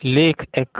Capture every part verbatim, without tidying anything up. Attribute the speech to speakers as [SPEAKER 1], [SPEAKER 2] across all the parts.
[SPEAKER 1] ਲੇਖ ਇੱਕ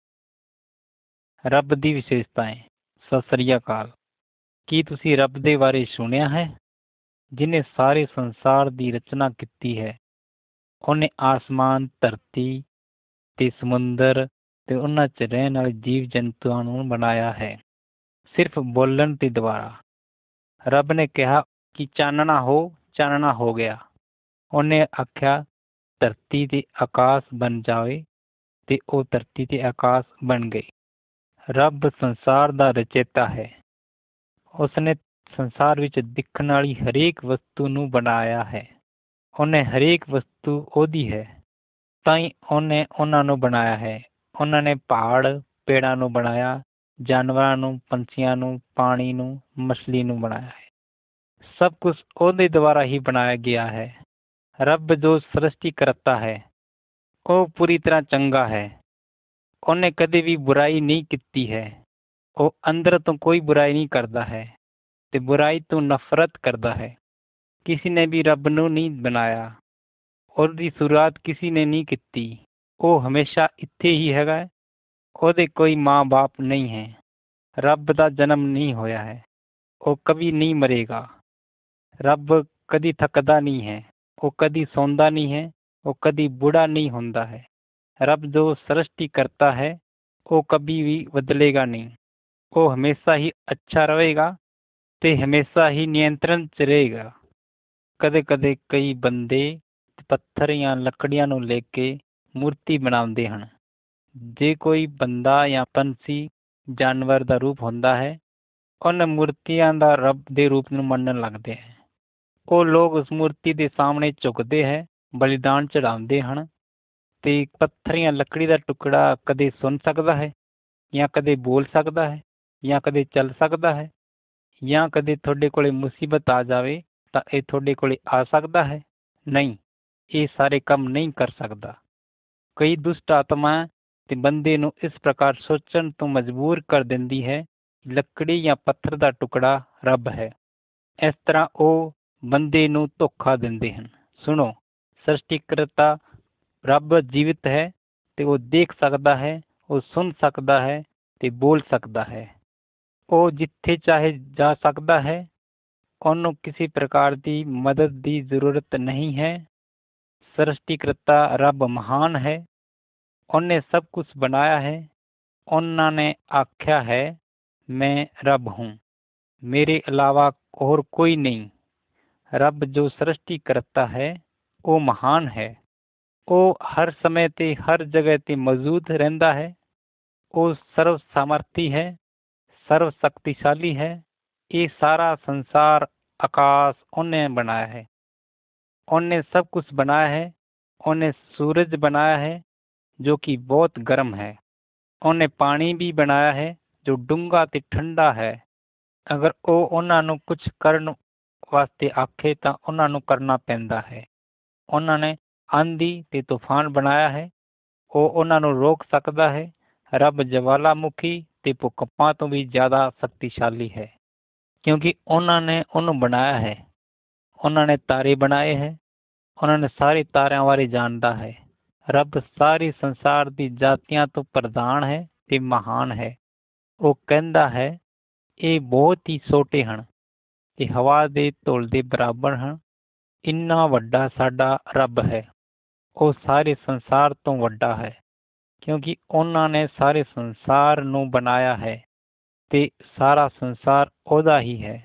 [SPEAKER 1] ਰੱਬ ਦੀ ਵਿਸ਼ੇਸ਼ਤਾएं। ਸਤਿ ਸ੍ਰੀ ਅਕਾਲ। ਕੀ ਤੁਸੀਂ ਰੱਬ ਦੇ ਬਾਰੇ ਸੁਣਿਆ ਹੈ? ਜਿਹਨੇ ਸਾਰੇ ਸੰਸਾਰ ਦੀ ਰਚਨਾ ਕੀਤੀ ਹੈ। ਉਹਨੇ ਆਸਮਾਨ, ਧਰਤੀ ਤੇ ਸਮੁੰਦਰ ਤੇ ਉਹਨਾਂ 'ਚ ਰਹਿਣ ਵਾਲੇ ਜੀਵ ਜੰਤੂਆਂ ਨੂੰ ਬਣਾਇਆ ਹੈ ਸਿਰਫ ਬੋਲਣ ਦੇ ਦੁਆਰਾ। ਰੱਬ ਨੇ ਕਿਹਾ ਕਿ ਚਾਨਣਾ ਹੋ, ਚਾਨਣਾ ਹੋ ਗਿਆ। ਉਹਨੇ ਆਖਿਆ ਧਰਤੀ ਤੇ ਆਕਾਸ਼ ਬਣ ਜਾਵੇ ਤੇ ਉਹ ਧਰਤੀ ਤੇ ਆਕਾਸ਼ ਬਣ ਗਈ। ਰੱਬ ਸੰਸਾਰ ਦਾ ਰਚੇਤਾ ਹੈ। ਉਸਨੇ ਸੰਸਾਰ ਵਿੱਚ ਦਿਖਣ ਵਾਲੀ ਹਰੇਕ ਵਸਤੂ ਨੂੰ ਬਣਾਇਆ ਹੈ। ਉਹਨੇ ਹਰੇਕ ਵਸਤੂ ਉਹਦੀ ਹੈ, ਤਾਂ ਹੀ ਉਹਨੇ ਉਹਨਾਂ ਨੂੰ ਬਣਾਇਆ ਹੈ। ਉਹਨਾਂ ਨੇ ਪਹਾੜ ਪੇੜਾਂ ਨੂੰ ਬਣਾਇਆ, ਜਾਨਵਰਾਂ ਨੂੰ, ਪੰਛੀਆਂ ਨੂੰ, ਪਾਣੀ ਨੂੰ, ਮਛਲੀ ਨੂੰ ਬਣਾਇਆ ਹੈ। ਸਭ ਕੁਝ ਉਹਦੇ ਦੁਆਰਾ ਹੀ ਬਣਾਇਆ ਗਿਆ ਹੈ। ਰੱਬ ਜੋ ਸ੍ਰਿਸ਼ਟੀ ਕਰਤਾ ਹੈ ਉਹ ਪੂਰੀ ਤਰ੍ਹਾਂ ਚੰਗਾ ਹੈ। ਉਹਨੇ ਕਦੇ ਵੀ ਬੁਰਾਈ ਨਹੀਂ ਕੀਤੀ ਹੈ। ਉਹ ਅੰਦਰ ਤੋਂ ਕੋਈ ਬੁਰਾਈ ਨਹੀਂ ਕਰਦਾ ਹੈ ਤੇ ਬੁਰਾਈ ਤੋਂ ਨਫ਼ਰਤ ਕਰਦਾ ਹੈ। ਕਿਸੇ ਨੇ ਵੀ ਰੱਬ ਨੂੰ ਨਹੀਂ ਬਣਾਇਆ। ਉਹਦੀ ਸ਼ੁਰੂਆਤ ਕਿਸੇ ਨੇ ਨਹੀਂ ਕੀਤੀ। ਉਹ ਹਮੇਸ਼ਾ ਇੱਥੇ ਹੀ ਹੈਗਾ ਹੈ। ਉਹਦੇ ਕੋਈ ਮਾਂ ਬਾਪ ਨਹੀਂ ਹੈ। ਰੱਬ ਦਾ ਜਨਮ ਨਹੀਂ ਹੋਇਆ ਹੈ। ਉਹ ਕਦੀ ਨਹੀਂ ਮਰੇਗਾ। ਰੱਬ ਕਦੀ ਥੱਕਦਾ ਨਹੀਂ ਹੈ। ਉਹ ਕਦੀ ਸੌਂਦਾ ਨਹੀਂ ਹੈ। ਉਹ ਕਦੀ ਬੁੜਾ ਨਹੀਂ ਹੁੰਦਾ ਹੈ। ਰੱਬ ਜੋ ਸ੍ਰਿਸ਼ਟੀ ਕਰਤਾ ਹੈ ਉਹ ਕभी ਵੀ ਬਦਲੇਗਾ ਨਹੀਂ। ਉਹ ਹਮੇਸ਼ਾ ਹੀ ਅੱਛਾ ਰਹੇਗਾ ਤੇ ਹਮੇਸ਼ਾ ਹੀ ਨਿਯੰਤਰਣ 'ਚ ਰਹੇਗਾ। ਕਦੇ ਕਦੇ ਕਈ ਬੰਦੇ ਪੱਥਰ ਜਾਂ ਲੱਕੜੀਆਂ ਨੂੰ ਲੈ ਕੇ ਮੂਰਤੀ ਬਣਾਉਂਦੇ ਹਨ। ਜੇ ਕੋਈ ਬੰਦਾ ਜਾਂ ਪੰਛੀ ਜਾਨਵਰ ਦਾ ਰੂਪ ਹੁੰਦਾ ਹੈ, ਉਹਨਾਂ ਮੂਰਤੀਆਂ ਦਾ ਰੱਬ ਦੇ ਰੂਪ ਨੂੰ ਮੰਨਣ ਲੱਗਦੇ ਹੈ। ਉਹ ਲੋਕ ਉਸ ਮੂਰਤੀ ਦੇ ਸਾਹਮਣੇ ਝੁਕਦੇ ਹੈ, ਬਲੀਦਾਨ ਚੜਾਉਂਦੇ ਹਨ। ਤੇ ਪੱਥਰ ਜਾਂ ਲੱਕੜੀ ਦਾ ਟੁਕੜਾ ਕਦੇ ਸੁਣ ਸਕਦਾ ਹੈ, ਜਾਂ ਕਦੇ ਬੋਲ ਸਕਦਾ ਹੈ, ਜਾਂ ਕਦੇ ਚੱਲ ਸਕਦਾ ਹੈ, ਜਾਂ ਕਦੇ ਤੁਹਾਡੇ ਕੋਲੇ ਮੁਸੀਬਤ ਆ ਜਾਵੇ ਤਾਂ ਇਹ ਤੁਹਾਡੇ ਕੋਲੇ ਆ ਸਕਦਾ ਹੈ? ਨਹੀਂ, ਇਹ ਸਾਰੇ ਕੰਮ ਨਹੀਂ ਕਰ ਸਕਦਾ। ਕਈ ਦੁਸ਼ਟ ਆਤਮਾ ਤੇ ਬੰਦੇ ਨੂੰ ਇਸ ਪ੍ਰਕਾਰ ਸੋਚਣ ਤੋਂ ਮਜਬੂਰ ਕਰ ਦਿੰਦੀ ਹੈ, ਲੱਕੜੀ ਜਾਂ ਪੱਥਰ ਦਾ ਟੁਕੜਾ ਰੱਬ ਹੈ। ਇਸ ਤਰ੍ਹਾਂ ਉਹ ਬੰਦੇ ਨੂੰ ਧੋਖਾ ਦਿੰਦੇ ਹਨ। ਸੁਣੋ, ਸ੍ਰਿਸ਼ਟੀਕਰਤਾ ਰੱਬ ਜੀਵਿਤ ਹੈ ਤੇ ਉਹ ਦੇਖ ਸਕਦਾ ਹੈ, ਉਹ ਸੁਣ ਸਕਦਾ ਹੈ ਤੇ ਬੋਲ ਸਕਦਾ ਹੈ। ਉਹ ਜਿੱਥੇ ਚਾਹੇ ਜਾ ਸਕਦਾ ਹੈ। ਉਹਨੂੰ ਕਿਸੇ ਪ੍ਰਕਾਰ ਦੀ ਮਦਦ ਦੀ ਜ਼ਰੂਰਤ ਨਹੀਂ ਹੈ। ਸ੍ਰਿਸ਼ਟੀਕਰਤਾ ਰੱਬ ਮਹਾਨ ਹੈ। ਉਹਨੇ ਸਭ ਕੁਝ ਬਣਾਇਆ ਹੈ। ਉਹਨਾਂ ਨੇ ਆਖਿਆ ਹੈ, ਮੈਂ ਰੱਬ ਹੂੰ, ਮੇਰੇ ਇਲਾਵਾ ਹੋਰ ਕੋਈ ਨਹੀਂ। ਰੱਬ ਜੋ ਸ੍ਰਿਸ਼ਟੀ ਕਰਤਾ ਹੈ ਉਹ ਮਹਾਨ ਹੈ। ਉਹ ਹਰ ਸਮੇਂ ਤੇ ਹਰ ਜਗ੍ਹਾ ਤੇ ਮੌਜੂਦ ਰਹਿੰਦਾ ਹੈ। ਉਹ ਸਰਵ ਸਾਮਰਥੀ ਹੈ, ਸਰਵ ਸ਼ਕਤੀਸ਼ਾਲੀ ਹੈ। ਇਹ ਸਾਰਾ ਸੰਸਾਰ, ਆਕਾਸ਼ ਉਹਨੇ ਬਣਾਇਆ ਹੈ। ਉਹਨੇ ਸਭ ਕੁਝ ਬਣਾਇਆ ਹੈ। ਉਹਨੇ ਸੂਰਜ ਬਣਾਇਆ ਹੈ ਜੋ ਕਿ ਬਹੁਤ ਗਰਮ ਹੈ। ਉਹਨੇ ਪਾਣੀ ਵੀ ਬਣਾਇਆ ਹੈ ਜੋ ਡੂੰਘਾ ਤੇ ਠੰਡਾ ਹੈ। ਅਗਰ ਉਹ ਉਹਨਾਂ ਨੂੰ ਕੁਝ ਕਰਨ ਵਾਸਤੇ ਆਖੇ ਤਾਂ ਉਹਨਾਂ ਨੂੰ ਕਰਨਾ ਪੈਂਦਾ ਹੈ। ਉਹਨਾਂ ਨੇ ਆਂਧੀ ਤੇ ਤੂਫਾਨ ਬਣਾਇਆ ਹੈ। ਉਹ ਉਹਨਾਂ ਨੂੰ ਰੋਕ ਸਕਦਾ ਹੈ। ਰੱਬ ਜਵਾਲਾਮੁਖੀ ਤੇ ਭੂਕੰਪਾਂ ਤੋਂ ਵੀ ਜ਼ਿਆਦਾ ਸ਼ਕਤੀਸ਼ਾਲੀ ਹੈ, ਕਿਉਂਕਿ ਉਹਨਾਂ ਨੇ ਉਹਨੂੰ ਬਣਾਇਆ ਹੈ। ਉਹਨਾਂ ਨੇ ਤਾਰੇ ਬਣਾਏ ਹੈ। ਉਹਨਾਂ ਨੇ ਸਾਰੇ ਤਾਰਿਆਂ ਬਾਰੇ ਜਾਣਦਾ ਹੈ। ਰੱਬ ਸਾਰੇ ਸੰਸਾਰ ਦੀ ਜਾਤੀਆਂ ਤੋਂ ਪ੍ਰਧਾਨ ਹੈ ਤੇ ਮਹਾਨ ਹੈ। ਉਹ ਕਹਿੰਦਾ ਹੈ, ਇਹ ਬਹੁਤ ਹੀ ਛੋਟੇ ਹਨ ਤੇ ਹਵਾ ਦੇ ਧੂਲ ਦੇ ਬਰਾਬਰ ਹਨ। ਇੰਨਾ ਵੱਡਾ ਸਾਡਾ ਰੱਬ ਹੈ। ਉਹ ਸਾਰੇ ਸੰਸਾਰ ਤੋਂ ਵੱਡਾ ਹੈ, ਕਿਉਂਕਿ ਉਹਨਾਂ ਨੇ ਸਾਰੇ ਸੰਸਾਰ ਨੂੰ ਬਣਾਇਆ ਹੈ ਤੇ ਸਾਰਾ ਸੰਸਾਰ ਉਹਦਾ ਹੀ ਹੈ।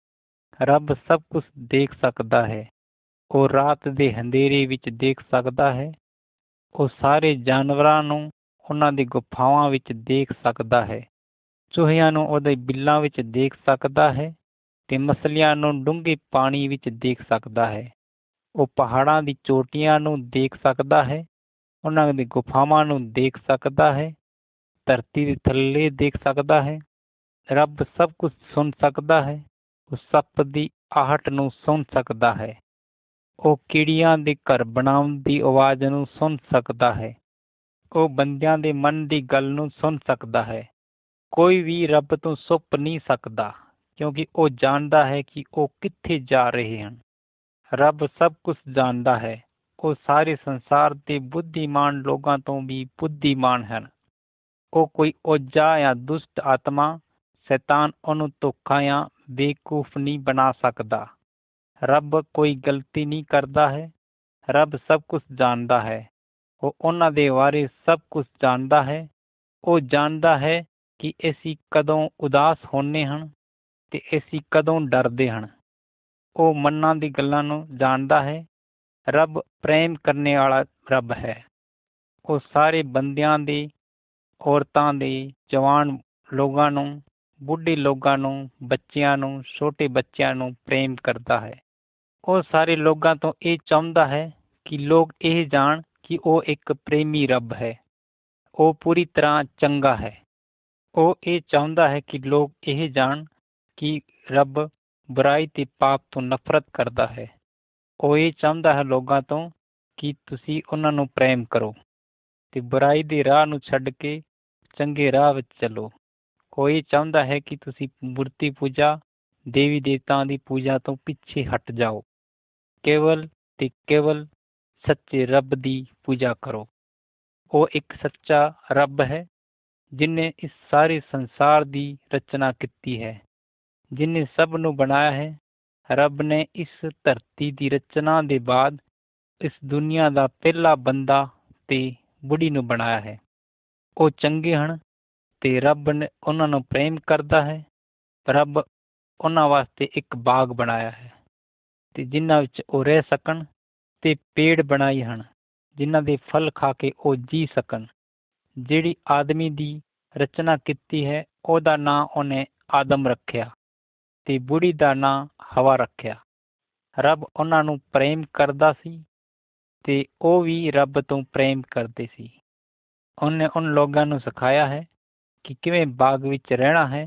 [SPEAKER 1] ਰੱਬ ਸਭ ਕੁਝ ਦੇਖ ਸਕਦਾ ਹੈ। ਉਹ ਰਾਤ ਦੇ ਹਨੇਰੇ ਵਿੱਚ ਦੇਖ ਸਕਦਾ ਹੈ। ਉਹ ਸਾਰੇ ਜਾਨਵਰਾਂ ਨੂੰ ਉਹਨਾਂ ਦੀ ਗੁਫਾਵਾਂ ਵਿੱਚ ਦੇਖ ਸਕਦਾ ਹੈ। ਚੂਹਿਆਂ ਨੂੰ ਉਹਦੇ ਬਿੱਲਾਂ ਵਿੱਚ ਦੇਖ ਸਕਦਾ ਹੈ ਤੇ ਮਛਲੀਆਂ ਨੂੰ ਡੂੰਘੇ ਪਾਣੀ ਵਿੱਚ ਦੇਖ ਸਕਦਾ ਹੈ। ਉਹ ਪਹਾੜਾਂ ਦੀ ਚੋਟੀਆਂ ਨੂੰ ਦੇਖ ਸਕਦਾ ਹੈ। ਉਹਨਾਂ ਦੀ ਗੁਫਾਵਾਂ ਨੂੰ ਦੇਖ ਸਕਦਾ ਹੈ। ਧਰਤੀ ਦੇ ਥੱਲੇ ਦੇਖ ਸਕਦਾ ਹੈ। ਰੱਬ ਸਭ ਕੁਝ ਸੁਣ ਸਕਦਾ ਹੈ। ਉਹ ਸੱਪ ਦੀ ਆਹਟ ਨੂੰ ਸੁਣ ਸਕਦਾ ਹੈ। ਉਹ ਕੀੜੀਆਂ ਦੇ ਘਰ ਬਣਾਉਣ ਦੀ ਆਵਾਜ਼ ਨੂੰ ਸੁਣ ਸਕਦਾ ਹੈ। ਉਹ ਬੰਦਿਆਂ ਦੇ ਮਨ ਦੀ ਗੱਲ ਨੂੰ ਸੁਣ ਸਕਦਾ ਹੈ। ਕੋਈ ਵੀ ਰੱਬ ਤੋਂ ਛੁਪ ਨਹੀਂ ਸਕਦਾ, ਕਿਉਂਕਿ ਉਹ ਜਾਣਦਾ ਹੈ ਕਿ ਉਹ ਕਿੱਥੇ ਜਾ ਰਹੇ ਹਨ। ਰੱਬ ਸਭ ਕੁਝ ਜਾਣਦਾ ਹੈ। ਉਹ ਸਾਰੇ ਸੰਸਾਰ ਦੇ ਬੁੱਧੀਮਾਨ ਲੋਕਾਂ ਤੋਂ ਵੀ ਬੁੱਧੀਮਾਨ ਹਨ। ਉਹ ਕੋਈ ਓਝਾ ਜਾਂ ਦੁਸ਼ਟ ਆਤਮਾ ਸ਼ੈਤਾਨ ਉਹਨੂੰ ਧੋਖਾ ਜਾਂ ਬੇਵਕੂਫ ਨਹੀਂ ਬਣਾ ਸਕਦਾ। ਰੱਬ ਕੋਈ ਗਲਤੀ ਨਹੀਂ ਕਰਦਾ ਹੈ। ਰੱਬ ਸਭ ਕੁਝ ਜਾਣਦਾ ਹੈ। ਉਹ ਉਹਨਾਂ ਦੇ ਬਾਰੇ ਸਭ ਕੁਝ ਜਾਣਦਾ ਹੈ। ਉਹ ਜਾਣਦਾ ਹੈ ਕਿ ਅਸੀਂ ਕਦੋਂ ਉਦਾਸ ਹੁੰਦੇ ਹਨ ਤੇ ਅਸੀਂ ਕਦੋਂ ਡਰਦੇ ਹਨ। ਉਹ ਮਨਾਂ ਦੀ ਗੱਲਾਂ ਨੂੰ ਜਾਣਦਾ ਹੈ। ਰੱਬ ਪ੍ਰੇਮ ਕਰਨੇ ਵਾਲਾ ਰੱਬ ਹੈ। ਉਹ ਸਾਰੇ ਬੰਦਿਆਂ ਦੇ, ਔਰਤਾਂ ਦੇ, ਜਵਾਨ ਲੋਕਾਂ ਨੂੰ, ਬੁੱਢੇ ਲੋਕਾਂ ਨੂੰ, ਬੱਚਿਆਂ ਨੂੰ, ਛੋਟੇ ਬੱਚਿਆਂ ਨੂੰ ਪ੍ਰੇਮ ਕਰਦਾ ਹੈ। ਉਹ ਸਾਰੇ ਲੋਕਾਂ ਤੋਂ ਇਹ ਚਾਹੁੰਦਾ ਹੈ ਕਿ ਲੋਕ ਇਹ ਜਾਣ ਕਿ ਉਹ ਇੱਕ ਪ੍ਰੇਮੀ ਰੱਬ ਹੈ। ਉਹ ਪੂਰੀ ਤਰ੍ਹਾਂ ਚੰਗਾ ਹੈ। ਉਹ ਇਹ ਚਾਹੁੰਦਾ ਹੈ ਕਿ ਲੋਕ ਇਹ ਜਾਣ ਕਿ ਰੱਬ ਬੁਰਾਈ ਤੇ ਪਾਪ ਤੋਂ ਨਫ਼ਰਤ ਕਰਦਾ ਹੈ। ਉਹ ਇਹ ਚਾਹੁੰਦਾ ਹੈ ਲੋਕਾਂ ਤੋਂ ਕਿ ਤੁਸੀਂ ਉਹਨਾਂ ਨੂੰ ਪ੍ਰੇਮ ਕਰੋ ਤੇ ਬੁਰਾਈ ਦੇ ਰਾਹ ਨੂੰ ਛੱਡ ਕੇ ਚੰਗੇ ਰਾਹ ਵਿੱਚ ਚੱਲੋ। ਉਹ ਇਹ ਚਾਹੁੰਦਾ ਹੈ ਕਿ ਤੁਸੀਂ ਮੂਰਤੀ ਪੂਜਾ, ਦੇਵੀ ਦੇਵਤਾਂ ਦੀ ਪੂਜਾ ਤੋਂ ਪਿੱਛੇ ਹਟ ਜਾਓ। ਕੇਵਲ ਤੇ ਕੇਵਲ ਸੱਚੇ ਰੱਬ ਦੀ ਪੂਜਾ ਕਰੋ। ਉਹ ਇੱਕ ਸੱਚਾ ਰੱਬ ਹੈ ਜਿਨੇ ਇਸ ਸਾਰੇ ਸੰਸਾਰ ਦੀ ਰਚਨਾ ਕੀਤੀ ਹੈ, ਜਿਨੇ ਸਭ ਨੂੰ ਬਣਾਇਆ ਹੈ। ਰੱਬ ਨੇ ਇਸ ਧਰਤੀ ਦੀ ਰਚਨਾ ਦੇ ਬਾਅਦ ਇਸ ਦੁਨੀਆ ਦਾ ਪਹਿਲਾ ਬੰਦਾ ਤੇ ਬੁੜੀ ਨੂੰ ਬਣਾਇਆ ਹੈ। ਉਹ ਚੰਗੇ ਹਨ ਤੇ ਰੱਬ ਨੇ ਉਹਨਾਂ ਨੂੰ ਪ੍ਰੇਮ ਕਰਦਾ ਹੈ। ਰੱਬ ਉਹਨਾਂ ਵਾਸਤੇ ਇੱਕ ਬਾਗ ਬਣਾਇਆ ਹੈ ਤੇ ਜਿਨ੍ਹਾਂ ਵਿੱਚ ਉਹ ਰਹਿ ਸਕਣ, ਤੇ ਪੇੜ ਬਣਾਏ ਹਨ ਜਿਨ੍ਹਾਂ ਦੇ ਫਲ ਖਾ ਕੇ ਉਹ ਜੀ ਸਕਣ। ਜਿਹੜੀ ਆਦਮੀ ਦੀ ਰਚਨਾ ਕੀਤੀ ਹੈ ਉਹਦਾ ਨਾਂ ਉਹਨੇ ਆਦਮ ਰੱਖਿਆ ਤੇ ਬੁੜੀ ਦਾ ਨਾਂ ਹਵਾ ਰੱਖਿਆ। ਰੱਬ ਉਹਨਾਂ ਨੂੰ ਪ੍ਰੇਮ ਕਰਦਾ ਸੀ ਤੇ ਉਹ ਵੀ ਰੱਬ ਤੋਂ ਪ੍ਰੇਮ ਕਰਦੇ ਸੀ। ਉਹਨੇ ਉਨ ਲੋਕਾਂ ਨੂੰ ਸਿਖਾਇਆ ਹੈ ਕਿ ਕਿਵੇਂ ਬਾਗ ਵਿੱਚ ਰਹਿਣਾ ਹੈ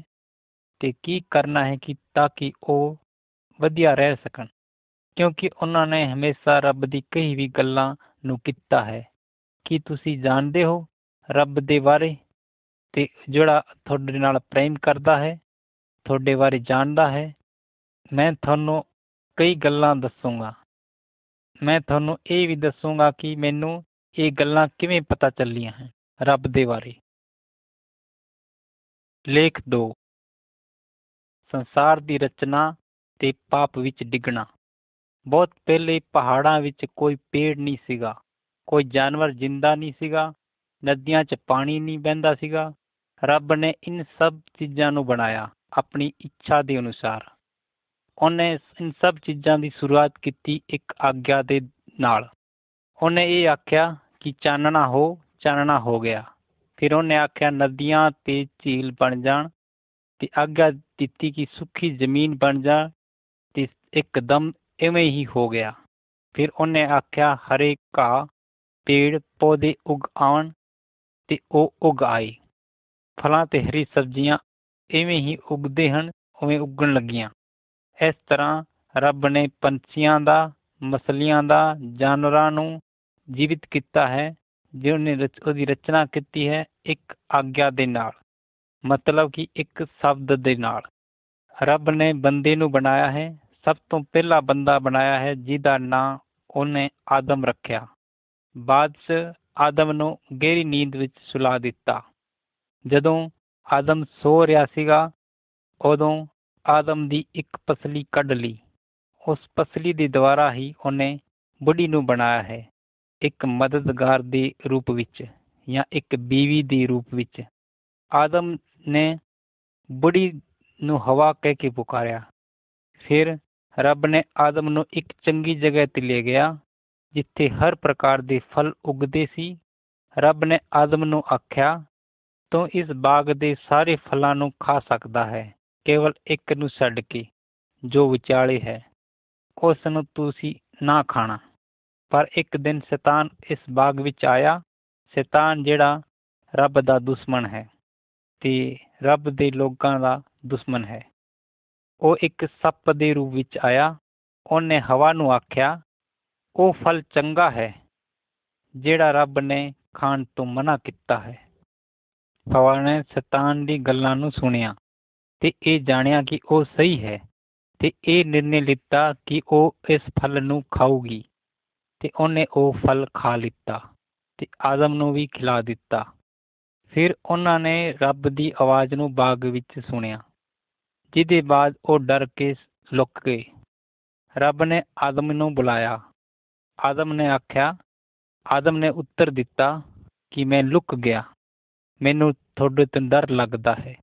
[SPEAKER 1] ਤੇ ਕੀ ਕਰਨਾ ਹੈ ਕਿ ਤਾਂ ਕਿ ਉਹ ਵਧੀਆ ਰਹਿ ਸਕਣ, ਕਿਉਂਕਿ ਉਹਨਾਂ ਨੇ ਹਮੇਸ਼ਾ ਰੱਬ ਦੀ ਕਹੀ ਵੀ ਗੱਲਾਂ ਨੂੰ ਕੀਤਾ ਹੈ। ਕੀ ਤੁਸੀਂ ਜਾਣਦੇ ਹੋ ਰੱਬ ਦੇ ਬਾਰੇ? ਤੇ ਜਿਹੜਾ ਤੁਹਾਡੇ ਨਾਲ ਪ੍ਰੇਮ ਕਰਦਾ ਹੈ, ਤੁਹਾਡੇ ਬਾਰੇ ਜਾਣਦਾ ਹੈ। ਮੈਂ ਤੁਹਾਨੂੰ ਕਈ ਗੱਲਾਂ ਦੱਸੂਗਾ। ਮੈਂ ਤੁਹਾਨੂੰ ਇਹ ਵੀ ਦੱਸੂਗਾ ਕਿ ਮੈਨੂੰ ਇਹ ਗੱਲਾਂ ਕਿਵੇਂ ਪਤਾ ਚੱਲੀਆਂ ਹੈ ਰੱਬ ਦੇ ਬਾਰੇ। ਲੇਖ ਦੋ, ਸੰਸਾਰ ਦੀ ਰਚਨਾ ਤੇ ਪਾਪ ਵਿੱਚ ਡਿੱਗਣਾ। ਬਹੁਤ ਪਹਿਲੇ ਪਹਾੜਾਂ ਵਿੱਚ ਕੋਈ ਪੇੜ ਨਹੀਂ ਸੀਗਾ, ਕੋਈ ਜਾਨਵਰ ਜਿੰਦਾ ਨਹੀਂ ਸੀਗਾ, ਨਦੀਆਂ 'ਚ ਪਾਣੀ ਨਹੀਂ ਵਹਿੰਦਾ ਸੀਗਾ। ਰੱਬ ਨੇ ਇਨ ਸਭ ਚੀਜ਼ਾਂ ਨੂੰ ਬਣਾਇਆ ਆਪਣੀ ਇੱਛਾ ਦੇ ਅਨੁਸਾਰ। ਉਹਨੇ ਇਨ ਸਭ ਚੀਜ਼ਾਂ ਦੀ ਸ਼ੁਰੂਆਤ ਕੀਤੀ ਇੱਕ ਆਗਿਆ ਦੇ ਨਾਲ। ਉਹਨੇ ਇਹ ਆਖਿਆ ਕਿ ਚਾਨਣਾ ਹੋ, ਚਾਨਣਾ ਹੋ ਗਿਆ। ਫਿਰ ਉਹਨੇ ਆਖਿਆ ਨਦੀਆਂ ਤੇ ਝੀਲ ਬਣ ਜਾਣ ਤੇ ਆਗਿਆ ਦਿੱਤੀ ਕਿ ਸੁੱਕੀ ਜ਼ਮੀਨ ਬਣ ਜਾ ਤੇ ਇੱਕਦਮ ਇਵੇਂ ਹੀ ਹੋ ਗਿਆ। ਫਿਰ ਉਹਨੇ ਆਖਿਆ ਹਰੇ ਘਾਹ, ਪੇੜ ਪੌਦੇ ਉਗ ਆਉਣ ਤੇ ਉਹ ਉਗ ਆਏ। ਫਲਾਂ ਤੇ ਹਰੀ ਸਬਜ਼ੀਆਂ ਇਵੇਂ ਹੀ ਉਗਦੇ ਹਨ, ਉਵੇਂ ਉੱਗਣ ਲੱਗੀਆਂ। ਇਸ ਤਰ੍ਹਾਂ ਰੱਬ ਨੇ ਪੰਛੀਆਂ ਦਾ, ਮਛਲੀਆਂ ਦਾ, ਜਾਨਵਰਾਂ ਨੂੰ ਜੀਵਿਤ ਕੀਤਾ ਹੈ। ਜੇ ਉਹਨੇ ਰਚ ਉਹਦੀ ਰਚਨਾ ਕੀਤੀ ਹੈ ਇੱਕ ਆਗਿਆ ਦੇ ਨਾਲ, ਮਤਲਬ ਕਿ ਇੱਕ ਸ਼ਬਦ ਦੇ ਨਾਲ। ਰੱਬ ਨੇ ਬੰਦੇ ਨੂੰ ਬਣਾਇਆ ਹੈ। ਸਭ ਤੋਂ ਪਹਿਲਾ ਬੰਦਾ ਬਣਾਇਆ ਹੈ ਜਿਹਦਾ ਨਾਂ ਉਹਨੇ ਆਦਮ ਰੱਖਿਆ। ਬਾਅਦ 'ਚ ਆਦਮ ਨੂੰ ਗਹਿਰੀ ਨੀਂਦ ਵਿੱਚ ਸੁਲਾ ਦਿੱਤਾ। ਜਦੋਂ ਆਦਮ ਸੋ ਰਿਹਾ ਸੀਗਾ ਉਦੋਂ ਆਦਮ ਦੀ ਇੱਕ ਪਸਲੀ ਕੱਢ ਲਈ। ਉਸ ਪਸਲੀ ਦੇ ਦੁਆਰਾ ਹੀ ਉਹਨੇ ਬੁੱਢੀ ਨੂੰ ਬਣਾਇਆ ਹੈ, ਇੱਕ ਮਦਦਗਾਰ ਦੇ ਰੂਪ ਵਿੱਚ ਜਾਂ ਇੱਕ ਬੀਵੀ ਦੇ ਰੂਪ ਵਿੱਚ। ਆਦਮ ਨੇ ਬੁੱਢੀ ਨੂੰ ਹਵਾ ਕਹਿ ਕੇ ਪੁਕਾਰਿਆ। ਫਿਰ ਰੱਬ ਨੇ ਆਦਮ ਨੂੰ ਇੱਕ ਚੰਗੀ ਜਗ੍ਹਾ ਤੇ ਲੈ ਗਿਆ ਜਿੱਥੇ ਹਰ ਪ੍ਰਕਾਰ ਦੇ ਫਲ ਉਗਦੇ ਸੀ। ਰੱਬ ਨੇ ਆਦਮ ਨੂੰ ਆਖਿਆ ਤੂੰ ਇਸ ਬਾਗ ਦੇ ਸਾਰੇ ਫਲਾਂ ਨੂੰ ਖਾ ਸਕਦਾ ਹੈ, ਕੇਵਲ ਇੱਕ ਨੂੰ ਛੱਡ ਕੇ ਜੋ ਵਿਚਾਲੇ ਹੈ, ਉਸ ਨੂੰ ਤੁਸੀਂ ਨਾ ਖਾਣਾ। ਪਰ ਇੱਕ ਦਿਨ ਸ਼ੈਤਾਨ ਇਸ ਬਾਗ ਵਿੱਚ ਆਇਆ। ਸ਼ੈਤਾਨ ਜਿਹੜਾ ਰੱਬ ਦਾ ਦੁਸ਼ਮਣ ਹੈ ਤੇ ਰੱਬ ਦੇ ਲੋਕਾਂ ਦਾ ਦੁਸ਼ਮਣ ਹੈ। ਉਹ ਇੱਕ ਸੱਪ ਦੇ ਰੂਪ ਵਿੱਚ ਆਇਆ। ਉਹਨੇ ਹਵਾ ਨੂੰ ਆਖਿਆ ਉਹ ਫਲ ਚੰਗਾ ਹੈ ਜਿਹੜਾ ਰੱਬ ਨੇ ਖਾਣ ਤੋਂ ਮਨਾ ਕੀਤਾ ਹੈ। ਹਵਾ ਨੇ ਸ਼ੈਤਾਨ ਦੀ ਗੱਲਾਂ ਨੂੰ ਸੁਣਿਆ ਤੇ ਇਹ ਜਾਣਿਆ ਕਿ ਉਹ ਸਹੀ ਹੈ ਤੇ ਇਹ ਨਿਰਣੇ ਲਿੱਤਾ ਕਿ ਉਹ ਇਸ ਫਲ ਨੂੰ ਖਾਊਗੀ ਤੇ ਉਹਨੇ ਉਹ ਫਲ ਖਾ ਲਿੱਤਾ ਤੇ ਆਦਮ ਨੂੰ ਵੀ ਖਿਲਾ ਦਿੱਤਾ। ਫਿਰ ਉਹਨਾਂ ਨੇ ਰੱਬ ਦੀ ਆਵਾਜ਼ ਨੂੰ ਬਾਗ ਵਿੱਚ ਸੁਣਿਆ, ਜਿਹਦੇ ਬਾਅਦ ਉਹ ਡਰ ਕੇ ਲੁਕ ਗਏ। ਰੱਬ ਨੇ ਆਦਮ ਨੂੰ ਬੁਲਾਇਆ। ਆਦਮ ਨੇ ਆਖਿਆ ਆਦਮ ਨੇ ਉੱਤਰ ਦਿੱਤਾ ਕਿ ਮੈਂ ਲੁਕ ਗਿਆ, ਮੈਨੂੰ ਤੁਹਾਡੇ ਤੋਂ ਡਰ ਲੱਗਦਾ ਹੈ।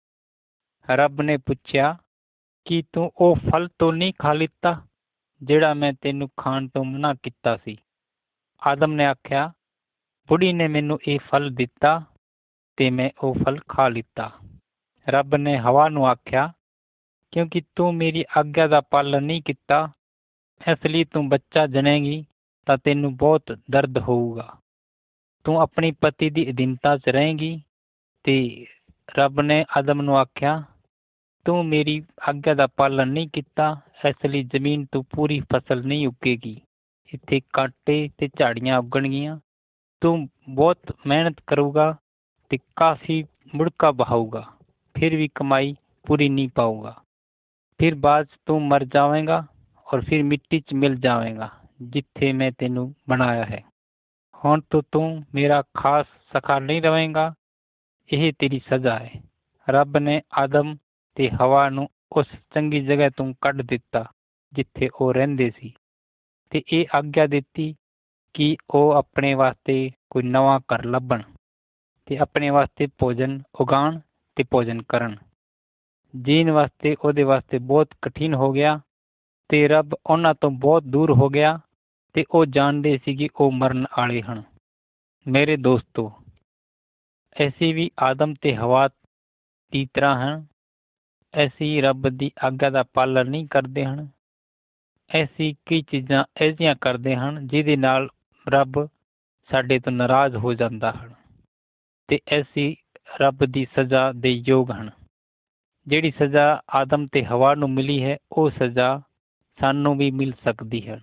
[SPEAKER 1] ਰੱਬ ਨੇ ਪੁੱਛਿਆ ਕਿ ਤੂੰ ਉਹ ਫਲ ਤੋਂ ਨਹੀਂ ਖਾ ਲਿੱਤਾ ਜਿਹੜਾ ਮੈਂ ਤੈਨੂੰ ਖਾਣ ਤੋਂ ਮਨਾ ਕੀਤਾ ਸੀ? ਆਦਮ ਨੇ ਆਖਿਆ ਬੁੜੀ ਨੇ ਮੈਨੂੰ ਇਹ ਫਲ ਦਿੱਤਾ ਤੇ ਮੈਂ ਉਹ ਫਲ ਖਾ ਲਿੱਤਾ। ਰੱਬ ਨੇ ਹਵਾ ਨੂੰ ਆਖਿਆ ਕਿਉਂਕਿ ਤੂੰ ਮੇਰੀ ਆਗਿਆ ਦਾ ਪਾਲਣ ਨਹੀਂ ਕੀਤਾ, ਇਸ ਲਈ ਤੂੰ ਬੱਚਾ ਜਣੇਗੀ ਤਾਂ ਤੈਨੂੰ ਬਹੁਤ ਦਰਦ ਹੋਊਗਾ। ਤੂੰ ਆਪਣੀ ਪਤੀ ਦੀ ਅਧੀਨਤਾ 'ਚ ਰਹੇਂਗੀ। ਤੇ ਰੱਬ ਨੇ ਆਦਮ ਨੂੰ ਆਖਿਆ ਤੂੰ ਮੇਰੀ ਆਗਿਆ ਦਾ ਪਾਲਣ ਨਹੀਂ ਕੀਤਾ, ਇਸ ਲਈ ਜ਼ਮੀਨ ਤੋਂ ਪੂਰੀ ਫਸਲ ਨਹੀਂ ਉੱਗੇਗੀ। ਇੱਥੇ ਕਾਂਟੇ ਤੇ ਝਾੜੀਆਂ ਉੱਗਣਗੀਆਂ। ਤੂੰ ਬਹੁਤ ਮਿਹਨਤ ਕਰੂਗਾ ਤੇ ਕਾਫੀ ਮੁੜਕਾ ਬਹਾਊਗਾ, ਫਿਰ ਵੀ ਕਮਾਈ ਪੂਰੀ ਨਹੀਂ ਪਾਊਗਾ। ਫਿਰ ਬਾਅਦ 'ਚ ਤੂੰ ਮਰ ਜਾਵੇਂਗਾ ਔਰ ਫਿਰ ਮਿੱਟੀ 'ਚ ਮਿਲ ਜਾਵੇਂਗਾ ਜਿੱਥੇ ਮੈਂ ਤੈਨੂੰ ਬਣਾਇਆ ਹੈ। ਹੁਣ ਤੋਂ ਤੂੰ ਮੇਰਾ ਖਾਸ ਸਖਾ ਨਹੀਂ ਰਵੇਂਗਾ, ਇਹ ਤੇਰੀ ਸਜ਼ਾ ਹੈ। ਰੱਬ ਨੇ ਆਦਮ ਤੇ ਹਵਾ ਨੂੰ ਉਸ ਚੰਗੀ ਜਗ੍ਹਾ ਤੋਂ ਕੱਢ ਦਿੱਤਾ ਜਿੱਥੇ ਉਹ ਰਹਿੰਦੇ ਸੀ ਤੇ ਇਹ ਆਗਿਆ ਦਿੱਤੀ ਕਿ ਉਹ ਆਪਣੇ ਵਾਸਤੇ ਕੋਈ ਨਵਾਂ ਘਰ ਲੱਭਣ ਤੇ ਆਪਣੇ ਵਾਸਤੇ ਭੋਜਨ ਉਗਾਉਣ ਤੇ ਭੋਜਨ ਕਰਨ। ਜੀਣ ਵਾਸਤੇ ਉਹਦੇ ਵਾਸਤੇ ਬਹੁਤ ਕਠਿਨ ਹੋ ਗਿਆ ਤੇ ਰੱਬ ਉਹਨਾਂ ਤੋਂ ਬਹੁਤ ਦੂਰ ਹੋ ਗਿਆ ਤੇ ਉਹ ਜਾਣਦੇ ਸੀ ਕਿ ਉਹ ਮਰਨ ਵਾਲੇ ਹਨ। ਮੇਰੇ ਦੋਸਤੋ, ਅਸੀਂ ਵੀ ਆਦਮ ਤੇ ਹਵਾ ਦੀ ਤਰ੍ਹਾਂ ਹਨ। ਅਸੀਂ ਰੱਬ ਦੀ ਆਗਿਆ ਦਾ ਪਾਲਣ ਨਹੀਂ ਕਰਦੇ ਹਨ। ਅਸੀਂ ਕਈ ਚੀਜ਼ਾਂ ਐਸੀਆਂ ਕਰਦੇ ਹਨ ਜਿਹਦੇ ਨਾਲ ਰੱਬ ਸਾਡੇ ਤੋਂ ਨਾਰਾਜ਼ ਹੋ ਜਾਂਦਾ ਹੈ ਤੇ ਅਸੀਂ ਰੱਬ ਦੀ ਸਜ਼ਾ ਦੇ ਯੋਗ ਹਨ। ਜਿਹੜੀ ਸਜ਼ਾ ਆਦਮ ਤੇ ਹਵਾ ਨੂੰ ਮਿਲੀ ਹੈ ਉਹ ਸਜ਼ਾ ਸਾਨੂੰ ਵੀ ਮਿਲ ਸਕਦੀ ਹੈ,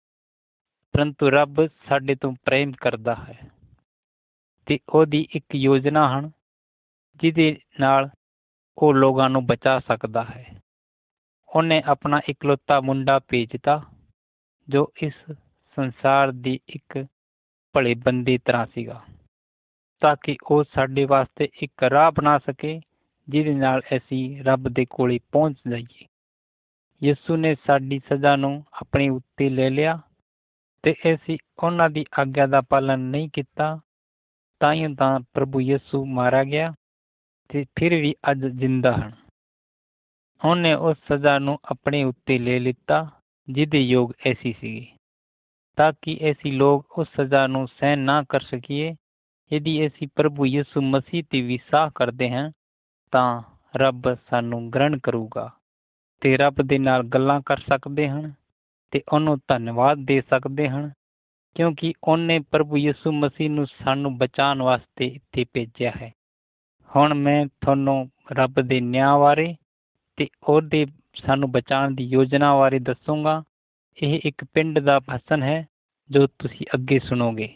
[SPEAKER 1] ਪਰੰਤੂ ਰੱਬ ਸਾਡੇ ਤੋਂ ਪ੍ਰੇਮ ਕਰਦਾ ਹੈ ਤੇ ਉਹਦੀ ਇੱਕ ਯੋਜਨਾ ਹਨ ਜਿਹਦੇ ਨਾਲ ਉਹ ਲੋਕਾਂ ਨੂੰ ਬਚਾ ਸਕਦਾ ਹੈ। ਉਹਨੇ ਆਪਣਾ ਇਕਲੌਤਾ ਮੁੰਡਾ ਭੇਜਤਾ ਜੋ ਇਸ ਸੰਸਾਰ ਦੀ ਇੱਕ ਭਲੇ ਬੰਦੇ ਤਰ੍ਹਾਂ ਸੀਗਾ, ਤਾਂ ਕਿ ਉਹ ਸਾਡੇ ਵਾਸਤੇ ਇੱਕ ਰਾਹ ਬਣਾ ਸਕੇ ਜਿਹਦੇ ਨਾਲ ਅਸੀਂ ਰੱਬ ਦੇ ਕੋਲੇ ਪਹੁੰਚ ਜਾਈਏ। ਯਿਸੂ ਨੇ ਸਾਡੀ ਸਜ਼ਾ ਨੂੰ ਆਪਣੇ ਉੱਤੇ ਲੈ ਲਿਆ ਤੇ ਅਸੀਂ ਉਹਨਾਂ ਦੀ ਆਗਿਆ ਦਾ ਪਾਲਣ ਨਹੀਂ ਕੀਤਾ, ਤਾਂ ਹੀ ਤਾਂ ਪ੍ਰਭੂ ਯਿਸੂ ਮਾਰਿਆ ਗਿਆ ਤੇ ਫਿਰ ਵੀ ਅੱਜ ਜ਼ਿੰਦਾ ਹਨ। ਉਹਨੇ ਉਸ ਸਜ਼ਾ ਨੂੰ ਆਪਣੇ ਉੱਤੇ ਲੈ ਲਿੱਤਾ ਜਿਹਦੇ ਯੋਗ ਐਸੀ ਸੀਗੇ, ਤਾਂ ਕਿ ਅਸੀਂ ਲੋਕ ਉਸ ਸਜ਼ਾ ਨੂੰ ਸਹਿਣ ਨਾ ਕਰ ਸਕੀਏ। ਯਦि ਅਸੀਂ ਪ੍ਰਭੂ ਯਿਸੂ ਮਸੀਹ ਤੇ ਵਿਸ਼ਵਾਸ ਕਰਦੇ ਹਾਂ ਤਾਂ ਰੱਬ ਸਾਨੂੰ ਗ੍ਰਹਿਣ ਕਰੂਗਾ ਤੇ ਰੱਬ ਦੇ ਨਾਲ ਗੱਲਾਂ ਕਰ ਸਕਦੇ ਹਨ ਤੇ ਉਹਨੂੰ ਧੰਨਵਾਦ ਦੇ ਸਕਦੇ ਹਨ, ਕਿਉਂਕਿ ਉਹਨੇ ਪ੍ਰਭੂ ਯਿਸੂ ਮਸੀਹ ਨੂੰ ਸਾਨੂੰ ਬਚਾਉਣ ਵਾਸਤੇ ਇੱਥੇ ਭੇਜਿਆ ਹੈ। ਹੁਣ ਮੈਂ ਤੁਹਾਨੂੰ ਰੱਬ ਦੇ ਨਿਆਂ ਬਾਰੇ ਤੇ ਉਹਦੇ ਸਾਨੂੰ ਬਚਾਉਣ ਦੀ ਯੋਜਨਾ ਬਾਰੇ ਦੱਸੂਗਾ। ਇਹ ਇੱਕ ਪਿੰਡ ਦਾ ਭਾਸ਼ਣ ਹੈ ਜੋ ਤੁਸੀਂ ਅੱਗੇ ਸੁਣੋਗੇ।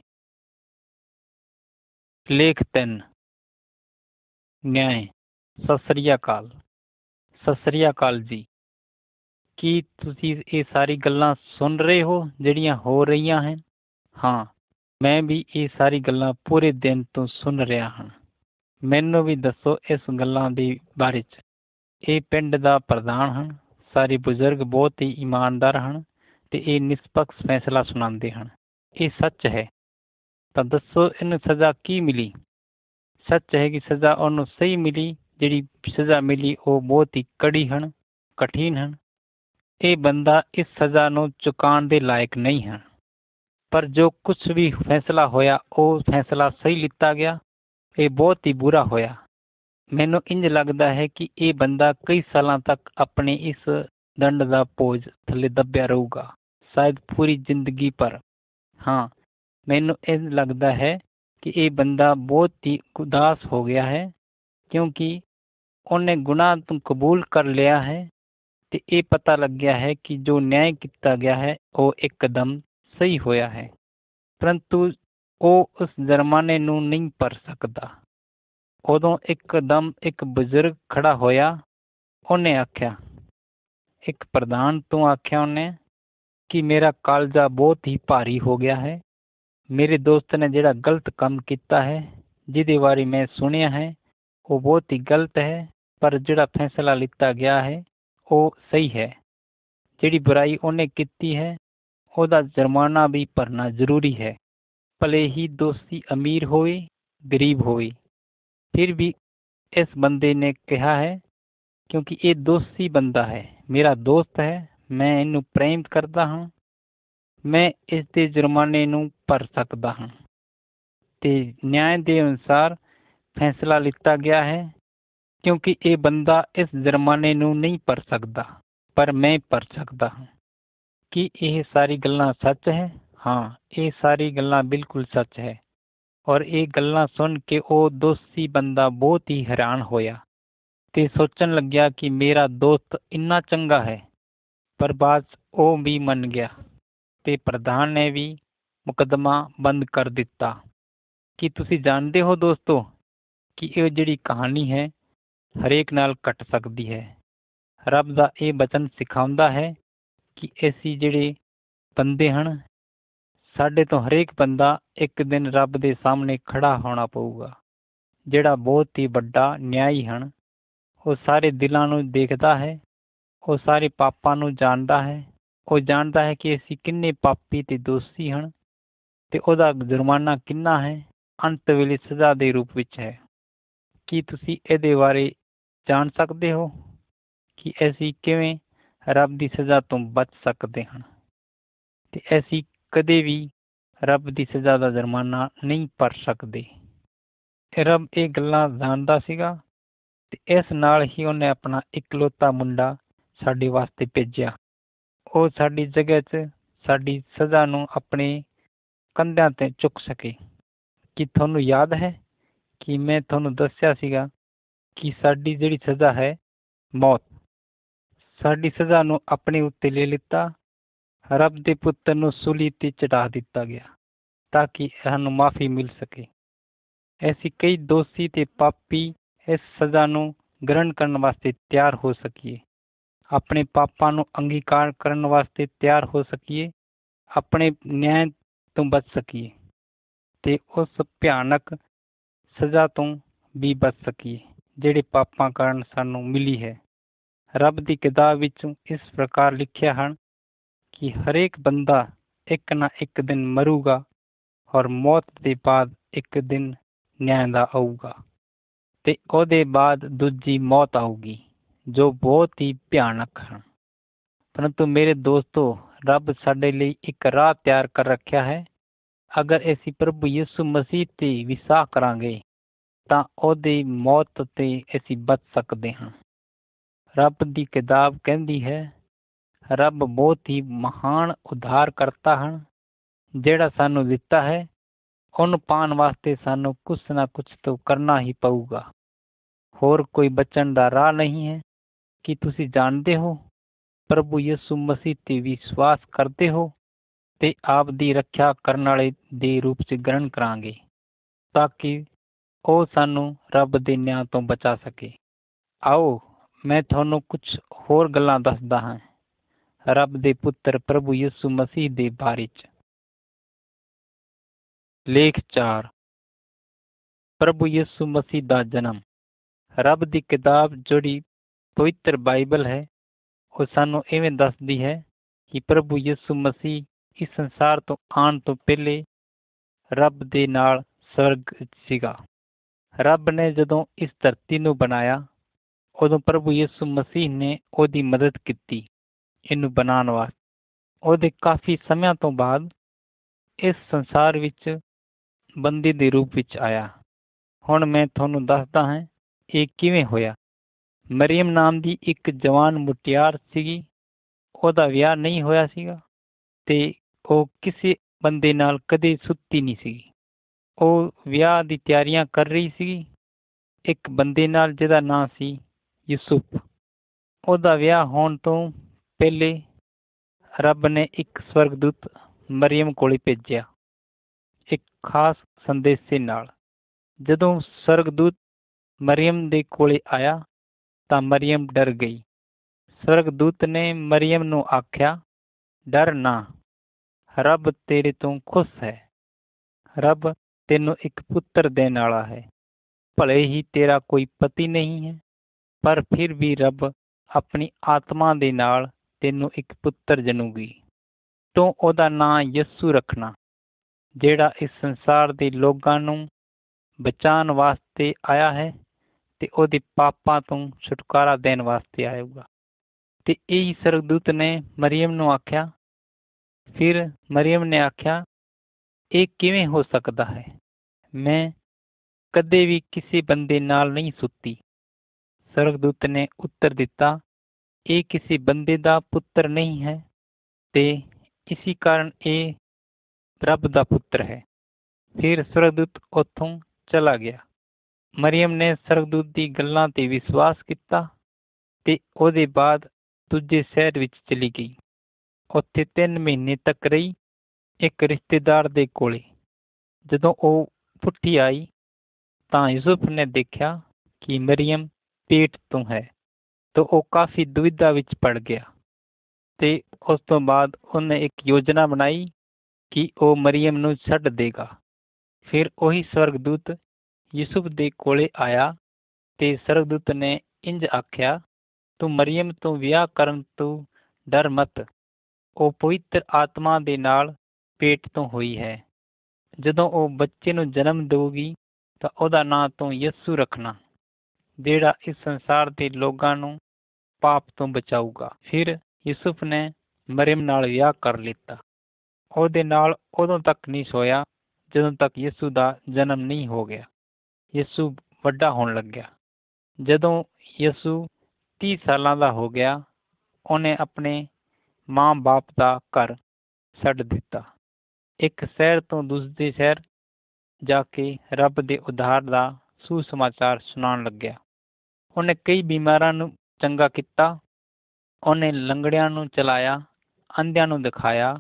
[SPEAKER 1] ਲੇਖ ਤਿੰਨ, ਨਿਆਂ। ਸਤਿ ਸ੍ਰੀ ਅਕਾਲ। ਸਤਿ ਸ੍ਰੀ ਅਕਾਲ ਜੀ। ਕੀ ਤੁਸੀਂ ਇਹ ਸਾਰੀ ਗੱਲਾਂ ਸੁਣ ਰਹੇ ਹੋ ਜਿਹੜੀਆਂ ਹੋ ਰਹੀਆਂ ਹਨ? ਹਾਂ, ਮੈਂ ਵੀ ਇਹ ਸਾਰੀ ਗੱਲਾਂ ਪੂਰੇ ਦਿਨ ਤੋਂ ਸੁਣ ਰਿਹਾ ਹਾਂ। ਮੈਨੂੰ ਵੀ ਦੱਸੋ ਇਸ ਗੱਲਾਂ ਦੇ ਬਾਰੇ 'ਚ। ਇਹ ਪਿੰਡ ਦਾ ਪ੍ਰਧਾਨ ਹਨ। ਸਾਰੇ ਬਜ਼ੁਰਗ ਬਹੁਤ ਹੀ ਇਮਾਨਦਾਰ ਹਨ ਤੇ ਇਹ ਨਿਸ਼ਪਕਸ਼ ਫੈਸਲਾ ਸੁਣਾਉਂਦੇ ਹਨ। ਇਹ ਸੱਚ ਹੈ ਤਾਂ ਦੱਸੋ ਇਹਨੂੰ ਸਜ਼ਾ ਕੀ ਮਿਲੀ? ਸੱਚ ਹੈ ਕਿ ਸਜ਼ਾ ਉਹਨੂੰ ਸਹੀ ਮਿਲੀ। ਜਿਹੜੀ ਸਜ਼ਾ ਮਿਲੀ ਉਹ ਬਹੁਤ ਹੀ ਕੜੀ ਹਨ, ਕਠਿਨ ਹਨ। ਇਹ ਬੰਦਾ ਇਸ ਸਜ਼ਾ ਨੂੰ ਚੁਕਾਉਣ ਦੇ ਲਾਇਕ ਨਹੀਂ ਹੈ, ਪਰ ਜੋ ਕੁਛ ਵੀ ਫੈਸਲਾ ਹੋਇਆ ਉਹ ਫੈਸਲਾ ਸਹੀ ਲਿੱਤਾ ਗਿਆ। ਇਹ ਬਹੁਤ ਹੀ ਬੁਰਾ ਹੋਇਆ। ਮੈਨੂੰ ਇੰਝ ਲੱਗਦਾ ਹੈ ਕਿ ਇਹ ਬੰਦਾ ਕਈ ਸਾਲਾਂ ਤੱਕ ਆਪਣੇ ਇਸ ਦੰਡ ਦਾ ਬੋਝ ਥੱਲੇ ਦੱਬਿਆ ਰਹੂਗਾ, ਸ਼ਾਇਦ ਪੂਰੀ ਜ਼ਿੰਦਗੀ ਭਰ। ਹਾਂ, ਮੈਨੂੰ ਇੰਝ ਲੱਗਦਾ ਹੈ ਕਿ ਇਹ ਬੰਦਾ ਬਹੁਤ ਹੀ ਉਦਾਸ ਹੋ ਗਿਆ ਹੈ, ਕਿਉਂਕਿ ਉਹਨੇ ਗੁਨਾਹ ਤੋਂ ਕਬੂਲ ਕਰ ਲਿਆ ਹੈ ਤੇ ਇਹ ਪਤਾ ਲੱਗਿਆ ਹੈ ਕਿ ਜੋ ਨਿਆਂ ਕੀਤਾ ਗਿਆ ਹੈ ਉਹ ਇੱਕਦਮ ਸਹੀ ਹੋਇਆ ਹੈ, ਪਰੰਤੂ ਉਹ ਉਸ ਜੁਰਮਾਨੇ ਨੂੰ ਨਹੀਂ ਭਰ ਸਕਦਾ। ਉਦੋਂ ਇੱਕਦਮ ਇੱਕ ਬਜ਼ੁਰਗ ਖੜਾ ਹੋਇਆ। ਉਹਨੇ ਆਖਿਆ, ਇੱਕ ਪ੍ਰਧਾਨ ਤੋਂ ਆਖਿਆ ਉਹਨੇ कि मेरा कालजा बहुत ही भारी हो गया है। मेरे दोस्त ने ਜਿਹੜਾ ਗਲਤ ਕੰਮ ਕੀਤਾ ਹੈ, ਜਿਹਦੇ ਬਾਰੇ ਮੈਂ ਸੁਣਿਆ ਹੈ, ਉਹ ਬਹੁਤ ਹੀ ਗਲਤ ਹੈ, ਪਰ ਜਿਹੜਾ ਫੈਸਲਾ ਲਿੱਤਾ ਗਿਆ ਹੈ ਉਹ ਸਹੀ ਹੈ। ਜਿਹੜੀ ਬੁਰਾਈ ਉਹਨੇ ਕੀਤੀ ਹੈ ਉਹਦਾ ਜੁਰਮਾਨਾ ਵੀ ਭਰਨਾ ਜ਼ਰੂਰੀ ਹੈ, ਭਲੇ ਹੀ ਦੋਸ਼ੀ ਅਮੀਰ ਹੋਵੇ ਗਰੀਬ ਹੋਵੇ। ਫਿਰ ਵੀ ਇਸ ਬੰਦੇ ਨੇ ਕਿਹਾ ਹੈ, ਕਿਉਂਕਿ ਇਹ ਦੋਸ਼ੀ ਬੰਦਾ ਹੈ, ਮੇਰਾ ਦੋਸਤ ਹੈ, ਮੈਂ ਇਹਨੂੰ ਪ੍ਰੇਮ ਕਰਦਾ ਹਾਂ, ਮੈਂ ਇਸ ਦੇ ਜੁਰਮਾਨੇ ਨੂੰ ਭਰ ਸਕਦਾ ਹਾਂ। ਤੇ ਨਿਆਂ ਦੇ ਅਨੁਸਾਰ ਫੈਸਲਾ ਲਿੱਤਾ ਗਿਆ ਹੈ, ਕਿਉਂਕਿ ਇਹ ਬੰਦਾ ਇਸ ਜੁਰਮਾਨੇ ਨੂੰ ਨਹੀਂ ਭਰ ਸਕਦਾ, ਪਰ ਮੈਂ ਭਰ ਸਕਦਾ ਹਾਂ। ਕੀ ਇਹ ਸਾਰੀ ਗੱਲਾਂ ਸੱਚ ਹੈ? ਹਾਂ, ਇਹ ਸਾਰੀ ਗੱਲਾਂ ਬਿਲਕੁਲ ਸੱਚ ਹੈ। ਔਰ ਇਹ ਗੱਲਾਂ ਸੁਣ ਕੇ ਉਹ ਦੋਸ਼ੀ ਬੰਦਾ ਬਹੁਤ ਹੀ ਹੈਰਾਨ ਹੋਇਆ ਤੇ ਸੋਚਣ ਲੱਗਿਆ ਕਿ ਮੇਰਾ ਦੋਸਤ ਇੰਨਾ ਚੰਗਾ ਹੈ। ਪਰ ਬਾਅਦ ਉਹ ਵੀ ਮੰਨ ਗਿਆ ਤੇ ਪ੍ਰਧਾਨ ਨੇ ਵੀ ਮੁਕੱਦਮਾ ਬੰਦ ਕਰ ਦਿੱਤਾ। ਕੀ ਤੁਸੀਂ ਜਾਣਦੇ ਹੋ ਦੋਸਤੋ ਕਿ ਇਹ ਜਿਹੜੀ ਕਹਾਣੀ ਹੈ ਹਰੇਕ ਨਾਲ ਘਟ ਸਕਦੀ ਹੈ। ਰੱਬ ਦਾ ਇਹ ਬਚਨ ਸਿਖਾਉਂਦਾ ਹੈ ਕਿ ਅਸੀਂ ਜਿਹੜੇ ਬੰਦੇ ਹਨ, ਸਾਡੇ ਤੋਂ ਹਰੇਕ ਬੰਦਾ ਇੱਕ ਦਿਨ ਰੱਬ ਦੇ ਸਾਹਮਣੇ ਖੜਾ ਹੋਣਾ ਪਊਗਾ, ਜਿਹੜਾ ਬਹੁਤ ਹੀ ਵੱਡਾ ਨਿਆਈ ਹਨ। ਉਹ ਸਾਰੇ ਦਿਲਾਂ ਨੂੰ ਦੇਖਦਾ ਹੈ, ਉਹ ਸਾਰੇ ਪਾਪਾਂ ਨੂੰ ਜਾਣਦਾ ਹੈ, ਉਹ ਜਾਣਦਾ ਹੈ ਕਿ ਅਸੀਂ ਕਿੰਨੇ ਪਾਪੀ ਤੇ ਦੋਸ਼ੀ ਹਨ ਤੇ ਉਹਦਾ ਜੁਰਮਾਨਾ ਕਿੰਨਾ ਹੈ, ਅੰਤ ਵੇਲੇ ਸਜ਼ਾ ਦੇ ਰੂਪ ਵਿੱਚ ਹੈ। ਕੀ ਤੁਸੀਂ ਇਹਦੇ ਬਾਰੇ ਜਾਣ ਸਕਦੇ ਹੋ ਕਿ ਅਸੀਂ ਕਿਵੇਂ ਰੱਬ ਦੀ ਸਜ਼ਾ ਤੋਂ ਬਚ ਸਕਦੇ ਹਾਂ ਤੇ ਅਸੀਂ ਕਦੇ ਵੀ ਰੱਬ ਦੀ ਸਜ਼ਾ ਦਾ ਜੁਰਮਾਨਾ ਨਹੀਂ ਭਰ ਸਕਦੇ। ਰੱਬ ਇਹ ਗੱਲਾਂ ਜਾਣਦਾ ਸੀਗਾ ਤੇ ਇਸ ਨਾਲ ਹੀ ਉਹਨੇ ਆਪਣਾ ਇਕਲੌਤਾ ਮੁੰਡਾ ਸਾਡੇ ਵਾਸਤੇ ਭੇਜਿਆ। ਉਹ ਸਾਡੀ ਜਗ੍ਹਾ 'ਚ ਸਾਡੀ ਸਜ਼ਾ ਨੂੰ ਆਪਣੇ ਕੰਧਿਆਂ ਤੇ ਚੁੱਕ ਸਕੇ। ਕੀ ਤੁਹਾਨੂੰ ਯਾਦ ਹੈ ਕਿ ਮੈਂ ਤੁਹਾਨੂੰ ਦੱਸਿਆ ਸੀਗਾ ਕਿ ਸਾਡੀ ਜਿਹੜੀ ਸਜ਼ਾ ਹੈ ਮੌਤ, ਸਾਡੀ ਸਜ਼ਾ ਨੂੰ ਆਪਣੇ ਉੱਤੇ ਲੈ ਲਿੱਤਾ, ਰੱਬ ਦੇ ਪੁੱਤਰ ਨੂੰ ਸੂਲੀ ਤੇ ਚੜਾ ਦਿੱਤਾ ਗਿਆ ਤਾਂ ਕਿ ਸਾਨੂੰ ਮਾਫੀ ਮਿਲ ਸਕੇ। ਅਸੀਂ ਕਈ ਦੋਸ਼ੀ ਤੇ ਪਾਪੀ ਇਸ ਸਜ਼ਾ ਨੂੰ ਗ੍ਰਹਿਣ ਕਰਨ ਵਾਸਤੇ ਤਿਆਰ ਹੋ ਸਕੀਏ, ਆਪਣੇ ਪਾਪਾਂ ਨੂੰ ਅੰਗੀਕਾਰ ਕਰਨ ਵਾਸਤੇ ਤਿਆਰ ਹੋ ਸਕੀਏ, ਆਪਣੇ ਨਿਆਂ ਤੋਂ ਬਚ ਸਕੀਏ ਤੇ ਉਸ ਭਿਆਨਕ ਸਜ਼ਾ ਤੋਂ ਵੀ ਬਚ ਸਕੀਏ ਜਿਹੜੇ ਪਾਪਾਂ ਕਾਰਨ ਸਾਨੂੰ ਮਿਲੀ ਹੈ। ਰੱਬ ਦੀ ਕਿਤਾਬ ਵਿੱਚ ਇਸ ਪ੍ਰਕਾਰ ਲਿਖਿਆ ਹਨ ਕਿ ਹਰੇਕ ਬੰਦਾ ਇੱਕ ਨਾ ਇੱਕ ਦਿਨ ਮਰੂਗਾ ਔਰ ਮੌਤ ਦੇ ਬਾਅਦ ਇੱਕ ਦਿਨ ਨਿਆਂ ਦਾ ਆਊਗਾ ਤੇ ਉਹਦੇ ਬਾਅਦ ਦੂਜੀ ਮੌਤ ਆਊਗੀ ਜੋ ਬਹੁਤ ਹੀ ਭਿਆਨਕ ਹਨ। ਪਰੰਤੂ ਮੇਰੇ ਦੋਸਤੋ, ਰੱਬ ਸਾਡੇ ਲਈ ਇੱਕ ਰਾਹ ਤਿਆਰ ਕਰ ਰੱਖਿਆ ਹੈ। ਅਗਰ ਅਸੀਂ ਪ੍ਰਭੂ ਯਿਸੂ ਮਸੀਹ ਤੇ ਵਿਸ਼ਵਾਸ ਕਰਾਂਗੇ ਤਾਂ ਉਹਦੀ ਮੌਤ ਤੇ ਅਸੀਂ ਬਚ ਸਕਦੇ ਹਾਂ। ਰੱਬ ਦੀ ਕਿਤਾਬ ਕਹਿੰਦੀ ਹੈ ਰੱਬ ਬਹੁਤ ਹੀ ਮਹਾਨ ਉਧਾਰ ਕਰਤਾ ਹਨ, ਜਿਹੜਾ ਸਾਨੂੰ ਦਿੱਤਾ ਹੈ ਉਹਨੂੰ ਪਾਉਣ ਵਾਸਤੇ ਸਾਨੂੰ ਕੁਛ ਨਾ ਕੁਛ ਤਾਂ ਕਰਨਾ ਹੀ ਪਊਗਾ, ਹੋਰ ਕੋਈ ਬਚਣ ਦਾ ਰਾਹ ਨਹੀਂ ਹੈ। ਕੀ ਤੁਸੀਂ ਜਾਣਦੇ ਹੋ ਪ੍ਰਭੂ ਯਿਸੂ ਮਸੀਹ ਤੇ ਵਿਸ਼ਵਾਸ ਕਰਦੇ ਹੋ ਤੇ ਆਪ ਦੀ ਰੱਖਿਆ ਕਰਨ ਵਾਲੇ ਦੇ ਰੂਪ 'ਚ ਗ੍ਰਹਿਣ ਕਰਾਂਗੇ ਤਾਂ ਕਿ ਉਹ ਸਾਨੂੰ ਰੱਬ ਦੇ ਨਿਆਂ ਤੋਂ ਬਚਾ ਸਕੇ। ਆਓ ਮੈਂ ਤੁਹਾਨੂੰ ਕੁਛ ਹੋਰ ਗੱਲਾਂ ਦੱਸਦਾ ਹਾਂ ਰੱਬ ਦੇ ਪੁੱਤਰ ਪ੍ਰਭੂ ਯਿਸੂ ਮਸੀਹ ਦੇ ਬਾਰੇ 'ਚ। ਲੇਖ ਚਾਰ, ਪ੍ਰਭੂ ਯਿਸੂ ਮਸੀਹ ਦਾ ਜਨਮ। ਰੱਬ ਦੀ ਕਿਤਾਬ ਜਿਹੜੀ ਪਵਿੱਤਰ ਬਾਈਬਲ ਹੈ ਉਹ ਸਾਨੂੰ ਇਵੇਂ ਦੱਸਦੀ ਹੈ ਕਿ ਪ੍ਰਭੂ ਯਿਸੂ ਮਸੀਹ ਇਸ ਸੰਸਾਰ ਤੋਂ ਆਉਣ ਤੋਂ ਪਹਿਲੇ ਰੱਬ ਦੇ ਨਾਲ ਸਵਰਗ ਸੀਗਾ। ਰੱਬ ਨੇ ਜਦੋਂ ਇਸ ਧਰਤੀ ਨੂੰ ਬਣਾਇਆ ਉਦੋਂ ਪ੍ਰਭੂ ਯਿਸੂ ਮਸੀਹ ਨੇ ਉਹਦੀ ਮਦਦ ਕੀਤੀ ਇਹਨੂੰ ਬਣਾਉਣ ਵਾਸਤੇ। ਉਹਦੇ ਕਾਫੀ ਸਮਿਆਂ ਤੋਂ ਬਾਅਦ ਇਸ ਸੰਸਾਰ ਵਿੱਚ ਬੰਦੇ ਦੇ ਰੂਪ ਵਿੱਚ ਆਇਆ। ਹੁਣ ਮੈਂ ਤੁਹਾਨੂੰ ਦੱਸਦਾ ਹਾਂ ਇਹ ਕਿਵੇਂ ਹੋਇਆ। ਮਰੀਮ ਨਾਮ ਦੀ ਇੱਕ ਜਵਾਨ ਮੁਟਿਆਰ ਸੀਗੀ, ਉਹਦਾ ਵਿਆਹ ਨਹੀਂ ਹੋਇਆ ਸੀਗਾ ਤੇ ਉਹ ਕਿਸੇ ਬੰਦੇ ਨਾਲ ਕਦੇ ਸੁੱਤੀ ਨਹੀਂ ਸੀਗੀ। ਉਹ ਵਿਆਹ ਦੀ ਤਿਆਰੀਆਂ ਕਰ ਰਹੀ ਸੀਗੀ ਇੱਕ ਬੰਦੇ ਨਾਲ ਜਿਹਦਾ ਨਾਂ ਸੀ ਯੂਸੁਫ। ਉਹਦਾ ਵਿਆਹ ਹੋਣ ਤੋਂ ਪਹਿਲੇ ਰੱਬ ਨੇ ਇੱਕ ਸਵਰਗਦੂਤ ਮਰੀਮ ਕੋਲ ਭੇਜਿਆ ਇੱਕ ਖਾਸ ਸੰਦੇਸ਼ੇ ਨਾਲ। ਜਦੋਂ ਸਵਰਗਦੂਤ ਮਰੀਮ ਦੇ ਕੋਲੇ ਆਇਆ ਤਾਂ ਮਰੀਮ ਡਰ ਗਈ। ਸਵਰਗਦੂਤ ਨੇ ਮਰੀਮ ਨੂੰ ਆਖਿਆ, ਡਰ ਨਾ, ਰੱਬ ਤੇਰੇ ਤੋਂ ਖੁਸ਼ ਹੈ। ਰੱਬ ਤੈਨੂੰ ਇੱਕ ਪੁੱਤਰ ਦੇਣ ਵਾਲਾ ਹੈ। ਭਲੇ ਹੀ ਤੇਰਾ ਕੋਈ ਪਤੀ ਨਹੀਂ ਹੈ, ਪਰ ਫਿਰ ਵੀ ਰੱਬ ਆਪਣੀ ਆਤਮਾ ਦੇ ਨਾਲ ਤੈਨੂੰ ਇੱਕ ਪੁੱਤਰ ਜਨੂਗੀ। ਤੂੰ ਉਹਦਾ ਨਾਂ ਯਿਸੂ ਰੱਖਣਾ, ਜਿਹੜਾ ਇਸ ਸੰਸਾਰ ਦੇ ਲੋਕਾਂ ਨੂੰ ਬਚਾਉਣ ਵਾਸਤੇ ਆਇਆ ਹੈ ਤੇ ਉਹਦੇ ਪਾਪਾਂ ਤੋਂ ਛੁਟਕਾਰਾ ਦੇਣ ਵਾਸਤੇ ਆਏਗਾ। ਤੇ ਇਹੀ ਸਰਗਦੂਤ ਨੇ ਮਰੀਅਮ ਨੂੰ ਆਖਿਆ। ਫਿਰ ਮਰੀਅਮ ਨੇ ਆਖਿਆ, ਇਹ ਕਿਵੇਂ ਹੋ ਸਕਦਾ ਹੈ? ਮੈਂ ਕਦੇ ਵੀ ਕਿਸੇ ਬੰਦੇ ਨਾਲ ਨਹੀਂ ਸੁੱਤੀ। ਸਰਗਦੂਤ ਨੇ ਉੱਤਰ ਦਿੱਤਾ, ਇਹ ਕਿਸੇ ਬੰਦੇ ਦਾ ਪੁੱਤਰ ਨਹੀਂ ਹੈ ਤੇ ਇਸੇ ਕਾਰਨ ਇਹ ਰੱਬ ਦਾ ਪੁੱਤਰ ਹੈ। ਫਿਰ ਸਰਗਦੂਤ ਉੱਥੋਂ ਚਲਾ ਗਿਆ। ਮਰੀਅਮ ਨੇ ਸਰਗਦੂਤ ਦੀ ਗੱਲਾਂ ਤੇ ਵਿਸ਼ਵਾਸ ਕੀਤਾ ਤੇ ਉਹਦੇ ਬਾਅਦ ਦੂਜੇ ਸ਼ਹਿਰ ਵਿੱਚ ਚਲੀ ਗਈ। ਉੱਥੇ ਤਿੰਨ ਮਹੀਨੇ ਤੱਕ ਰਹੀ, ਇੱਕ ਰਿਸ਼ਤੇਦਾਰ ਦੇ ਕੋਲੇ। ਜਦੋਂ ਉਹ ਪੁੱਠੀ ਆਈ ਤਾਂ ਯੂਸੁਫ ਨੇ ਦੇਖਿਆ ਕਿ ਮਰੀਅਮ ਪੇਟ ਤੋਂ ਹੈ, ਤਾਂ ਉਹ ਕਾਫੀ ਦੁਵਿਧਾ ਵਿੱਚ ਪੜ ਗਿਆ ਤੇ ਉਸ ਤੋਂ ਬਾਅਦ ਉਹਨੇ ਇੱਕ ਯੋਜਨਾ ਬਣਾਈ ਕਿ ਉਹ ਮਰੀਅਮ ਨੂੰ ਛੱਡ ਦੇਗਾ। ਫਿਰ ਉਹੀ ਸਰਗਦੂਤ ਯੂਸੁਫ ਦੇ ਕੋਲੇ ਆਇਆ ਤੇ ਸਰਗਦੂਤ ਨੇ ਇੰਜ ਆਖਿਆ, ਤੂੰ ਮਰੀਅਮ ਤੋਂ ਵਿਆਹ ਕਰਨ ਤੋਂ ਡਰ ਮਤ, ਉਹ ਪਵਿੱਤਰ ਆਤਮਾ ਦੇ ਨਾਲ ਪੇਟ ਤੋਂ ਹੋਈ ਹੈ। ਜਦੋਂ ਉਹ ਬੱਚੇ ਨੂੰ ਜਨਮ ਦੇਊਗੀ ਤਾਂ ਉਹਦਾ ਨਾਂ ਤੂੰ ਯਿਸੂ ਰੱਖਣਾ, ਜਿਹੜਾ ਇਸ ਸੰਸਾਰ ਦੇ ਲੋਕਾਂ ਨੂੰ ਪਾਪ ਤੋਂ ਬਚਾਊਗਾ। ਫਿਰ ਯੂਸੁਫ ਨੇ ਮਰੀਅਮ ਨਾਲ ਵਿਆਹ ਕਰ ਲਿੱਤਾ। ਉਹਦੇ ਨਾਲ ਉਦੋਂ ਤੱਕ ਨਹੀਂ ਸੋਇਆ ਜਦੋਂ ਤੱਕ ਯਿਸੂ ਦਾ ਜਨਮ ਨਹੀਂ ਹੋ ਗਿਆ। ਯਿਸੂ ਵੱਡਾ ਹੋਣ ਲੱਗਿਆ। ਜਦੋਂ ਯਿਸੂ ਤੀਹ ਸਾਲਾਂ ਦਾ ਹੋ ਗਿਆ, ਉਹਨੇ ਆਪਣੇ ਮਾਂ ਬਾਪ ਦਾ ਘਰ ਛੱਡ ਦਿੱਤਾ। ਇੱਕ ਸ਼ਹਿਰ ਤੋਂ ਦੂਸਰੇ ਸ਼ਹਿਰ ਜਾ ਕੇ ਰੱਬ ਦੇ ਉਧਾਰ ਦਾ ਸੁਸਮਾਚਾਰ ਸੁਣਾਉਣ ਲੱਗਿਆ। ਉਹਨੇ ਕਈ ਬਿਮਾਰਾਂ ਨੂੰ ਚੰਗਾ ਕੀਤਾ। ਉਹਨੇ ਲੰਗੜਿਆਂ ਨੂੰ ਚਲਾਇਆ, ਅੰਧਿਆਂ ਨੂੰ ਦਿਖਾਇਆ,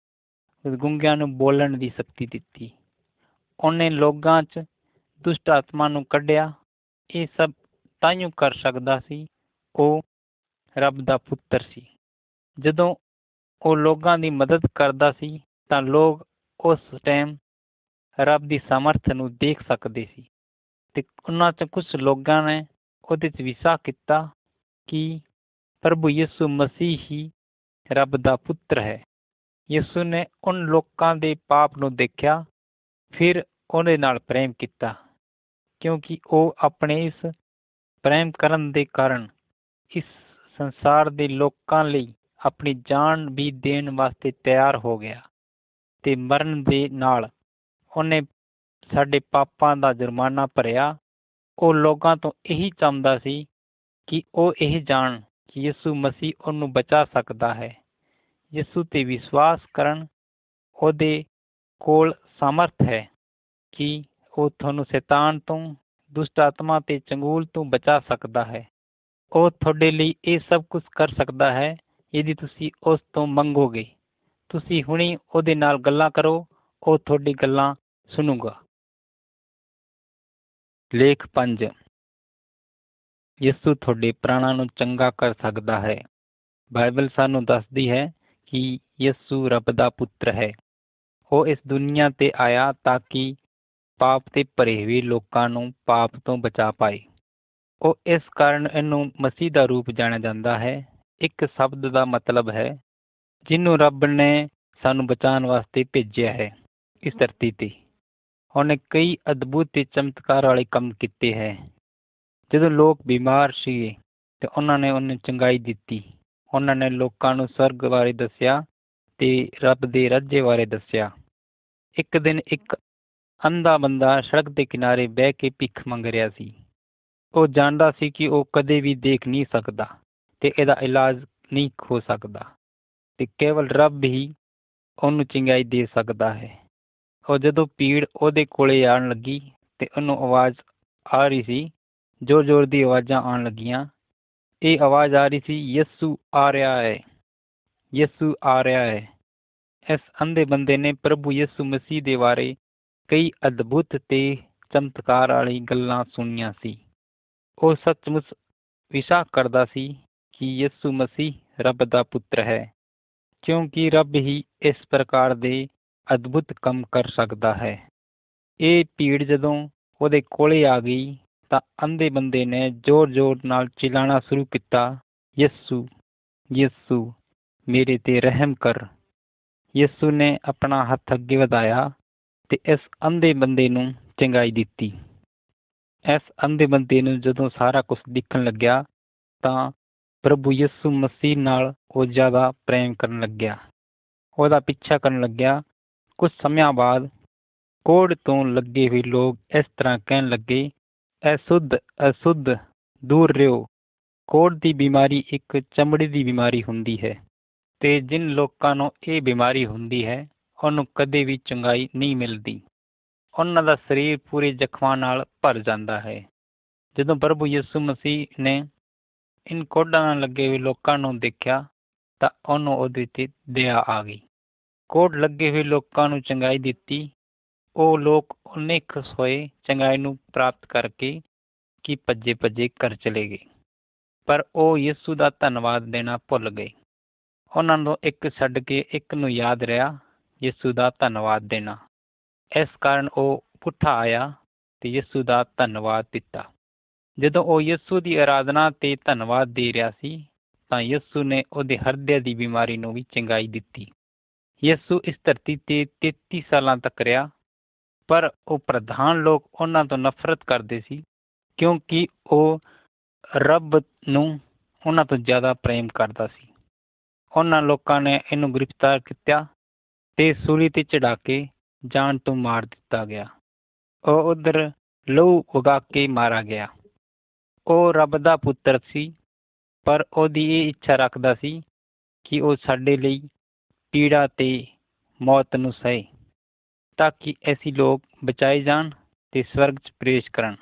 [SPEAKER 1] ਗੂੰਗਿਆਂ ਨੂੰ ਬੋਲਣ ਦੀ ਸ਼ਕਤੀ ਦਿੱਤੀ। ਉਹਨੇ ਲੋਕਾਂ 'ਚ ਦੁਸ਼ਟ ਆਤਮਾ ਨੂੰ ਕੱਢਿਆ। ਇਹ ਸਭ ਤਾਂਹੀਓ ਕਰ ਸਕਦਾ ਸੀ, ਉਹ ਰੱਬ ਦਾ ਪੁੱਤਰ ਸੀ। ਜਦੋਂ ਉਹ ਲੋਕਾਂ ਦੀ ਮਦਦ ਕਰਦਾ ਸੀ ਤਾਂ ਲੋਕ ਉਸ ਟਾਈਮ ਰੱਬ ਦੀ ਸਮਰਥ ਨੂੰ ਦੇਖ ਸਕਦੇ ਸੀ ਤੇ ਉਹਨਾਂ 'ਚ ਕੁਝ ਲੋਕਾਂ ਨੇ ਉਹਦੇ 'ਚ ਵਿਸ਼ਵਾਸ ਕੀਤਾ ਕਿ ਪ੍ਰਭੂ ਯਿਸੂ ਮਸੀਹ ਹੀ ਰੱਬ ਦਾ ਪੁੱਤਰ ਹੈ। ਯਿਸੂ ਨੇ ਉਨ ਲੋਕਾਂ ਦੇ ਪਾਪ ਨੂੰ ਦੇਖਿਆ, ਫਿਰ ਉਹਦੇ ਨਾਲ ਪ੍ਰੇਮ ਕੀਤਾ, ਕਿਉਂਕਿ ਉਹ ਆਪਣੇ ਇਸ ਪ੍ਰੇਮ ਕਰਨ ਦੇ ਕਾਰਨ ਇਸ ਸੰਸਾਰ ਦੇ ਲੋਕਾਂ ਲਈ ਆਪਣੀ ਜਾਨ ਵੀ ਦੇਣ ਵਾਸਤੇ ਤਿਆਰ ਹੋ ਗਿਆ ਤੇ ਮਰਨ ਦੇ ਨਾਲ ਉਹਨੇ ਸਾਡੇ ਪਾਪਾਂ ਦਾ ਜੁਰਮਾਨਾ ਭਰਿਆ। ਉਹ ਲੋਕਾਂ ਤੋਂ ਇਹੀ ਚਾਹੁੰਦਾ ਸੀ ਕਿ ਉਹ ਇਹ ਜਾਣ ਕਿ ਯਿਸੂ ਮਸੀਹ ਉਹਨੂੰ ਬਚਾ ਸਕਦਾ ਹੈ। ਯਿਸੂ ਤੇ ਵਿਸ਼ਵਾਸ ਕਰਨ, ਉਹਦੇ ਕੋਲ ਸਮਰਥ ਹੈ ਕਿ ਉਹ ਤੁਹਾਨੂੰ ਸ਼ੈਤਾਨ ਤੋਂ, ਦੁਸ਼ਟ ਆਤਮਾ ਤੇ ਚੰਗੁਲ ਤੋਂ ਬਚਾ ਸਕਦਾ ਹੈ। ਉਹ ਤੁਹਾਡੇ ਲਈ ਇਹ ਸਭ ਕੁਝ ਕਰ ਸਕਦਾ ਹੈ ਯਦि ਤੁਸੀਂ ਉਸ ਤੋਂ ਮੰਗੋਗੇ। ਤੁਸੀਂ ਹੁਣੀ ਉਹਦੇ ਨਾਲ ਗੱਲਾਂ ਕਰੋ, ਉਹ ਤੁਹਾਡੀ ਗੱਲਾਂ ਸੁਣੂਗਾ। ਲੇਖ ਪੰਜ। ਯਿਸੂ ਤੁਹਾਡੇ ਪ੍ਰਾਣਾਂ ਨੂੰ ਚੰਗਾ ਕਰ ਸਕਦਾ ਹੈ। ਬਾਈਬਲ ਸਾਨੂੰ ਦੱਸਦੀ ਹੈ ਕਿ ਯਿਸੂ ਰੱਬ ਦਾ ਪੁੱਤਰ ਹੈ। ਉਹ ਇਸ ਦੁਨੀਆ ਤੇ ਆਇਆ ਤਾਂ ਕਿ ਪਾਪ ਤੇ ਭਰੇ ਹੋਏ ਲੋਕਾਂ ਨੂੰ ਪਾਪ ਤੋਂ ਬਚਾ ਪਾਏ। ਉਹ ਇਸ ਕਾਰਨ ਇਹਨੂੰ ਮਸੀਹ ਦਾ ਰੂਪ ਜਾਣਿਆ ਜਾਂਦਾ ਹੈ। ਇੱਕ ਸ਼ਬਦ ਦਾ ਮਤਲਬ ਹੈ ਜਿਹਨੂੰ ਰੱਬ ਨੇ ਸਾਨੂੰ ਬਚਾਉਣ ਵਾਸਤੇ ਭੇਜਿਆ ਹੈ ਇਸ ਧਰਤੀ ਤੇ। ਉਹਨੇ ਕਈ ਅਦਭੁਤ ਤੇ ਚਮਤਕਾਰ ਵਾਲੇ ਕੰਮ ਕੀਤੇ ਹੈ। ਜਦੋਂ ਲੋਕ ਬਿਮਾਰ ਸੀਗੇ ਤੇ ਉਹਨਾਂ ਨੇ ਉਹਨੂੰ ਚੰਗਾਈ ਦਿੱਤੀ। ਉਹਨਾਂ ਨੇ ਲੋਕਾਂ ਨੂੰ ਸਵਰਗ ਬਾਰੇ ਦੱਸਿਆ ਤੇ ਰੱਬ ਦੇ ਰਾਜੇ ਬਾਰੇ ਦੱਸਿਆ। ਇੱਕ ਦਿਨ ਇੱਕ ਅੰਧਾ ਬੰਦਾ ਸੜਕ ਦੇ ਕਿਨਾਰੇ ਬਹਿ ਕੇ ਭਿੱਖ ਮੰਗ ਰਿਹਾ ਸੀ। ਉਹ ਜਾਣਦਾ ਸੀ ਕਿ ਉਹ ਕਦੇ ਵੀ ਦੇਖ ਨਹੀਂ ਸਕਦਾ ਤੇ ਇਹਦਾ ਇਲਾਜ ਨਹੀਂ ਹੋ ਸਕਦਾ ਤੇ ਕੇਵਲ ਰੱਬ ਹੀ ਉਹਨੂੰ ਚੰਗਾਈ ਦੇ ਸਕਦਾ ਹੈ। ਉਹ ਜਦੋਂ ਭੀੜ ਉਹਦੇ ਕੋਲੇ ਆਉਣ ਲੱਗੀ ਤੇ ਉਹਨੂੰ ਆਵਾਜ਼ ਆ ਰਹੀ ਸੀ, ਜ਼ੋਰ ਜ਼ੋਰ ਦੀ ਆਵਾਜ਼ਾਂ ਆਉਣ ਲੱਗੀਆਂ। ਇਹ ਆਵਾਜ਼ ਆ ਰਹੀ ਸੀ, ਯਿਸੂ ਆ ਰਿਹਾ ਹੈ, ਯਿਸੂ ਆ ਰਿਹਾ ਹੈ। ਇਸ ਅੰਧੇ ਬੰਦੇ ਨੇ ਪ੍ਰਭੂ ਯਿਸੂ ਮਸੀਹ ਦੇ ਬਾਰੇ ਕਈ ਅਦਭੁਤ ਤੇ ਚਮਤਕਾਰ ਵਾਲੀ ਗੱਲਾਂ ਸੁਣੀਆਂ ਸੀ। ਉਹ ਸੱਚਮੁੱਚ ਵਿਸ਼ਵਾਸ ਕਰਦਾ ਸੀ ਕਿ ਯਿਸੂ ਮਸੀਹ ਰੱਬ ਦਾ ਪੁੱਤਰ ਹੈ। ਕਿਉਂਕਿ ਰੱਬ ਹੀ ਇਸ ਪ੍ਰਕਾਰ ਦੇ ਅਦਭੁਤ ਕੰਮ ਕਰ ਸਕਦਾ ਹੈ। ਇਹ ਭੀੜ ਜਦੋਂ ਉਹਦੇ ਕੋਲੇ ਆ ਗਈ ਤਾਂ ਅੰਧੇ ਬੰਦੇ ਨੇ ਜ਼ੋਰ ਜ਼ੋਰ ਨਾਲ ਚਿਲਾਣਾ ਸ਼ੁਰੂ ਕੀਤਾ, ਯਿਸੂ ਯਿਸੂ ਮੇਰੇ ਤੇ ਰਹਿਮ ਕਰ। ਯਿਸੂ ਨੇ ਆਪਣਾ ਹੱਥ ਅੱਗੇ ਵਧਾਇਆ ਤੇ ਇਸ ਅੰਧੇ ਬੰਦੇ ਨੂੰ ਚੰਗਾਈ ਦਿੱਤੀ। ਇਸ ਅੰਧੇ ਬੰਦੇ ਨੂੰ ਜਦੋਂ ਸਾਰਾ ਕੁਝ ਦਿਖਣ ਲੱਗਿਆ ਤਾਂ ਪ੍ਰਭੂ ਯਿਸੂ ਮਸੀਹ ਨਾਲ ਉਹ ਜ਼ਿਆਦਾ ਪ੍ਰੇਮ ਕਰਨ ਲੱਗਿਆ, ਉਹਦਾ ਪਿੱਛਾ ਕਰਨ ਲੱਗਿਆ। ਕੁਝ ਸਮਿਆਂ ਬਾਅਦ ਕੋਹੜ ਤੋਂ ਲੱਗੇ ਹੋਏ ਲੋਕ ਇਸ ਤਰ੍ਹਾਂ ਕਹਿਣ ਲੱਗੇ, ਅਸ਼ੁੱਧ ਅਸ਼ੁੱਧ ਦੂਰ ਰਿਓ। ਕੋਹੜ ਦੀ ਬਿਮਾਰੀ ਇੱਕ ਚਮੜੀ ਦੀ ਬਿਮਾਰੀ ਹੁੰਦੀ ਹੈ ਤੇ ਜਿਨ ਲੋਕਾਂ ਨੂੰ ਇਹ ਬਿਮਾਰੀ ਹੁੰਦੀ ਹੈ ਉਹਨੂੰ ਕਦੇ ਵੀ ਚੰਗਾਈ ਨਹੀਂ ਮਿਲਦੀ। ਉਹਨਾਂ ਦਾ ਸਰੀਰ ਪੂਰੇ ਜ਼ਖਮਾਂ ਨਾਲ ਭਰ ਜਾਂਦਾ ਹੈ। ਜਦੋਂ ਪ੍ਰਭੂ ਯਿਸੂ ਮਸੀਹ ਨੇ ਇਨ ਕੋਹੜਾਂ ਨਾਲ ਲੱਗੇ ਹੋਏ ਲੋਕਾਂ ਨੂੰ ਦੇਖਿਆ ਤਾਂ ਉਹਨੂੰ ਉਹਦੇ ਤੇ ਦਇਆ ਆ ਗਈ। ਕੋਹੜ ਲੱਗੇ ਹੋਏ ਲੋਕਾਂ ਨੂੰ ਚੰਗਾਈ ਦਿੱਤੀ। ਉਹ ਲੋਕ ਉਨੇ ਖੁਸ਼ ਹੋਏ ਚੰਗਾਈ ਨੂੰ ਪ੍ਰਾਪਤ ਕਰਕੇ ਕਿ ਭੱਜੇ ਭੱਜੇ ਘਰ ਚਲੇ ਗਏ। ਪਰ ਉਹ ਯਿਸੂ ਦਾ ਧੰਨਵਾਦ ਦੇਣਾ ਭੁੱਲ ਗਏ। ਉਹਨਾਂ ਨੂੰ ਇੱਕ ਛੱਡ ਕੇ ਇੱਕ ਨੂੰ ਯਾਦ ਰਿਹਾ ਯਿਸੂ ਦਾ ਧੰਨਵਾਦ ਦੇਣਾ। ਇਸ ਕਾਰਨ ਉਹ ਪੁੱਠਾ ਆਇਆ ਤੇ ਯਿਸੂ ਦਾ ਧੰਨਵਾਦ ਦਿੱਤਾ। ਜਦੋਂ ਉਹ ਯਿਸੂ ਦੀ ਆਰਾਧਨਾ ਤੇ ਧੰਨਵਾਦ ਦੇ ਰਿਹਾ ਸੀ ਤਾਂ ਯਿਸੂ ਨੇ ਉਹਦੇ ਹਿਰਦੇ ਦੀ ਬਿਮਾਰੀ ਨੂੰ ਵੀ ਚੰਗਾਈ ਦਿੱਤੀ। ਯਿਸੂ ਇਸ ਧਰਤੀ ਤੇ ਤੇਤੀ ਸਾਲਾਂ ਤੱਕ ਰਿਹਾ, ਪਰ ਉਹ ਪ੍ਰਧਾਨ ਲੋਕ ਉਹਨਾਂ ਤੋਂ ਨਫ਼ਰਤ ਕਰਦੇ ਸੀ ਕਿਉਂਕਿ ਉਹ ਰੱਬ ਨੂੰ ਉਹਨਾਂ ਤੋਂ ਜ਼ਿਆਦਾ ਪ੍ਰੇਮ ਕਰਦਾ ਸੀ। ਉਹਨਾਂ ਲੋਕਾਂ ਨੇ ਇਹਨੂੰ ਗ੍ਰਿਫਤਾਰ ਕੀਤਾ ਤੇ ਸੂਲੀ ਤੇ ਚੜਾ ਕੇ ਜਾਨ ਤੋਂ ਮਾਰ ਦਿੱਤਾ ਗਿਆ। ਉਹ ਉਧਰ ਲਹੂ ਵਗਾ ਕੇ ਮਾਰਾ ਗਿਆ। ਉਹ ਰੱਬ ਦਾ ਪੁੱਤਰ ਸੀ, ਪਰ ਉਹਦੀ ਇਹ ਇੱਛਾ ਰੱਖਦਾ ਸੀ ਕਿ ਉਹ ਸਾਡੇ ਲਈ ਪੀੜਾ ਤੇ ਮੌਤ ਨੂੰ ਸਹੇ ਤਾਂ ਕਿ ਐਸੀ ਲੋਕ ਬਚਾਏ ਜਾਣ ਤੇ ਸਵਰਗ 'ਚ ਪ੍ਰਵੇਸ਼ ਕਰਨ।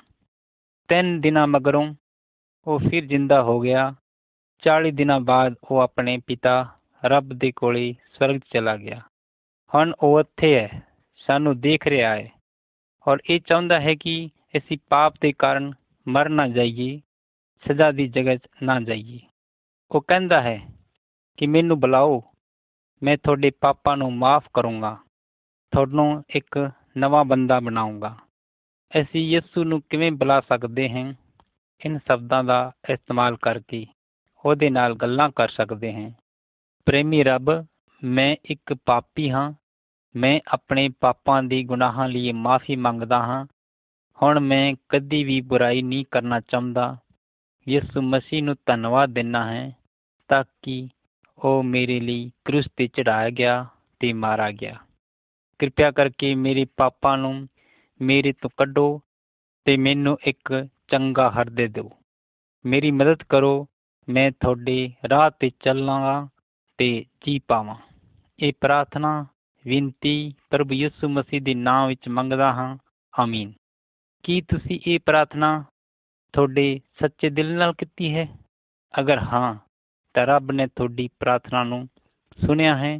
[SPEAKER 1] ਤਿੰਨ ਦਿਨਾਂ ਮਗਰੋਂ ਉਹ ਫਿਰ ਜਿੰਦਾ ਹੋ ਗਿਆ। ਚਾਲੀ ਦਿਨਾਂ ਬਾਅਦ ਉਹ ਆਪਣੇ ਪਿਤਾ ਰੱਬ ਦੇ ਕੋਲੇ ਸਵਰਗ ਚਲਾ ਗਿਆ। ਹੁਣ ਉਹ ਉੱਥੇ ਹੈ, ਸਾਨੂੰ ਦੇਖ ਰਿਹਾ ਹੈ ਔਰ ਇਹ ਚਾਹੁੰਦਾ ਹੈ ਕਿ ਅਸੀਂ ਪਾਪ ਦੇ ਕਾਰਨ ਮਰ ਨਾ ਜਾਈਏ, ਸਜ਼ਾ ਦੀ ਜਗ੍ਹਾ 'ਚ ਨਾ ਜਾਈਏ। ਉਹ ਕਹਿੰਦਾ ਹੈ ਕਿ ਮੈਨੂੰ ਬੁਲਾਓ, ਮੈਂ ਤੁਹਾਡੇ ਪਾਪਾਂ ਨੂੰ ਮਾਫ਼ ਕਰੂੰਗਾ, ਤੁਹਾਨੂੰ ਇੱਕ ਨਵਾਂ ਬੰਦਾ ਬਣਾਊਂਗਾ। ਅਸੀਂ ਯਿਸੂ ਨੂੰ ਕਿਵੇਂ ਬੁਲਾ ਸਕਦੇ ਹਾਂ? ਇਨ ਸ਼ਬਦਾਂ ਦਾ ਇਸਤੇਮਾਲ ਕਰਕੇ ਉਹਦੇ ਨਾਲ ਗੱਲਾਂ ਕਰ ਸਕਦੇ ਹਾਂ। ਪ੍ਰੇਮੀ ਰੱਬ, ਮੈਂ ਇੱਕ ਪਾਪੀ ਹਾਂ। ਮੈਂ ਆਪਣੇ ਪਾਪਾਂ ਦੀ ਗੁਨਾਹਾਂ ਲਈ ਮਾਫ਼ੀ ਮੰਗਦਾ ਹਾਂ। ਹੁਣ ਮੈਂ ਕਦੀ ਵੀ ਬੁਰਾਈ ਨਹੀਂ ਕਰਨਾ ਚਾਹੁੰਦਾ। ਯਿਸੂ ਮਸੀਹ ਨੂੰ ਧੰਨਵਾਦ ਦਿੰਦਾ ਹੈ ਤਾਂ ਕਿ ਉਹ ਮੇਰੇ ਲਈ ਕਰੂਸ 'ਤੇ ਚੜ੍ਹਾਇਆ ਗਿਆ ਤੇ ਮਾਰਾ ਗਿਆ। ਕਿਰਪਾ ਕਰਕੇ ਮੇਰੇ ਪਾਪਾਂ ਨੂੰ ਮੇਰੇ ਤੋਂ ਕੱਢੋ ਤੇ ਮੈਨੂੰ ਇੱਕ ਚੰਗਾ ਹਿਰਦੇ ਦਿਓ। ਮੇਰੀ ਮਦਦ ਕਰੋ, ਮੈਂ ਤੁਹਾਡੇ ਰਾਹ 'ਤੇ ਚੱਲਾਂਗਾ ਤੇ ਜੀ ਪਾਵਾਂ। ਇਹ ਪ੍ਰਾਰਥਨਾ ਬੇਨਤੀ ਪ੍ਰਭੂ ਯਿਸੂ ਮਸੀਹ ਦੇ ਨਾਮ ਵਿੱਚ ਮੰਗਦਾ ਹਾਂ, ਆਮੀਨ। ਕੀ ਤੁਸੀਂ ਇਹ ਪ੍ਰਾਰਥਨਾ ਤੁਹਾਡੇ ਸੱਚੇ ਦਿਲ ਨਾਲ ਕੀਤੀ ਹੈ? ਅਗਰ ਹਾਂ ਤਾਂ ਰੱਬ ਨੇ ਤੁਹਾਡੀ ਪ੍ਰਾਰਥਨਾ ਨੂੰ ਸੁਣਿਆ ਹੈ।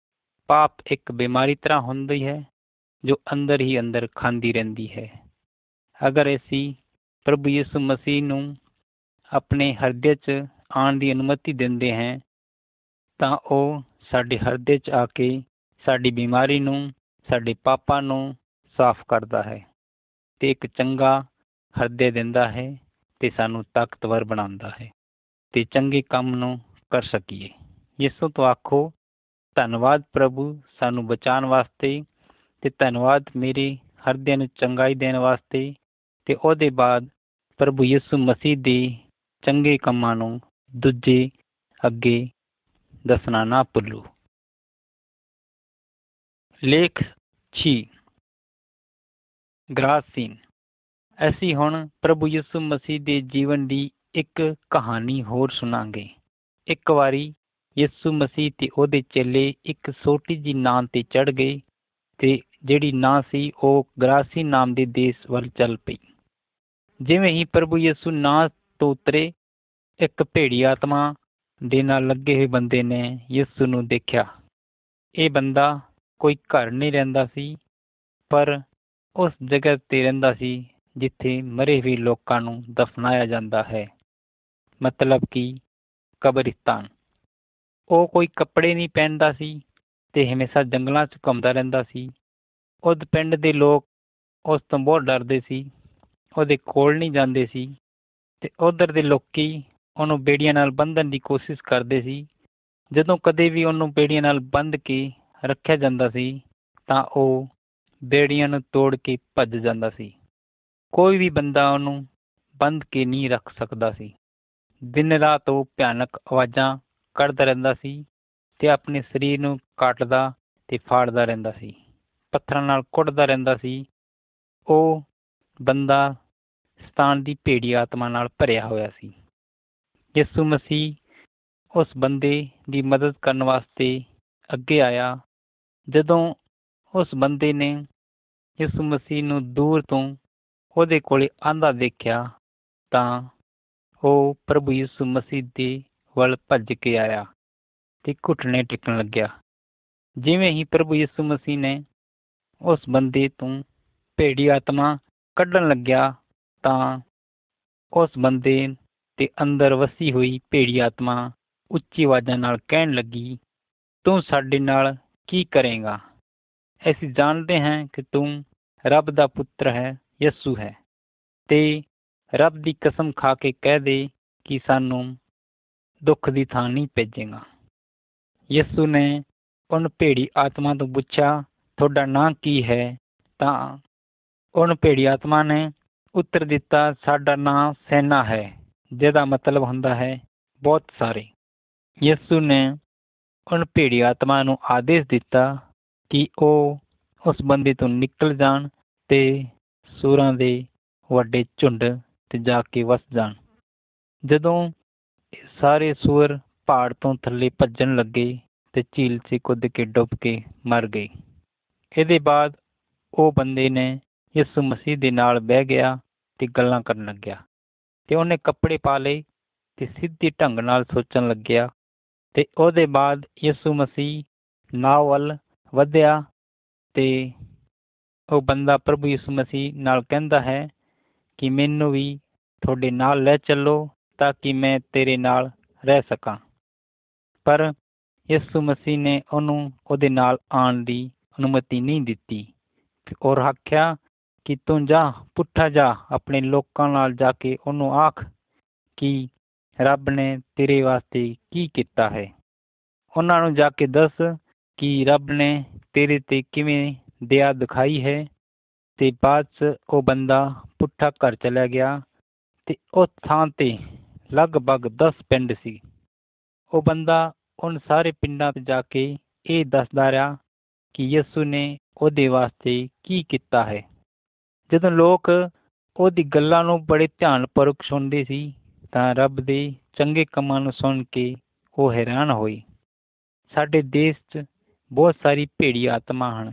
[SPEAKER 1] ਪਾਪ ਇੱਕ ਬਿਮਾਰੀ ਤਰ੍ਹਾਂ ਹੁੰਦੀ ਹੈ ਜੋ ਅੰਦਰ ਹੀ ਅੰਦਰ ਖਾਂਦੀ ਰਹਿੰਦੀ ਹੈ। ਅਗਰ ਅਸੀਂ ਪ੍ਰਭੂ ਯਿਸੂ ਮਸੀਹ ਨੂੰ ਆਪਣੇ ਹਿਰਦੇ 'ਚ ਆਉਣ ਦੀ ਅਨੁਮਤੀ ਦਿੰਦੇ ਹਾਂ ਤਾਂ ਉਹ ਸਾਡੇ ਹਿਰਦੇ 'ਚ ਆ ਕੇ ਸਾਡੀ ਬਿਮਾਰੀ ਨੂੰ, ਸਾਡੇ ਪਾਪਾਂ ਨੂੰ ਸਾਫ਼ ਕਰਦਾ ਹੈ ਤੇ ਇੱਕ ਚੰਗਾ ਹਿਰਦੇ ਦਿੰਦਾ ਹੈ ਤੇ ਸਾਨੂੰ ਤਾਕਤਵਰ ਬਣਾਉਂਦਾ ਹੈ ਤੇ ਚੰਗੇ ਕੰਮ ਨੂੰ ਕਰ ਸਕੀਏ। ਯਿਸੂ ਤੋਂ ਆਖੋ, ਧੰਨਵਾਦ ਪ੍ਰਭੂ ਸਾਨੂੰ ਬਚਾਉਣ ਵਾਸਤੇ ਤੇ ਧੰਨਵਾਦ ਮੇਰੇ ਹਿਰਦੇ ਨੂੰ ਚੰਗਾਈ ਦੇਣ ਵਾਸਤੇ। ਤੇ ਉਹਦੇ ਬਾਅਦ ਪ੍ਰਭੂ ਯਿਸੂ ਮਸੀਹ ਦੇ ਚੰਗੇ ਕੰਮਾਂ ਨੂੰ ਦੂਜੇ ਅੱਗੇ ਦੱਸਣਾ ਨਾ ਭੁੱਲੋ। ਲੇਖ ਛੇ, ਗਰਾਸੀਨ। ਅਸੀਂ ਹੁਣ ਪ੍ਰਭੂ ਯਿਸੂ ਮਸੀਹ ਦੇ ਜੀਵਨ ਦੀ ਇੱਕ ਕਹਾਣੀ ਹੋਰ ਸੁਣਾਂਗੇ। ਇੱਕ ਵਾਰੀ ਯਿਸੂ ਮਸੀਹ ਤੇ ਉਹਦੇ ਚੇਲੇ ਇੱਕ ਛੋਟੀ ਜਿਹੀ ਨਾਂ ਤੇ ਚੜ੍ਹ ਗਏ ਤੇ ਜਿਹੜੀ ਨਾਂ ਸੀ ਉਹ ਗਰਾਸੀਨ ਨਾਮ ਦੇ ਦੇਸ਼ ਵੱਲ ਚੱਲ ਪਈ। ਜਿਵੇਂ ਹੀ ਪ੍ਰਭੂ ਯਿਸੂ ਨਾਂ ਤੋਂ ਉਤਰੇ, ਇੱਕ ਭੇੜੀ ਆਤਮਾ ਦੇ ਨਾਲ ਲੱਗੇ ਹੋਏ ਬੰਦੇ ਨੇ ਯਿਸੂ ਨੂੰ ਦੇਖਿਆ। ਇਹ ਬੰਦਾ ਕੋਈ ਘਰ ਨਹੀਂ ਰਹਿੰਦਾ ਸੀ, ਪਰ ਉਸ ਜਗ੍ਹਾ ਤੇ ਰਹਿੰਦਾ ਸੀ ਜਿੱਥੇ ਮਰੇ ਹੋਏ ਲੋਕਾਂ ਨੂੰ ਦਫਨਾਇਆ ਜਾਂਦਾ ਹੈ, ਮਤਲਬ ਕਿ ਕਬਰਿਸਤਾਨ। ਉਹ ਕੋਈ ਕੱਪੜੇ ਨਹੀਂ ਪਹਿਨਦਾ ਸੀ ਤੇ ਹਮੇਸ਼ਾ ਜੰਗਲਾਂ 'ਚ ਘੁੰਮਦਾ ਰਹਿੰਦਾ ਸੀ। ਉਸ ਪਿੰਡ ਦੇ ਲੋਕ ਉਸ ਤੋਂ ਬਹੁਤ ਡਰਦੇ ਸੀ, ਉਹਦੇ ਕੋਲ ਨਹੀਂ ਜਾਂਦੇ ਸੀ ਤੇ ਉਧਰ ਦੇ ਲੋਕੀ ਉਹਨੂੰ ਬੇੜੀਆਂ ਨਾਲ ਬੰਨ੍ਹਣ ਦੀ ਕੋਸ਼ਿਸ਼ ਕਰਦੇ ਸੀ। ਜਦੋਂ ਕਦੇ ਵੀ ਉਹਨੂੰ ਬੇੜੀਆਂ ਨਾਲ ਬੰਨ੍ਹ ਕੇ ਰੱਖਿਆ ਜਾਂਦਾ ਸੀ ਤਾਂ ਉਹ ਬੇੜੀਆਂ ਨੂੰ ਤੋੜ ਕੇ ਭੱਜ ਜਾਂਦਾ ਸੀ। ਕੋਈ ਵੀ ਬੰਦਾ ਉਹਨੂੰ ਬੰਨ੍ਹ ਕੇ ਨਹੀਂ ਰੱਖ ਸਕਦਾ ਸੀ। ਦਿਨ ਰਾਤ ਉਹ ਭਿਆਨਕ ਆਵਾਜ਼ਾਂ ਕੱਢਦਾ ਰਹਿੰਦਾ ਸੀ ਤੇ ਆਪਣੇ ਸਰੀਰ ਨੂੰ ਕੱਟਦਾ ਤੇ ਫਾੜਦਾ ਰਹਿੰਦਾ ਸੀ, ਪੱਥਰਾਂ ਨਾਲ ਕੁੱਟਦਾ ਰਹਿੰਦਾ ਸੀ। ਉਹ ਬੰਦਾ ਸ਼ੈਤਾਨ ਦੀ ਭੇੜੀ ਆਤਮਾ ਨਾਲ ਭਰਿਆ ਹੋਇਆ ਸੀ। ਯਿਸੂ ਮਸੀਹ ਉਸ ਬੰਦੇ ਦੀ ਮਦਦ ਕਰਨ ਵਾਸਤੇ ਅੱਗੇ ਆਇਆ। ਜਦੋਂ ਉਸ ਬੰਦੇ ਨੇ ਯਿਸੂ ਮਸੀਹ ਨੂੰ ਦੂਰ ਤੋਂ ਉਹਦੇ ਕੋਲੇ ਆਂਦਾ ਦੇਖਿਆ ਤਾਂ ਉਹ ਪ੍ਰਭੂ ਯਿਸੂ ਮਸੀਹ ਦੇ ਵੱਲ ਭੱਜ ਕੇ ਆਇਆ ਤੇ ਘੁਟਨੇ ਟੇਕਣ ਲੱਗਿਆ। ਜਿਵੇਂ ਹੀ ਪ੍ਰਭੂ ਯਿਸੂ ਮਸੀਹ ਨੇ ਉਸ ਬੰਦੇ ਤੋਂ ਭੇੜੀ ਆਤਮਾ ਕੱਢਣ ਲੱਗਿਆ ਤਾਂ ਉਸ ਬੰਦੇ ਦੇ ਅੰਦਰ ਵਸੀ ਹੋਈ ਭੇੜੀ ਆਤਮਾ ਉੱਚੀ ਆਵਾਜ਼ਾਂ ਨਾਲ ਕਹਿਣ ਲੱਗੀ, ਤੂੰ ਸਾਡੇ ਨਾਲ ਕੀ ਕਰੇਂਗਾ? ਅਸੀਂ ਜਾਣਦੇ ਹਾਂ ਕਿ ਤੂੰ ਰੱਬ ਦਾ ਪੁੱਤਰ ਹੈ, ਯਿਸੂ ਹੈ, ਤੇ ਰੱਬ ਦੀ ਕਸਮ ਖਾ ਕੇ ਕਹਿ ਦੇ ਕਿ ਸਾਨੂੰ ਦੁੱਖ ਦੀ ਥਾਂ ਨਹੀਂ ਭੇਜੇਗਾ। ਯਿਸੂ ਨੇ ਉਹਨ ਭੇੜੀ ਆਤਮਾ ਤੋਂ ਪੁੱਛਿਆ, ਤੁਹਾਡਾ ਨਾਂ ਕੀ ਹੈ? ਤਾਂ ਉਹਨ ਭੇੜੀ ਆਤਮਾ ਨੇ ਉੱਤਰ ਦਿੱਤਾ, ਸਾਡਾ ਨਾਂ ਸੈਨਾ ਹੈ, ਜਿਹਦਾ ਮਤਲਬ ਹੁੰਦਾ ਹੈ ਬਹੁਤ ਸਾਰੇ। ਯਿਸੂ ਨੇ ਉਹਨ ਭੇੜੀ ਆਤਮਾ ਨੂੰ ਆਦੇਸ਼ ਦਿੱਤਾ ਕਿ ਉਹ ਉਸ ਬੰਦੇ ਤੋਂ ਨਿਕਲ ਜਾਣ ਤੇ ਸੂਰਾਂ ਦੇ ਵੱਡੇ ਝੁੰਡ ਤੇ ਜਾ ਕੇ ਵਸ ਜਾਣ। ਜਦੋਂ ਸਾਰੇ ਸੂਰ ਪਹਾੜ ਤੋਂ ਥੱਲੇ ਭੱਜਣ ਲੱਗੇ ਤੇ ਝੀਲ 'ਚ ਕੁੱਦ ਕੇ ਡੁੱਬ ਕੇ ਮਰ ਗਏ। ਇਹਦੇ ਬਾਅਦ ਉਹ ਬੰਦੇ ਨੇ ਯਿਸੂ ਮਸੀਹ ਦੇ ਨਾਲ ਬਹਿ ਗਿਆ ਤੇ ਗੱਲਾਂ ਕਰਨ ਲੱਗਿਆ ਤੇ ਉਹਨੇ ਕੱਪੜੇ ਪਾ ਲਏ ਤੇ ਸਿੱਧੀ ਢੰਗ ਨਾਲ ਸੋਚਣ ਲੱਗਿਆ। ਤੇ ਉਹਦੇ ਬਾਅਦ ਯਿਸੂ ਮਸੀਹ ਨਾਵ ਵੱਲ ਵਧਿਆ ਤੇ ਉਹ ਬੰਦਾ ਪ੍ਰਭੂ ਯਿਸੂ ਮਸੀਹ ਨਾਲ ਕਹਿੰਦਾ ਹੈ ਕਿ ਮੈਨੂੰ ਵੀ ਤੁਹਾਡੇ ਨਾਲ ਲੈ ਚੱਲੋ ਤਾਂ ਕਿ ਮੈਂ ਤੇਰੇ ਨਾਲ ਰਹਿ ਸਕਾਂ। ਪਰ ਯਿਸੂ ਮਸੀਹ ਨੇ ਉਹਨੂੰ ਉਹਦੇ ਨਾਲ ਆਉਣ ਦੀ ਅਨੁਮਤੀ ਨਹੀਂ ਦਿੱਤੀ ਔਰ ਆਖਿਆ ਕਿ ਤੂੰ ਜਾ, ਪੁੱਠਾ ਜਾ, ਆਪਣੇ ਲੋਕਾਂ ਨਾਲ ਜਾ ਕੇ ਉਹਨੂੰ ਆਖ ਕਿ ਰੱਬ ਨੇ ਤੇਰੇ ਵਾਸਤੇ ਕੀ ਕੀਤਾ ਹੈ। ਉਹਨਾਂ ਨੂੰ ਜਾ ਕੇ ਦੱਸ ਕਿ ਰੱਬ ਨੇ ਤੇਰੇ ਤੇ ਕਿਵੇਂ ਦਇਆ ਦਿਖਾਈ ਹੈ। ਤੇ ਬਾਅਦ 'ਚ ਉਹ ਬੰਦਾ ਪੁੱਠਾ ਘਰ ਚਲਾ ਗਿਆ ਤੇ ਉਸ ਥਾਂ ਤੇ ਲਗਭਗ ਦਸ ਪਿੰਡ ਸੀ। ਉਹ ਬੰਦਾ ਉਨ ਸਾਰੇ ਪਿੰਡਾਂ 'ਤੇ ਜਾ ਕੇ ਇਹ ਦੱਸਦਾ ਰਿਹਾ ਕਿ ਯਿਸੂ ਨੇ ਉਹਦੇ ਵਾਸਤੇ ਕੀ ਕੀਤਾ ਹੈ। ਜਦੋਂ ਲੋਕ ਉਹਦੀ ਗੱਲਾਂ ਨੂੰ ਬੜੇ ਧਿਆਨਪੂਰਵਕ ਸੁਣਦੇ ਸੀ ਤਾਂ ਰੱਬ ਦੇ ਚੰਗੇ ਕੰਮਾਂ ਨੂੰ ਸੁਣ ਕੇ ਉਹ ਹੈਰਾਨ ਹੋਏ। ਸਾਡੇ ਦੇਸ਼ 'ਚ ਬਹੁਤ ਸਾਰੀ ਭੇੜੀ ਆਤਮਾ ਹਨ।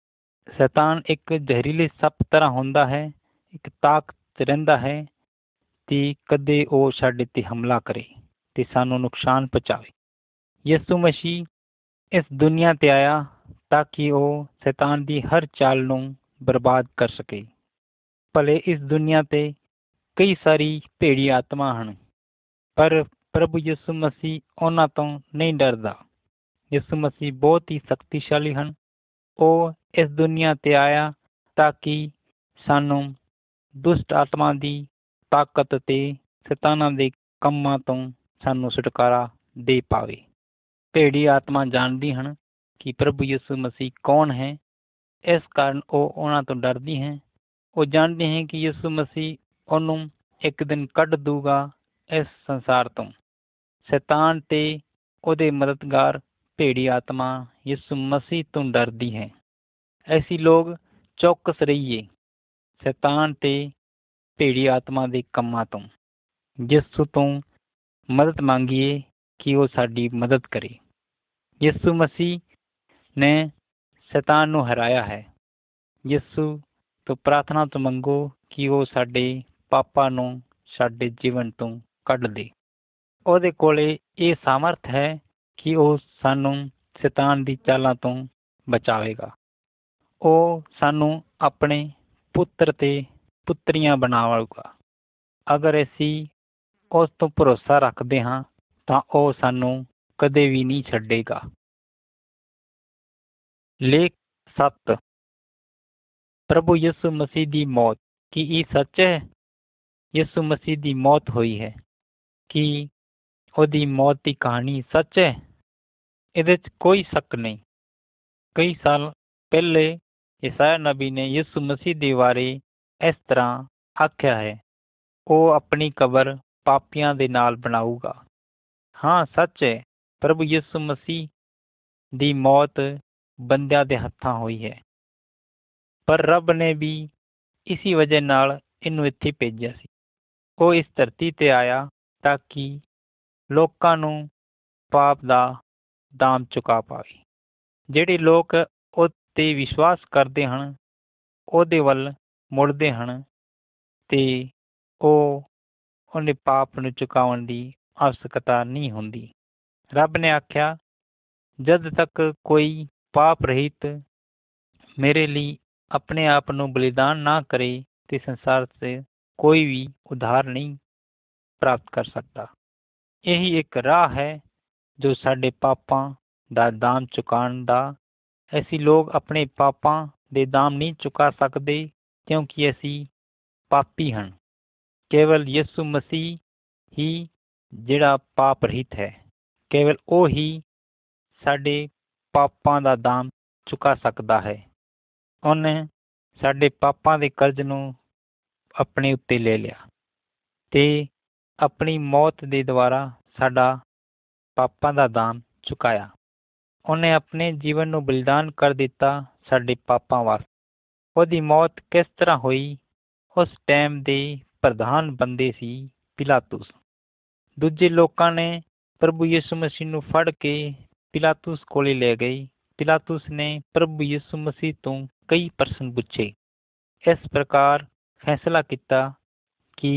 [SPEAKER 1] ਸ਼ੈਤਾਨ ਇੱਕ ਜ਼ਹਿਰੀਲੇ ਸੱਪ ਤਰ੍ਹਾਂ ਹੁੰਦਾ ਹੈ, ਇੱਕ ਤਾਕਤ 'ਚ ਰਹਿੰਦਾ ਹੈ ਤੇ ਕਦੇ ਉਹ ਸਾਡੇ ਤੇ ਹਮਲਾ ਕਰੇ ਤੇ ਸਾਨੂੰ ਨੁਕਸਾਨ ਪਹੁੰਚਾਵੇ। ਯਿਸੂ ਮਸੀਹ ਇਸ ਦੁਨੀਆ ਤੇ ਆਇਆ ਤਾਂ ਕਿ ਉਹ ਸ਼ੈਤਾਨ ਦੀ ਹਰ ਚਾਲ ਨੂੰ ਬਰਬਾਦ ਕਰ ਸਕੇ। ਭਲੇ ਇਸ ਦੁਨੀਆ ਤੇ ਕਈ ਸਾਰੀ ਭੇੜੀ ਆਤਮਾ ਹਨ, ਪਰ ਪ੍ਰਭੂ ਯਿਸੂ ਮਸੀਹ ਉਹਨਾਂ ਤੋਂ ਨਹੀਂ ਡਰਦਾ। ਯਿਸੂ ਮਸੀਹ ਬਹੁਤ ਹੀ ਸ਼ਕਤੀਸ਼ਾਲੀ ਹਨ। ਉਹ ਇਸ ਦੁਨੀਆ ਤੇ ਆਇਆ ਤਾਂ ਕਿ ਸਾਨੂੰ ਦੁਸ਼ਟ ਆਤਮਾ ਦੀ ਤਾਕਤ ਤੇ ਸ਼ੈਤਾਨਾਂ ਦੇ ਕੰਮਾਂ ਤੋਂ ਸਾਨੂੰ ਛੁਟਕਾਰਾ ਦੇ ਪਾਵੇ। ਭੇੜੀ ਆਤਮਾ ਜਾਣਦੀ ਹਨ ਕਿ ਪ੍ਰਭੂ ਯਿਸੂ ਮਸੀਹ ਕੌਣ ਹੈ, ਇਸ ਕਾਰਨ ਉਹ ਉਹਨਾਂ ਤੋਂ ਡਰਦੀ ਹੈ। ਉਹ ਜਾਣਦੇ ਹੈ ਕਿ ਯਿਸੂ ਮਸੀਹ ਉਹਨੂੰ ਇੱਕ ਦਿਨ ਕੱਢ ਦੂਗਾ ਇਸ ਸੰਸਾਰ ਤੋਂ। ਸ਼ੈਤਾਨ ਤੇ ਉਹਦੇ ਮਦਦਗਾਰ ਭੇੜੀ ਆਤਮਾ ਯਿਸੂ ਮਸੀਹ ਤੋਂ ਡਰਦੀ ਹੈ। ਅਸੀਂ ਲੋਕ ਚੌਕਸ ਰਹੀਏ ਸ਼ੈਤਾਨ ਤੇ ਭੇੜੀ ਆਤਮਾ ਦੇ ਕੰਮਾਂ ਤੋਂ। ਯਿਸੂ ਤੋਂ ਮਦਦ ਮੰਗੀਏ ਕਿ ਉਹ ਸਾਡੀ ਮਦਦ ਕਰੇ। ਯਿਸੂ ਮਸੀਹ ਨੇ ਸ਼ੈਤਾਨ ਨੂੰ ਹਰਾਇਆ ਹੈ। ਯਿਸੂ ਤੋਂ ਪ੍ਰਾਰਥਨਾ ਤੋਂ ਮੰਗੋ ਕਿ ਉਹ ਸਾਡੇ ਪਾਪਾਂ ਨੂੰ ਸਾਡੇ ਜੀਵਨ ਤੋਂ ਕੱਢ ਦੇ। ਉਹਦੇ ਕੋਲੇ ਇਹ ਸਾਮਰਥ ਹੈ ਕਿ ਉਹ ਸਾਨੂੰ ਸ਼ੈਤਾਨ ਦੀ ਚਾਲਾਂ ਤੋਂ ਬਚਾਵੇਗਾ। ਉਹ ਸਾਨੂੰ ਆਪਣੇ ਪੁੱਤਰ ਤੇ ਪੁੱਤਰੀਆਂ ਬਣਾਵੇਗਾ। ਅਗਰ ਅਸੀਂ ਉਸ ਤੋਂ ਭਰੋਸਾ ਰੱਖਦੇ ਹਾਂ ਤਾਂ ਉਹ ਸਾਨੂੰ ਕਦੇ ਵੀ ਨਹੀਂ ਛੱਡੇਗਾ। ਲੇਖ ਸੱਤ। ਪ੍ਰਭੂ ਯਿਸੂ ਮਸੀਹ ਦੀ ਮੌਤ, ਕੀ ਇਹ ਸੱਚ ਹੈ? ਯਿਸੂ ਮਸੀਹ ਦੀ ਮੌਤ ਹੋਈ ਹੈ। ਕੀ ਉਹਦੀ ਮੌਤ ਦੀ ਕਹਾਣੀ ਸੱਚ ਹੈ? ਇਹਦੇ 'ਚ ਕੋਈ ਸ਼ੱਕ ਨਹੀਂ। ਕਈ ਸਾਲ ਪਹਿਲੇ ਯਸਾਇਆ ਨਬੀ ਨੇ ਯਿਸੂ ਮਸੀਹ ਦੇ ਬਾਰੇ ਇਸ ਤਰ੍ਹਾਂ ਆਖਿਆ ਹੈ, ਉਹ ਆਪਣੀ ਕਬਰ ਪਾਪੀਆਂ ਦੇ ਨਾਲ ਬਣਾਊਗਾ। ਹਾਂ, ਸੱਚ ਹੈ, ਪ੍ਰਭੂ ਯਿਸੂ ਮਸੀਹ ਦੀ ਮੌਤ ਬੰਦਿਆਂ ਦੇ ਹੱਥਾਂ ਹੋਈ ਹੈ, ਪਰ ਰੱਬ ਨੇ ਵੀ ਇਸੀ ਵਜ੍ਹਾ ਨਾਲ ਇਹਨੂੰ ਇੱਥੇ ਭੇਜਿਆ ਸੀ। ਉਹ ਇਸ ਧਰਤੀ ਤੇ ਆਇਆ ਤਾਂ ਕਿ ਲੋਕਾਂ ਨੂੰ ਪਾਪ ਦਾ ਦਾਮ ਚੁਕਾ ਪਾਵੇ। ਜਿਹੜੇ ਲੋਕ ਉਹ 'ਤੇ ਵਿਸ਼ਵਾਸ ਕਰਦੇ ਹਨ, ਉਹਦੇ ਵੱਲ ਮੁੜਦੇ ਹਨ ਤੇ ਉਹ ਉਹਨੇ ਪਾਪ ਨੂੰ ਚੁਕਾਉਣ ਦੀ आवश्यकता ਨਹੀਂ ਹੁੰਦੀ। ਰੱਬ ਨੇ ਆਖਿਆ, ਜਦ ਤੱਕ ਕੋਈ ਪਾਪ ਰਹਿਤ ਮੇਰੇ ਲਈ ਆਪਣੇ ਆਪ ਨੂੰ ਬਲੀਦਾਨ ਨਾ ਕਰੇ ਤੇ ਸੰਸਾਰ 'ਤੇ ਕੋਈ ਵੀ ਉਧਾਰ ਨਹੀਂ ਪ੍ਰਾਪਤ ਕਰ ਸਕਦਾ। ਇਹੀ ਇੱਕ ਰਾਹ ਹੈ ਜੋ ਸਾਡੇ ਪਾਪਾਂ ਦਾ ਦਾਮ ਚੁਕਾਉਣ ਦਾ। ਅਸੀਂ ਲੋਕ ਆਪਣੇ ਪਾਪਾਂ ਦੇ ਦਾਮ ਨਹੀਂ ਚੁਕਾ ਸਕਦੇ ਕਿਉਂਕਿ ਅਸੀਂ ਪਾਪੀ ਹਨ। ਕੇਵਲ ਯਿਸੂ ਮਸੀਹ ਹੀ ਜਿਹੜਾ ਪਾਪ ਰਹਿਤ ਹੈ, ਕੇਵਲ ਉਹ ਹੀ ਸਾਡੇ ਪਾਪਾਂ ਦਾ ਦਾਮ ਚੁਕਾ ਸਕਦਾ ਹੈ। ਉਹਨੇ ਸਾਡੇ ਪਾਪਾਂ ਦੇ ਕਰਜ਼ ਨੂੰ ਆਪਣੇ ਉੱਤੇ ਲੈ ਲਿਆ ਤੇ ਆਪਣੀ ਮੌਤ ਦੇ ਦੁਆਰਾ ਸਾਡਾ ਪਾਪਾਂ ਦਾ ਦਾਮ ਚੁਕਾਇਆ। ਉਹਨੇ ਆਪਣੇ ਜੀਵਨ ਨੂੰ ਬਲੀਦਾਨ ਕਰ ਦਿੱਤਾ ਸਾਡੇ ਪਾਪਾਂ ਵਾਸਤੇ। ਉਹਦੀ ਮੌਤ ਕਿਸ ਤਰ੍ਹਾਂ ਹੋਈ? ਉਸ ਟਾਈਮ ਦੇ ਪ੍ਰਧਾਨ ਬੰਦੇ ਸੀ ਪਿਲਾਤੁਸ। ਦੂਜੇ ਲੋਕਾਂ ਨੇ ਪ੍ਰਭੂ ਯਿਸੂ ਮਸੀਹ ਨੂੰ ਫੜ ਕੇ ਪਿਲਾਤੁਸ ਕੋਲੇ ਲੈ ਗਏ। ਪਿਲਾਤੁਸ ਨੇ ਪ੍ਰਭੂ ਯਿਸੂ ਮਸੀਹ ਤੋਂ ਕਈ ਪ੍ਰਸ਼ਨ ਪੁੱਛੇ। ਇਸ ਪ੍ਰਕਾਰ ਫੈਸਲਾ ਕੀਤਾ ਕਿ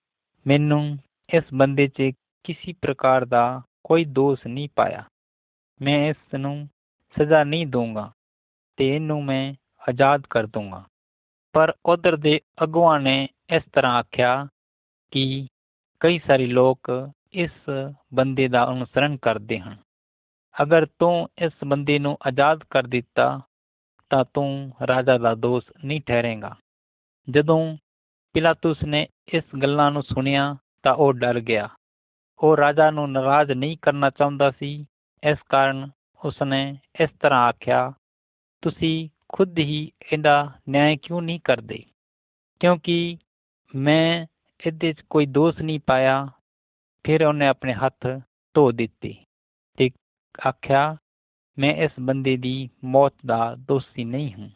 [SPEAKER 1] ਮੈਨੂੰ ਇਸ ਬੰਦੇ 'ਚ ਕਿਸੇ ਪ੍ਰਕਾਰ ਦਾ ਕੋਈ ਦੋਸ਼ ਨਹੀਂ ਪਾਇਆ, ਮੈਂ ਇਸ ਨੂੰ ਸਜ਼ਾ ਨਹੀਂ ਦਊਂਗਾ ਤੇ ਇਹਨੂੰ ਮੈਂ ਆਜ਼ਾਦ ਕਰ ਦਊਂਗਾ। ਪਰ ਉਧਰ ਦੇ ਅਗੂਆਂ ਨੇ ਇਸ ਤਰ੍ਹਾਂ ਆਖਿਆ ਕਿ ਕਈ ਸਾਰੇ ਲੋਕ ਇਸ ਬੰਦੇ ਦਾ ਅਨੁਸਰਨ ਕਰਦੇ ਹਨ। ਅਗਰ ਤੂੰ ਇਸ ਬੰਦੇ ਨੂੰ ਆਜ਼ਾਦ ਕਰ ਦਿੱਤਾ ਤਾਂ ਤੂੰ ਰਾਜਾ ਦਾ ਦੋਸ਼ ਨਹੀਂ ਠਹਿਰੇਗਾ। ਜਦੋਂ ਪਿਲਾਤੁਸ ਨੇ ਇਸ ਗੱਲਾਂ ਨੂੰ ਸੁਣਿਆ ਤਾਂ ਉਹ ਡਰ ਗਿਆ। ਉਹ ਰਾਜਾ ਨੂੰ ਨਾਰਾਜ਼ ਨਹੀਂ ਕਰਨਾ ਚਾਹੁੰਦਾ ਸੀ। ਇਸ ਕਾਰਨ ਉਸਨੇ ਇਸ ਤਰ੍ਹਾਂ ਆਖਿਆ, ਤੁਸੀਂ ਖੁਦ ਹੀ ਇਹਦਾ ਨਿਆਂ ਕਿਉਂ ਨਹੀਂ ਕਰਦੇ? ਕਿਉਂਕਿ ਮੈਂ ਇਹਦੇ 'ਚ ਕੋਈ ਦੋਸ਼ ਨਹੀਂ ਪਾਇਆ। ਫਿਰ ਉਹਨੇ ਆਪਣੇ ਹੱਥ ਧੋ ਦਿੱਤੇ ਤੇ ਆਖਿਆ, ਮੈਂ ਇਸ ਬੰਦੇ ਦੀ ਮੌਤ ਦਾ ਦੋਸ਼ੀ ਨਹੀਂ ਹੂੰ।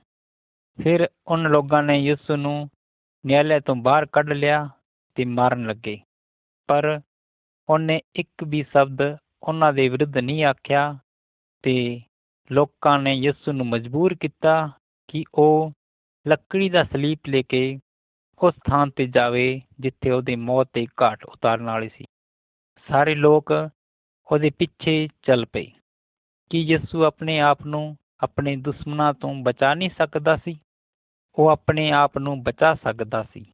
[SPEAKER 1] ਫਿਰ ਉਨ ਲੋਕਾਂ ਨੇ ਯਿਸੂ ਨੂੰ ਨਿਆਲੇ ਤੋਂ ਬਾਹਰ ਕੱਢ ਲਿਆ ਤੇ ਮਾਰਨ ਲੱਗੇ, ਪਰ ਉਹਨੇ ਇੱਕ ਵੀ ਸ਼ਬਦ ਉਹਨਾਂ ਦੇ ਵਿਰੁੱਧ ਨਹੀਂ ਆਖਿਆ ਤੇ ਲੋਕਾਂ ਨੇ ਯਿਸੂ ਨੂੰ ਮਜਬੂਰ ਕੀਤਾ ਕਿ ਉਹ ਲੱਕੜੀ ਦਾ ਸਲੀਬ ਲੈ ਕੇ ਉਸ ਥਾਂ ਤੇ ਜਾਵੇ ਜਿੱਥੇ ਉਹਦੀ ਮੌਤ ਦੇ ਘਾਟ ਉਤਾਰਨ ਵਾਲੀ ਸੀ। ਸਾਰੇ ਲੋਕ ਉਹਦੇ ਪਿੱਛੇ ਚੱਲ ਪਏ। ਕੀ ਯਿਸੂ ਆਪਣੇ ਆਪ ਨੂੰ ਆਪਣੇ ਦੁਸ਼ਮਣਾਂ ਤੋਂ ਬਚਾ ਨਹੀਂ ਸਕਦਾ ਸੀ? ਉਹ ਆਪਣੇ ਆਪ ਨੂੰ ਬਚਾ ਸਕਦਾ ਸੀ,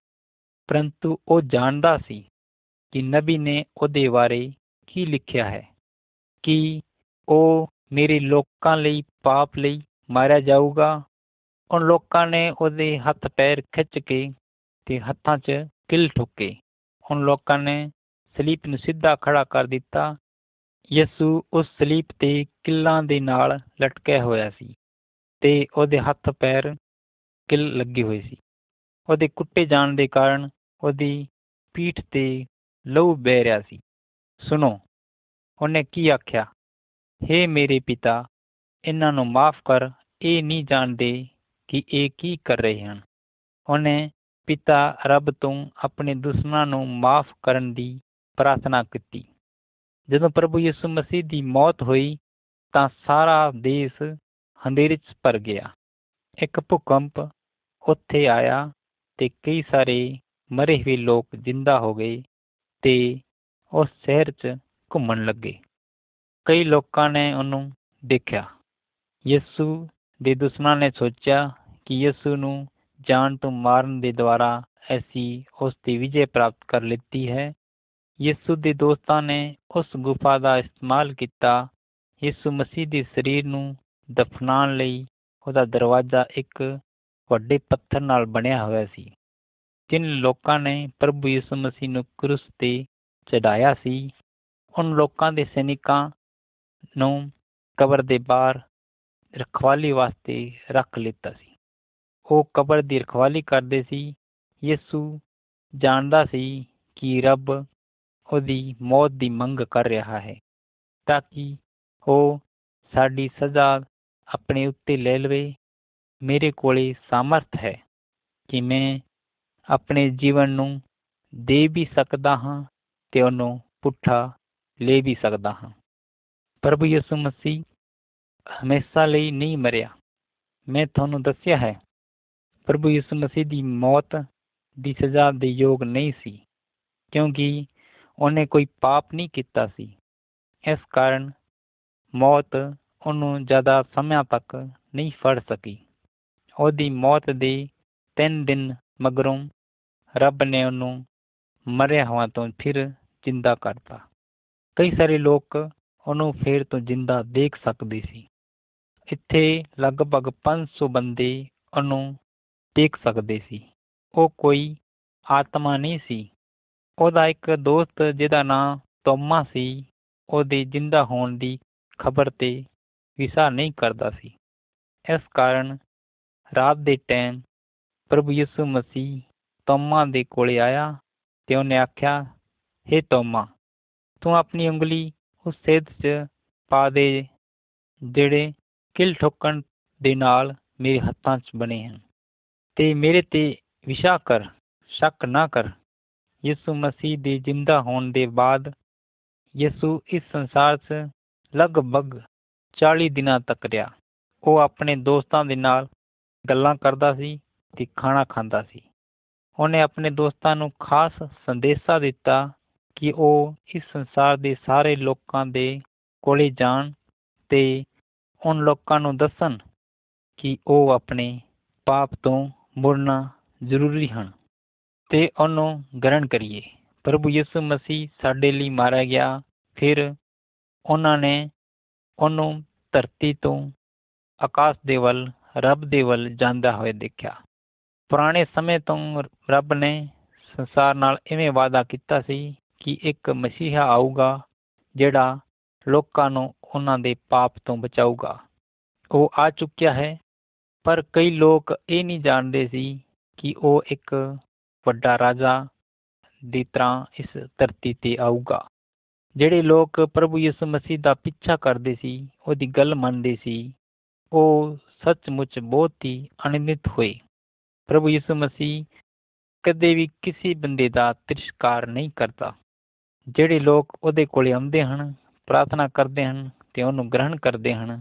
[SPEAKER 1] ਪਰੰਤੂ ਉਹ ਜਾਣਦਾ ਸੀ ਕਿ ਨਬੀ ਨੇ ਉਹਦੇ ਬਾਰੇ ਕੀ ਲਿਖਿਆ ਹੈ ਕਿ ਉਹ ਮੇਰੇ ਲੋਕਾਂ ਲਈ ਪਾਪ ਲਈ ਮਾਰਿਆ ਜਾਊਗਾ। ਉਨ ਲੋਕਾਂ ਨੇ ਉਹਦੇ ਹੱਥ ਪੈਰ ਖਿੱਚ ਕੇ ਤੇ ਹੱਥਾਂ 'ਚ ਕਿੱਲ ਠੋਕੇ। ਉਨ ਲੋਕਾਂ ਨੇ ਸਲੀਬ ਨੂੰ ਸਿੱਧਾ ਖੜਾ ਕਰ ਦਿੱਤਾ। ਯਿਸੂ ਉਸ ਸਲੀਬ ਤੇ ਕਿੱਲਾਂ ਦੇ ਨਾਲ ਲਟਕਿਆ ਹੋਇਆ ਸੀ ਤੇ ਉਹਦੇ ਹੱਥ ਪੈਰ ਕਿੱਲ ਲੱਗੀ ਹੋਈ ਸੀ। ਉਹਦੇ ਕੁੱਟੇ ਜਾਣ ਦੇ ਕਾਰਨ ਉਹਦੀ ਪੀਠ ਤੇ ਲਹੂ ਵਹਿ ਰਿਹਾ ਸੀ। ਸੁਣੋ, ਉਹਨੇ ਕੀ ਆਖਿਆ, ਹੇ ਮੇਰੇ ਪਿਤਾ, ਇਹਨਾਂ ਨੂੰ ਮਾਫ਼ ਕਰ, ਇਹ ਨਹੀਂ ਜਾਣਦੇ ਕਿ ਇਹ ਕੀ ਕਰ ਰਹੇ ਹਨ। ਉਹਨੇ ਪਿਤਾ ਰੱਬ ਤੋਂ ਆਪਣੇ ਦੁਸ਼ਮਣਾਂ ਨੂੰ ਮਾਫ਼ ਕਰਨ ਦੀ ਪ੍ਰਾਰਥਨਾ ਕੀਤੀ। ਜਦੋਂ ਪ੍ਰਭੂ ਯਿਸੂ ਮਸੀਹ ਦੀ ਮੌਤ ਹੋਈ ਤਾਂ ਸਾਰਾ ਦੇਸ਼ ਹਨੇਰੇ 'ਚ ਭਰ ਗਿਆ। ਇੱਕ ਭੂਕੰਪ ਉੱਥੇ ਆਇਆ ਤੇ ਕਈ ਸਾਰੇ ਮਰੇ ਹੋਏ ਲੋਕ ਜ਼ਿੰਦਾ ਹੋ ਗਏ ਤੇ ਉਸ ਸ਼ਹਿਰ 'ਚ ਘੁੰਮਣ ਲੱਗੇ। ਕਈ ਲੋਕਾਂ ਨੇ ਉਹਨੂੰ ਦੇਖਿਆ। ਯਿਸੂ ਦੇ ਦੁਸ਼ਮਣਾਂ ਨੇ ਸੋਚਿਆ ਕਿ ਯਿਸੂ ਨੂੰ ਜਾਨ ਤੋਂ ਮਾਰਨ ਦੇ ਦੁਆਰਾ ਅਸੀਂ ਉਸ ਦੀ ਵਿਜੇ ਪ੍ਰਾਪਤ ਕਰ ਲਿੱਤੀ ਹੈ। ਯਿਸੂ ਦੇ ਦੋਸਤਾਂ ਨੇ ਉਸ ਗੁਫਾ ਦਾ ਇਸਤੇਮਾਲ ਕੀਤਾ। ਯਿਸੂ ਮਸੀਹ ਦੇ ਸਰੀਰ ਨੂੰ ਦਫਨਾਉਣ ਲਈ ਉਹਦਾ ਦਰਵਾਜ਼ਾ ਇੱਕ ਵੱਡੇ ਪੱਥਰ ਨਾਲ ਬਣਿਆ ਹੋਇਆ ਸੀ। ਜਿਨ ਲੋਕਾਂ ਨੇ ਪ੍ਰਭੂ ਯਿਸੂ ਮਸੀਹ ਨੂੰ ਕ੍ਰੂਸ ਤੇ ਚੜਾਇਆ ਸੀ, ਉਨ ਲੋਕਾਂ ਦੇ ਸੈਨਿਕਾਂ ਨੂੰ ਕਬਰ ਦੇ ਬਾਹਰ ਰਖਵਾਲੀ ਵਾਸਤੇ ਰੱਖ ਲਿੱਤਾ ਸੀ। ਉਹ ਕਬਰ ਦੀ ਰਖਵਾਲੀ ਕਰਦੇ ਸੀ। ਯਿਸੂ ਜਾਣਦਾ ਸੀ ਕਿ ਰੱਬ ਉਹਦੀ ਮੌਤ ਦੀ ਮੰਗ ਕਰ ਰਿਹਾ ਹੈ ਤਾਂ ਕਿ ਉਹ ਸਾਡੀ ਸਜ਼ਾ ਆਪਣੇ ਉੱਤੇ ਲੈ ਲਵੇ। ਮੇਰੇ ਕੋਲੇ ਸਾਮਰਥ ਹੈ ਕਿ ਮੈਂ ਆਪਣੇ ਜੀਵਨ ਨੂੰ ਦੇ ਵੀ ਸਕਦਾ ਹਾਂ ਤੇ ਉਹਨੂੰ ਪੁੱਠਾ ਲੈ ਵੀ ਸਕਦਾ ਹਾਂ। ਪ੍ਰਭੂ ਯਿਸੂ ਮਸੀਹ ਹਮੇਸ਼ਾ ਲਈ ਨਹੀਂ ਮਰਿਆ। ਮੈਂ ਤੁਹਾਨੂੰ ਦੱਸਿਆ ਹੈ, ਪ੍ਰਭੂ ਯਿਸੂ ਮਸੀਹ ਦੀ ਮੌਤ ਦੀ ਸਜ਼ਾ ਦੇ ਯੋਗ ਨਹੀਂ ਸੀ, ਕਿਉਂਕਿ ਉਹਨੇ ਕੋਈ ਪਾਪ ਨਹੀਂ ਕੀਤਾ ਸੀ। ਇਸ ਕਾਰਨ ਮੌਤ ਉਹਨੂੰ ਜ਼ਿਆਦਾ ਸਮਾਂ ਤੱਕ ਨਹੀਂ ਫੜ ਸਕੀ। ਉਹਦੀ ਮੌਤ ਦੇ ਤਿੰਨ ਦਿਨ ਮਗਰੋਂ ਰੱਬ ਨੇ ਉਹਨੂੰ ਮਰਿਆ ਹੋਇਆ ਤੋਂ ਫਿਰ ਜਿੰਦਾ ਕਰਤਾ। ਕਈ ਸਾਰੇ ਲੋਕ ਉਹਨੂੰ ਫਿਰ ਤੋਂ ਜਿੰਦਾ ਦੇਖ ਸਕਦੇ ਸੀ। ਇੱਥੇ ਲਗਭਗ ਪੰਜ ਸੌ ਬੰਦੇ ਉਹਨੂੰ ਦੇਖ ਸਕਦੇ ਸੀ। ਉਹ ਕੋਈ ਆਤਮਾ ਨਹੀਂ ਸੀ। ਉਹਦਾ ਇੱਕ ਦੋਸਤ ਜਿਹਦਾ ਨਾਂ ਤੋਮਾ ਸੀ, ਉਹਦੇ ਜਿੰਦਾ ਹੋਣ ਦੀ ਖਬਰ ਤੇ ਵਿਸ਼ਵਾਸ ਨਹੀਂ ਕਰਦਾ ਸੀ। ਇਸ ਕਾਰਨ ਰਾਤ ਦੇ ਟਾਈਮ ਪ੍ਰਭੂ ਯਿਸੂ ਮਸੀਹ ਤੋਮਾ ਦੇ ਕੋਲੇ ਆਇਆ ਤੇ ਉਹਨੇ ਆਖਿਆ, ਹੇ ਤੋਮਾ, ਤੂੰ ਆਪਣੀ ਉਂਗਲੀ ਉਸ ਸੇਧ 'ਚ ਪਾ ਦੇ ਜਿਹੜੇ ਕਿਲ ਠੋਕਣ ਦੇ ਨਾਲ ਮੇਰੇ ਹੱਥਾਂ 'ਚ ਬਣੇ ਹਨ, ਤੇ ਮੇਰੇ ਤੇ ਵਿਸ਼ਵਾਸ ਕਰ, ਸ਼ੱਕ ਨਾ ਕਰ। ਯਿਸੂ ਮਸੀਹ ਦੇ ਜਿੰਦਾ ਹੋਣ ਦੇ ਬਾਅਦ ਯਿਸੂ ਇਸ ਸੰਸਾਰ 'ਚ ਲਗਭਗ ਚਾਲੀ ਦਿਨਾਂ ਤੱਕ ਰਿਹਾ। ਉਹ ਆਪਣੇ ਦੋਸਤਾਂ ਦੇ ਨਾਲ ਗੱਲਾਂ ਕਰਦਾ ਸੀ ਤੇ ਖਾਣਾ ਖਾਂਦਾ ਸੀ। ਉਹਨੇ ਆਪਣੇ ਦੋਸਤਾਂ ਨੂੰ ਖਾਸ ਸੰਦੇਸ਼ਾ ਦਿੱਤਾ ਕਿ ਉਹ ਇਸ ਸੰਸਾਰ ਦੇ ਸਾਰੇ ਲੋਕਾਂ ਦੇ ਕੋਲੇ ਜਾਣ ਤੇ ਉਨ ਲੋਕਾਂ ਨੂੰ ਦੱਸਣ ਕਿ ਉਹ ਆਪਣੇ ਪਾਪ ਤੋਂ ਮੁੜਨਾ ਜ਼ਰੂਰੀ ਹਨ ਤੇ ਉਹਨੂੰ ਗ੍ਰਹਿਣ ਕਰੀਏ। ਪ੍ਰਭੂ ਯਿਸੂ ਮਸੀਹ ਸਾਡੇ ਲਈ ਮਾਰਿਆ ਗਿਆ। ਫਿਰ ਉਹਨਾਂ ਨੇ ਉਹਨੂੰ ਧਰਤੀ ਤੋਂ ਆਕਾਸ਼ ਦੇ ਵੱਲ, ਰੱਬ ਦੇ ਵੱਲ ਜਾਂਦਾ ਹੋਇਆ ਦੇਖਿਆ। ਪੁਰਾਣੇ ਸਮੇਂ ਤੋਂ ਰੱਬ ਨੇ ਸੰਸਾਰ ਨਾਲ ਇਵੇਂ ਵਾਅਦਾ ਕੀਤਾ ਸੀ ਕਿ ਇੱਕ ਮਸੀਹਾ ਆਊਗਾ ਜਿਹੜਾ ਲੋਕਾਂ ਨੂੰ ਉਹਨਾਂ ਦੇ ਪਾਪ ਤੋਂ ਬਚਾਊਗਾ। ਉਹ ਆ ਚੁੱਕਿਆ ਹੈ, ਪਰ ਕਈ ਲੋਕ ਇਹ ਨਹੀਂ ਜਾਣਦੇ ਸੀ ਕਿ ਉਹ ਇੱਕ ਵੱਡਾ ਰਾਜਾ ਦੀ ਤਰ੍ਹਾਂ ਇਸ ਧਰਤੀ ਤੇ ਆਊਗਾ। ਜਿਹੜੇ ਲੋਕ ਪ੍ਰਭੂ ਯਿਸੂ ਮਸੀਹ ਦਾ ਪਿੱਛਾ ਕਰਦੇ ਸੀ, ਉਹਦੀ ਗੱਲ ਮੰਨਦੇ ਸੀ, ਉਹ ਸੱਚਮੁੱਚ ਬਹੁਤ ਹੀ ਆਨੰਦਿਤ ਹੋਏ। ਪ੍ਰਭੂ ਯਿਸੂ ਮਸੀਹ ਕਦੇ ਵੀ ਕਿਸੇ ਬੰਦੇ ਦਾ ਤਿਰਸਕਾਰ ਨਹੀਂ ਕਰਦਾ। ਜਿਹੜੇ ਲੋਕ ਉਹਦੇ ਕੋਲੇ ਆਉਂਦੇ ਹਨ, ਪ੍ਰਾਰਥਨਾ ਕਰਦੇ ਹਨ ਤੇ ਉਹਨੂੰ ਗ੍ਰਹਿਣ ਕਰਦੇ ਹਨ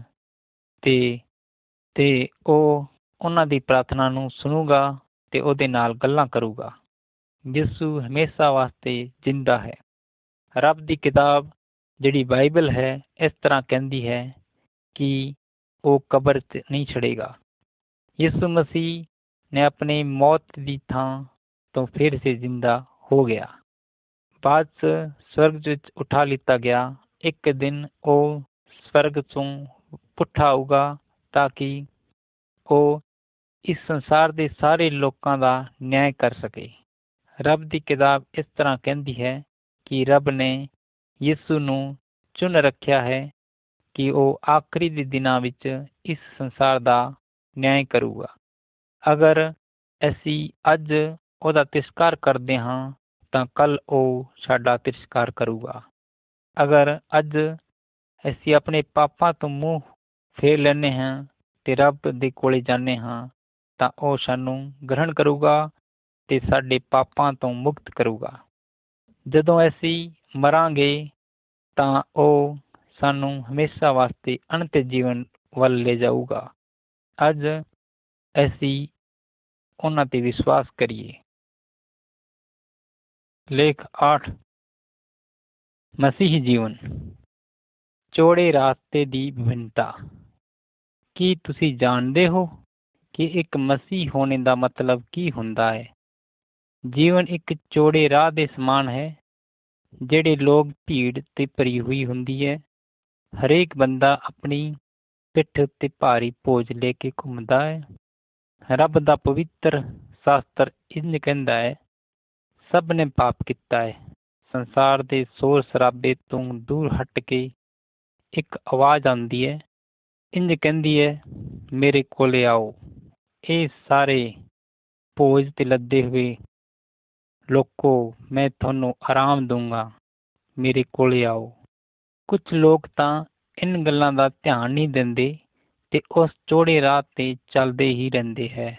[SPEAKER 1] ਤੇ ਤੇ ਉਹ ਉਹਨਾਂ ਦੀ ਪ੍ਰਾਰਥਨਾ ਨੂੰ ਸੁਣੂਗਾ ਤੇ ਉਹਦੇ ਨਾਲ ਗੱਲਾਂ ਕਰੂਗਾ। ਯਿਸੂ ਹਮੇਸ਼ਾ ਵਾਸਤੇ ਜਿੰਦਾ ਹੈ। ਰੱਬ ਦੀ ਕਿਤਾਬ ਜਿਹੜੀ ਬਾਈਬਲ ਹੈ ਇਸ ਤਰ੍ਹਾਂ ਕਹਿੰਦੀ ਹੈ ਕਿ ਉਹ ਕਬਰ 'ਚ ਨਹੀਂ ਛੜੇਗਾ। ਯਿਸੂ ਮਸੀਹ ਨੇ ਆਪਣੀ ਮੌਤ ਦੀ ਥਾਂ ਤੋਂ ਫਿਰ ਸੇ ਜਿੰਦਾ ਹੋ ਗਿਆ। ਬਾਅਦ 'ਚ ਸਵਰਗ ਵਿੱਚ ਉਠਾ ਲਿੱਤਾ ਗਿਆ। ਇੱਕ ਦਿਨ ਉਹ ਸਵਰਗ ਤੋਂ ਪੁੱਠਾ ਆਊਗਾ ਤਾਂ ਕਿ ਉਹ ਇਸ ਸੰਸਾਰ ਦੇ ਸਾਰੇ ਲੋਕਾਂ ਦਾ ਨਿਆਂ ਕਰ ਸਕੇ। ਰੱਬ ਦੀ ਕਿਤਾਬ ਇਸ ਤਰ੍ਹਾਂ ਕਹਿੰਦੀ ਹੈ ਕਿ ਰੱਬ ਨੇ ਯਿਸੂ ਨੂੰ ਚੁਣ ਰੱਖਿਆ ਹੈ ਕਿ ਉਹ ਆਖਰੀ ਦੇ ਦਿਨਾਂ ਵਿੱਚ ਇਸ ਸੰਸਾਰ ਦਾ ਨਿਆਂ ਕਰੂਗਾ। ਅਗਰ ਅਸੀਂ ਅੱਜ ਉਹਦਾ ਤਿਰਸਕਾਰ ਕਰਦੇ ਹਾਂ ਤਾਂ ਕੱਲ ਉਹ ਸਾਡਾ ਤਿਰਸਕਾਰ ਕਰੂਗਾ। ਅਗਰ ਅੱਜ ਅਸੀਂ ਆਪਣੇ ਪਾਪਾਂ ਤੋਂ ਮੂੰਹ ਫੇਰ ਲੈਂਦੇ ਹਾਂ ਤੇ ਰੱਬ ਦੇ ਕੋਲੇ ਜਾਂਦੇ ਹਾਂ ਤਾਂ ਉਹ ਸਾਨੂੰ ਗ੍ਰਹਿਣ ਕਰੂਗਾ ਤੇ ਸਾਡੇ ਪਾਪਾਂ ਤੋਂ ਮੁਕਤ ਕਰੂਗਾ। ਜਦੋਂ ਅਸੀਂ ਮਰਾਂਗੇ ਤਾਂ ਉਹ ਸਾਨੂੰ ਹਮੇਸ਼ਾ ਵਾਸਤੇ ਅਨੰਤ ਜੀਵਨ ਵੱਲ ਲੈ ਜਾਊਗਾ। ਅੱਜ ਅਸੀਂ ਉਹਨਾਂ ਤੇ ਵਿਸ਼ਵਾਸ ਕਰੀਏ। ਲੇਖ ਆਠ, ਮਸੀਹੀ ਜੀਵਨ, ਚੌੜੇ ਰਾਸਤੇ ਦੀ ਵਿਭਿੰਨਤਾ। ਕੀ ਤੁਸੀਂ ਜਾਣਦੇ ਹੋ ਕਿ ਇੱਕ ਮਸੀਹ ਹੋਣੇ ਦਾ ਮਤਲਬ ਕੀ ਹੁੰਦਾ ਹੈ? ਜੀਵਨ ਇੱਕ ਚੌੜੇ ਰਾਹ ਦੇ ਸਮਾਨ ਹੈ। ਜਿਹੜੇ ਲੋਕ ਭੀੜ ਤੇ ਭਰੀ ਹੋਈ ਹੁੰਦੀ ਹੈ। ਹਰੇਕ ਬੰਦਾ ਆਪਣੀ ਪਿੱਠ ਉੱਤੇ ਭਾਰੀ ਬੋਝ ਲੈ ਕੇ ਘੁੰਮਦਾ ਹੈ। ਰੱਬ ਦਾ ਪਵਿੱਤਰ ਸ਼ਾਸਤਰ ਇੰਝ ਕਹਿੰਦਾ ਹੈ, ਸਭ ਨੇ ਪਾਪ ਕੀਤਾ ਹੈ। ਸੰਸਾਰ ਦੇ ਸ਼ੋਰ ਸ਼ਰਾਬੇ ਤੋਂ ਦੂਰ ਹਟ ਕੇ ਇੱਕ ਆਵਾਜ਼ ਆਉਂਦੀ ਹੈ, ਇੰਝ ਕਹਿੰਦੀ ਹੈ, ਮੇਰੇ ਕੋਲੇ ਆਓ। ਇਹ ਸਾਰੇ ਬੋਝ ਤੇ ਲੱਦੇ ਹੋਏ ਲੋਕੋ, ਮੈਂ ਤੁਹਾਨੂੰ ਆਰਾਮ ਦਊਂਗਾ, ਮੇਰੇ ਕੋਲੇ ਆਓ। ਕੁਝ ਲੋਕ ਤਾਂ ਇਨ ਗੱਲਾਂ ਦਾ ਧਿਆਨ ਨਹੀਂ ਦਿੰਦੇ ਤੇ ਉਸ ਚੌੜੇ ਰਾਹ ਤੇ ਚੱਲਦੇ ਹੀ ਰਹਿੰਦੇ ਹੈ।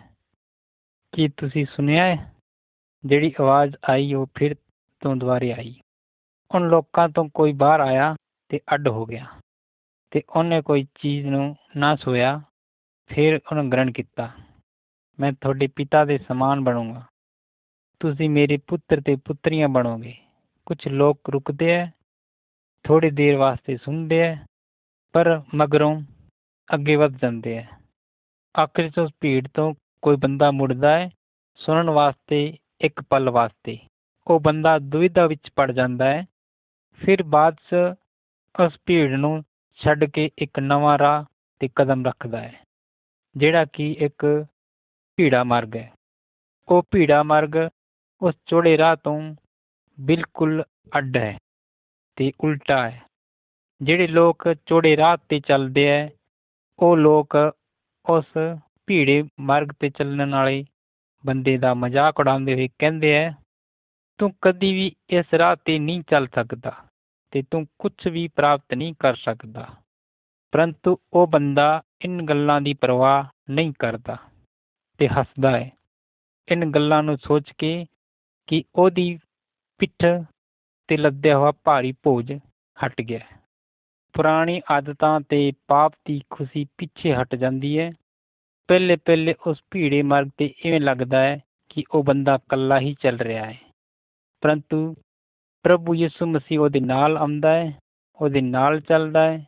[SPEAKER 1] ਕੀ ਤੁਸੀਂ ਸੁਣਿਆ ਹੈ? ਜਿਹੜੀ ਆਵਾਜ਼ ਆਈ ਉਹ ਫਿਰ ਤੋਂ ਦੁਬਾਰੇ ਆਈ। ਉਨ ਲੋਕਾਂ ਤੋਂ ਕੋਈ ਬਾਹਰ ਆਇਆ ਤੇ ਅੱਡ ਹੋ ਗਿਆ, ਤੇ ਉਹਨੇ ਕੋਈ ਚੀਜ਼ ਨੂੰ ਨਾ ਛੂਹਿਆ। ਫਿਰ ਉਹਨੇ ਗ੍ਰਹਣ ਕੀਤਾ, ਮੈਂ ਤੁਹਾਡੇ ਪਿਤਾ ਦੇ ਸਮਾਨ ਬਣੂੰਗਾ, ਤੁਸੀਂ ਮੇਰੇ ਪੁੱਤਰ ਤੇ ਪੁੱਤਰੀਆਂ ਬਣੋਗੇ। ਕੁਝ ਲੋਕ ਰੁਕਦੇ ਹੈ, ਥੋੜੀ ਦੇਰ ਵਾਸਤੇ ਸੁਣਦੇ ਹੈ, ਪਰ ਮਗਰੋਂ ਅੱਗੇ ਵੱਧ ਜਾਂਦੇ ਹੈ। ਆਖਿਰ ਚ ਉਸ ਭੀੜ ਤੋਂ ਕੋਈ ਬੰਦਾ ਮੁੜਦਾ ਹੈ, ਸੁਣਨ ਵਾਸਤੇ ਇੱਕ ਪਲ ਵਾਸਤੇ। ਉਹ ਬੰਦਾ ਦੁਵਿਧਾ ਵਿੱਚ ਪੜ ਜਾਂਦਾ ਹੈ। ਫਿਰ ਬਾਅਦ ਚ ਉਸ ਭੀੜ ਨੂੰ ਛੱਡ ਕੇ ਇੱਕ ਨਵਾਂ ਰਾਹ ਤੇ ਕਦਮ ਰੱਖਦਾ ਹੈ, ਜਿਹੜਾ ਕਿ ਇੱਕ ਭੀੜਾ ਮਾਰਗ ਹੈ। ਉਹ ਭੀੜਾ ਮਾਰਗ ਉਸ ਚੌੜੇ ਰਾਹ ਤੋਂ ਬਿਲਕੁਲ ਅੱਡ ਹੈ ਤੇ ਉਲਟਾ ਹੈ। ਜਿਹੜੇ ਲੋਕ ਚੌੜੇ ਰਾਹ ਤੇ ਚੱਲਦੇ ਹੈ, ਉਹ ਲੋਕ ਉਸ ਭੀੜੇ ਮਾਰਗ ਤੇ ਚੱਲਣ ਵਾਲੇ ਬੰਦੇ ਦਾ ਮਜ਼ਾਕ ਉਡਾਉਂਦੇ ਹੋਏ ਕਹਿੰਦੇ ਹੈ, ਤੂੰ ਕਦੀ ਵੀ ਇਸ ਰਾਹ ਤੇ ਨਹੀਂ ਚੱਲ ਸਕਦਾ ਤੇ ਤੂੰ ਕੁਛ ਵੀ ਪ੍ਰਾਪਤ ਨਹੀਂ ਕਰ ਸਕਦਾ। ਪਰੰਤੂ ਉਹ ਬੰਦਾ ਇਨ ਗੱਲਾਂ ਦੀ ਪਰਵਾਹ ਨਹੀਂ ਕਰਦਾ ਤੇ ਹੱਸਦਾ ਹੈ, ਇਨ ਗੱਲਾਂ ਨੂੰ ਸੋਚ ਕੇ ਕਿ ਉਹਦੀ ਪਿੱਠ ਤੇ ਲੱਦਿਆ ਹੋਇਆ ਭਾਰੀ ਬੋਝ ਹਟ ਗਿਆ। ਪੁਰਾਣੀ ਆਦਤਾਂ ਤੇ ਪਾਪ ਦੀ ਖੁਸ਼ੀ ਪਿੱਛੇ ਹਟ ਜਾਂਦੀ ਹੈ। ਪਹਿਲੇ ਪਹਿਲੇ ਉਸ ਭੀੜੇ ਮਾਰਗ ਤੇ ਇਵੇਂ ਲੱਗਦਾ ਹੈ ਕਿ ਉਹ ਬੰਦਾ ਇਕੱਲਾ ਹੀ ਚੱਲ ਰਿਹਾ ਹੈ, ਪਰੰਤੂ ਪ੍ਰਭੂ ਯਿਸੂ ਮਸੀਹ ਉਹਦੇ ਨਾਲ ਆਉਂਦਾ ਹੈ, ਉਹਦੇ ਨਾਲ ਚੱਲਦਾ ਹੈ।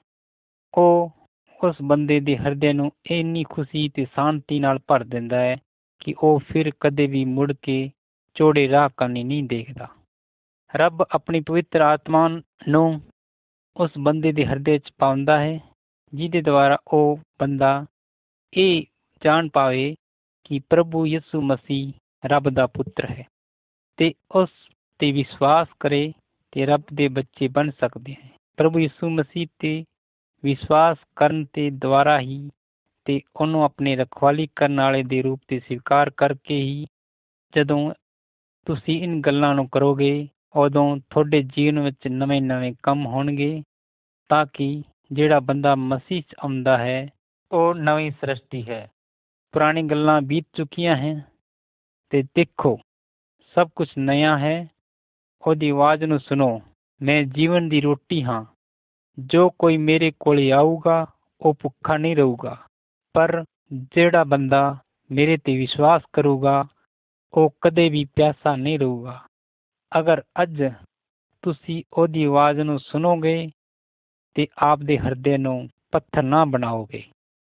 [SPEAKER 1] ਉਹ ਉਸ ਬੰਦੇ ਦੇ ਹਿਰਦੇ ਨੂੰ ਇੰਨੀ ਖੁਸ਼ੀ ਤੇ ਸ਼ਾਂਤੀ ਨਾਲ ਭਰ ਦਿੰਦਾ ਹੈ ਕਿ ਉਹ ਫਿਰ ਕਦੇ ਵੀ ਮੁੜ ਕੇ ਚੌੜੇ ਰਾਹ ਕੰਨੀ ਨਹੀਂ ਦੇਖਦਾ। ਰੱਬ ਆਪਣੀ ਪਵਿੱਤਰ ਆਤਮਾ ਨੂੰ ਉਸ ਬੰਦੇ ਦੇ ਹਿਰਦੇ ਚ ਪਾਉਂਦਾ ਹੈ, ਜਿਹਦੇ ਦੁਆਰਾ ਉਹ ਬੰਦਾ ਇਹ ਜਾਣ ਪਾਵੇ ਕਿ ਪ੍ਰਭੂ ਯਿਸੂ ਮਸੀਹ ਰੱਬ ਦਾ ਪੁੱਤਰ ਹੈ, ਤੇ ਉਸ ਤੇ ਵਿਸ਼ਵਾਸ ਕਰੇ ਤੇ ਰੱਬ ਦੇ ਬੱਚੇ ਬਣ ਸਕਦੇ ਹੈ। ਪ੍ਰਭੂ ਯਿਸੂ ਮਸੀਹ ਤੇ ਵਿਸ਼ਵਾਸ ਕਰਨ ਤੇ ਦੁਆਰਾ ਹੀ ਤੇ ਉਹਨੂੰ ਆਪਣੇ ਰਖਵਾਲੀ ਕਰਨ ਵਾਲੇ ਦੇ ਰੂਪ ਤੇ ਸਵੀਕਾਰ ਕਰਕੇ ਹੀ ਜਦੋਂ ਤੁਸੀਂ ਇਨ ਗੱਲਾਂ ਨੂੰ ਕਰੋਗੇ, ਉਦੋਂ ਤੁਹਾਡੇ ਜੀਵਨ ਵਿੱਚ ਨਵੇਂ ਨਵੇਂ ਕੰਮ ਹੋਣਗੇ, ਤਾਂ ਕਿ ਜਿਹੜਾ ਬੰਦਾ ਮਸੀਹ ਚ ਆਉਂਦਾ ਹੈ ਉਹ ਨਵੀਂ ਸ੍ਰਿਸ਼ਟੀ ਹੈ। ਪੁਰਾਣੀ ਗੱਲਾਂ ਬੀਤ ਚੁੱਕੀਆਂ ਹੈ ਤੇ ਦੇਖੋ ਸਭ ਕੁਝ ਨਇਆ ਹੈ। ਉਹਦੀ ਆਵਾਜ਼ ਨੂੰ ਸੁਣੋ, ਮੈਂ ਜੀਵਨ ਦੀ ਰੋਟੀ ਹਾਂ। ਜੋ ਕੋਈ ਮੇਰੇ ਕੋਲੇ ਆਊਗਾ ਉਹ ਭੁੱਖਾ ਨਹੀਂ ਰਹੂਗਾ, ਪਰ ਜਿਹੜਾ ਬੰਦਾ ਮੇਰੇ ਤੇ ਵਿਸ਼ਵਾਸ ਕਰੂਗਾ ਉਹ ਕਦੇ ਵੀ ਪਿਆਸਾ ਨਹੀਂ ਰਹੂਗਾ। ਅਗਰ ਅੱਜ ਤੁਸੀਂ ਉਹਦੀ ਆਵਾਜ਼ ਨੂੰ ਸੁਣੋਗੇ ਤੇ ਆਪਦੇ ਹਿਰਦੇ ਨੂੰ ਪੱਥਰ ਨਾ ਬਣਾਓਗੇ।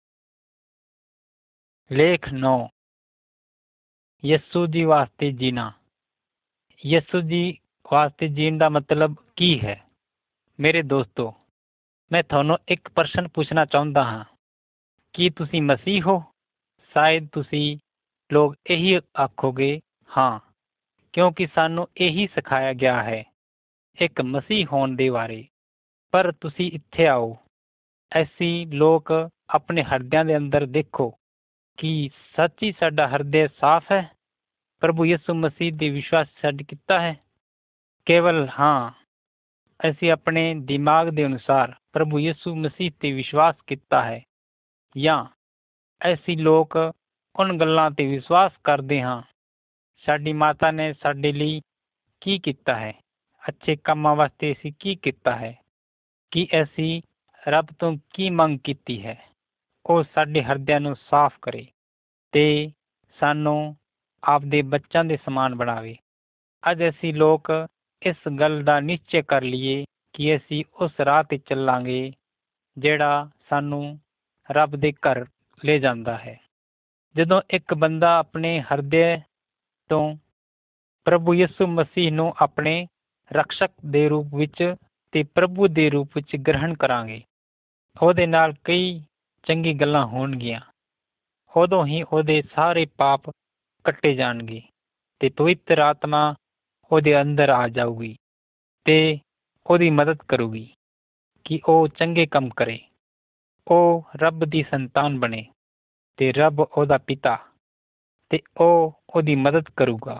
[SPEAKER 1] ਲੇਖ ਨੌ, ਯਿਸੂ ਜੀ ਵਾਸਤੇ ਜੀਣਾ। ਯਿਸੂ ਜੀ ਵਾਸਤੇ ਜੀਣ ਦਾ ਮਤਲਬ ਕੀ ਹੈ? ਮੇਰੇ ਦੋਸਤੋ, ਮੈਂ ਤੁਹਾਨੂੰ ਇੱਕ ਪ੍ਰਸ਼ਨ ਪੁੱਛਣਾ ਚਾਹੁੰਦਾ ਹਾਂ, ਕੀ ਤੁਸੀਂ ਮਸੀਹ ਹੋ? ਸ਼ਾਇਦ ਤੁਸੀਂ ਲੋਕ ਇਹੀ ਆਖੋਗੇ, ਹਾਂ, ਕਿਉਂਕਿ ਸਾਨੂੰ ਇਹੀ ਸਿਖਾਇਆ ਗਿਆ ਹੈ ਇੱਕ ਮਸੀਹ ਹੋਣ ਦੇ ਬਾਰੇ। ਪਰ ਤੁਸੀਂ ਇੱਥੇ ਆਓ, ਅਸੀਂ ਲੋਕ ਆਪਣੇ ਹਿਰਦਿਆਂ ਦੇ ਅੰਦਰ ਦੇਖੋ ਕਿ ਸੱਚੀ ਸਾਡਾ ਹਿਰਦੇ ਸਾਫ਼ ਹੈ, ਪ੍ਰਭੂ ਯਿਸੂ ਮਸੀਹ ਦੇ ਵਿਸ਼ਵਾਸ ਛੱਡ ਕੀਤਾ ਹੈ? ਕੇਵਲ ਹਾਂ, ਅਸੀਂ ਆਪਣੇ ਦਿਮਾਗ ਦੇ ਅਨੁਸਾਰ ਪ੍ਰਭੂ ਯਿਸੂ ਮਸੀਹ ਤੇ ਵਿਸ਼ਵਾਸ ਕੀਤਾ ਹੈ, ਜਾਂ ਅਸੀਂ ਲੋਕ ਉਨ ਗੱਲਾਂ ਤੇ ਵਿਸ਼ਵਾਸ ਕਰਦੇ ਹਾਂ ਸਾਡੀ ਮਾਤਾ ਨੇ ਸਾਡੇ ਲਈ ਕੀ ਕੀਤਾ ਹੈ, ਅੱਛੇ ਕੰਮਾਂ ਵਾਸਤੇ ਅਸੀਂ ਕੀ ਕੀਤਾ ਹੈ, ਕਿ ਅਸੀਂ ਰੱਬ ਤੋਂ ਕੀ ਮੰਗ ਕੀਤੀ ਹੈ। ਉਹ ਸਾਡੇ ਹਿਰਦਿਆਂ ਨੂੰ ਸਾਫ਼ ਕਰੇ ਤੇ ਸਾਨੂੰ ਆਪਦੇ ਬੱਚਿਆਂ ਦੇ ਸਮਾਨ ਬਣਾਵੇ। ਅੱਜ ਅਸੀਂ ਲੋਕ ਇਸ ਗੱਲ ਦਾ ਨਿਸ਼ਚੈ ਕਰ ਲਈਏ ਕਿ ਅਸੀਂ ਉਸ ਰਾਹ ਤੇ ਚੱਲਾਂਗੇ ਜਿਹੜਾ ਸਾਨੂੰ ਰੱਬ ਦੇ ਘਰ ਲੈ ਜਾਂਦਾ ਹੈ। ਜਦੋਂ ਇੱਕ ਬੰਦਾ ਆਪਣੇ ਹਿਰਦੇ ਤੋਂ ਪ੍ਰਭੂ ਯਿਸੂ ਮਸੀਹ ਨੂੰ ਆਪਣੇ ਰਕਸ਼ਕ ਦੇ ਰੂਪ ਵਿੱਚ ਤੇ ਪ੍ਰਭੂ ਦੇ ਰੂਪ ਵਿੱਚ ਗ੍ਰਹਿਣ ਕਰਾਂਗੇ। ਉਹਦੇ ਨਾਲ ਕਈ ਚੰਗੀ ਗੱਲਾਂ ਹੋਣਗੀਆਂ। ਉਦੋਂ ਹੀ ਉਹਦੇ ਸਾਰੇ ਪਾਪ ਕੱਟੇ ਜਾਣਗੇ ਤੇ ਪਵਿੱਤਰ ਆਤਮਾ ਉਹਦੇ ਅੰਦਰ ਆ ਜਾਊਗੀ ਤੇ ਉਹਦੀ ਮਦਦ ਕਰੂਗੀ ਕਿ ਉਹ ਚੰਗੇ ਕੰਮ ਕਰੇ। ਉਹ ਰੱਬ ਦੀ ਸੰਤਾਨ ਬਣੇ ਤੇ ਰੱਬ ਉਹਦਾ ਪਿਤਾ ਤੇ ਉਹ ਉਹਦੀ ਮਦਦ ਕਰੂਗਾ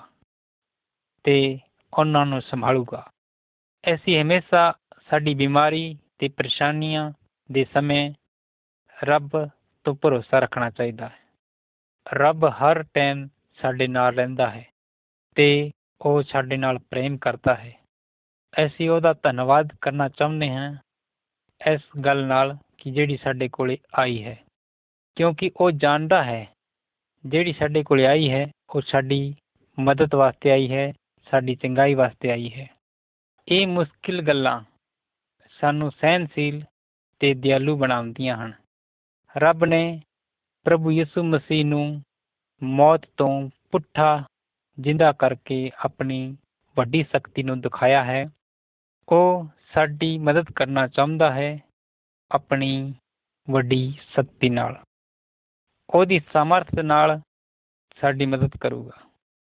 [SPEAKER 1] ਤੇ ਉਹਨਾਂ ਨੂੰ ਸੰਭਾਲੂਗਾ। ਅਸੀਂ ਹਮੇਸ਼ਾ ਸਾਡੀ ਬਿਮਾਰੀ ਤੇ ਪਰੇਸ਼ਾਨੀਆਂ ਦੇ ਸਮੇਂ ਰੱਬ ਤੋਂ ਭਰੋਸਾ ਰੱਖਣਾ ਚਾਹੀਦਾ ਹੈ। ਰੱਬ ਹਰ ਟਾਈਮ ਸਾਡੇ ਨਾਲ ਰਹਿੰਦਾ ਹੈ ਤੇ ਉਹ ਸਾਡੇ ਨਾਲ ਪ੍ਰੇਮ ਕਰਦਾ ਹੈ। ਅਸੀਂ ਉਹਦਾ ਧੰਨਵਾਦ ਕਰਨਾ ਚਾਹੁੰਦੇ ਹਾਂ ਇਸ ਗੱਲ ਨਾਲ ਕਿ ਜਿਹੜੀ ਸਾਡੇ ਕੋਲ ਆਈ ਹੈ, ਕਿਉਂਕਿ ਉਹ ਜਾਣਦਾ ਹੈ ਜਿਹੜੀ ਸਾਡੇ ਕੋਲ ਆਈ ਹੈ ਉਹ ਸਾਡੀ ਮਦਦ ਵਾਸਤੇ ਆਈ ਹੈ, ਸਾਡੀ ਚੰਗਾਈ ਵਾਸਤੇ ਆਈ ਹੈ। ਇਹ ਮੁਸ਼ਕਿਲ ਗੱਲਾਂ ਸਾਨੂੰ ਸਹਿਨਸ਼ੀਲ ਤੇ ਦਿਆਲੂ ਬਣਾਉਂਦੀਆਂ ਹਨ। ਰੱਬ ਨੇ ਪ੍ਰਭੂ ਯਿਸੂ ਮਸੀਹ ਨੂੰ ਮੌਤ ਤੋਂ ਪੁੱਠਾ ਜਿੰਦਾ ਕਰਕੇ ਆਪਣੀ ਵੱਡੀ ਸ਼ਕਤੀ ਨੂੰ ਦਿਖਾਇਆ ਹੈ। ਉਹ ਸਾਡੀ ਮਦਦ ਕਰਨਾ ਚਾਹੁੰਦਾ ਹੈ ਆਪਣੀ ਵੱਡੀ ਸ਼ਕਤੀ ਨਾਲ। ਉਹਦੀ ਸਮਰਥ ਨਾਲ ਸਾਡੀ ਮਦਦ ਕਰੂਗਾ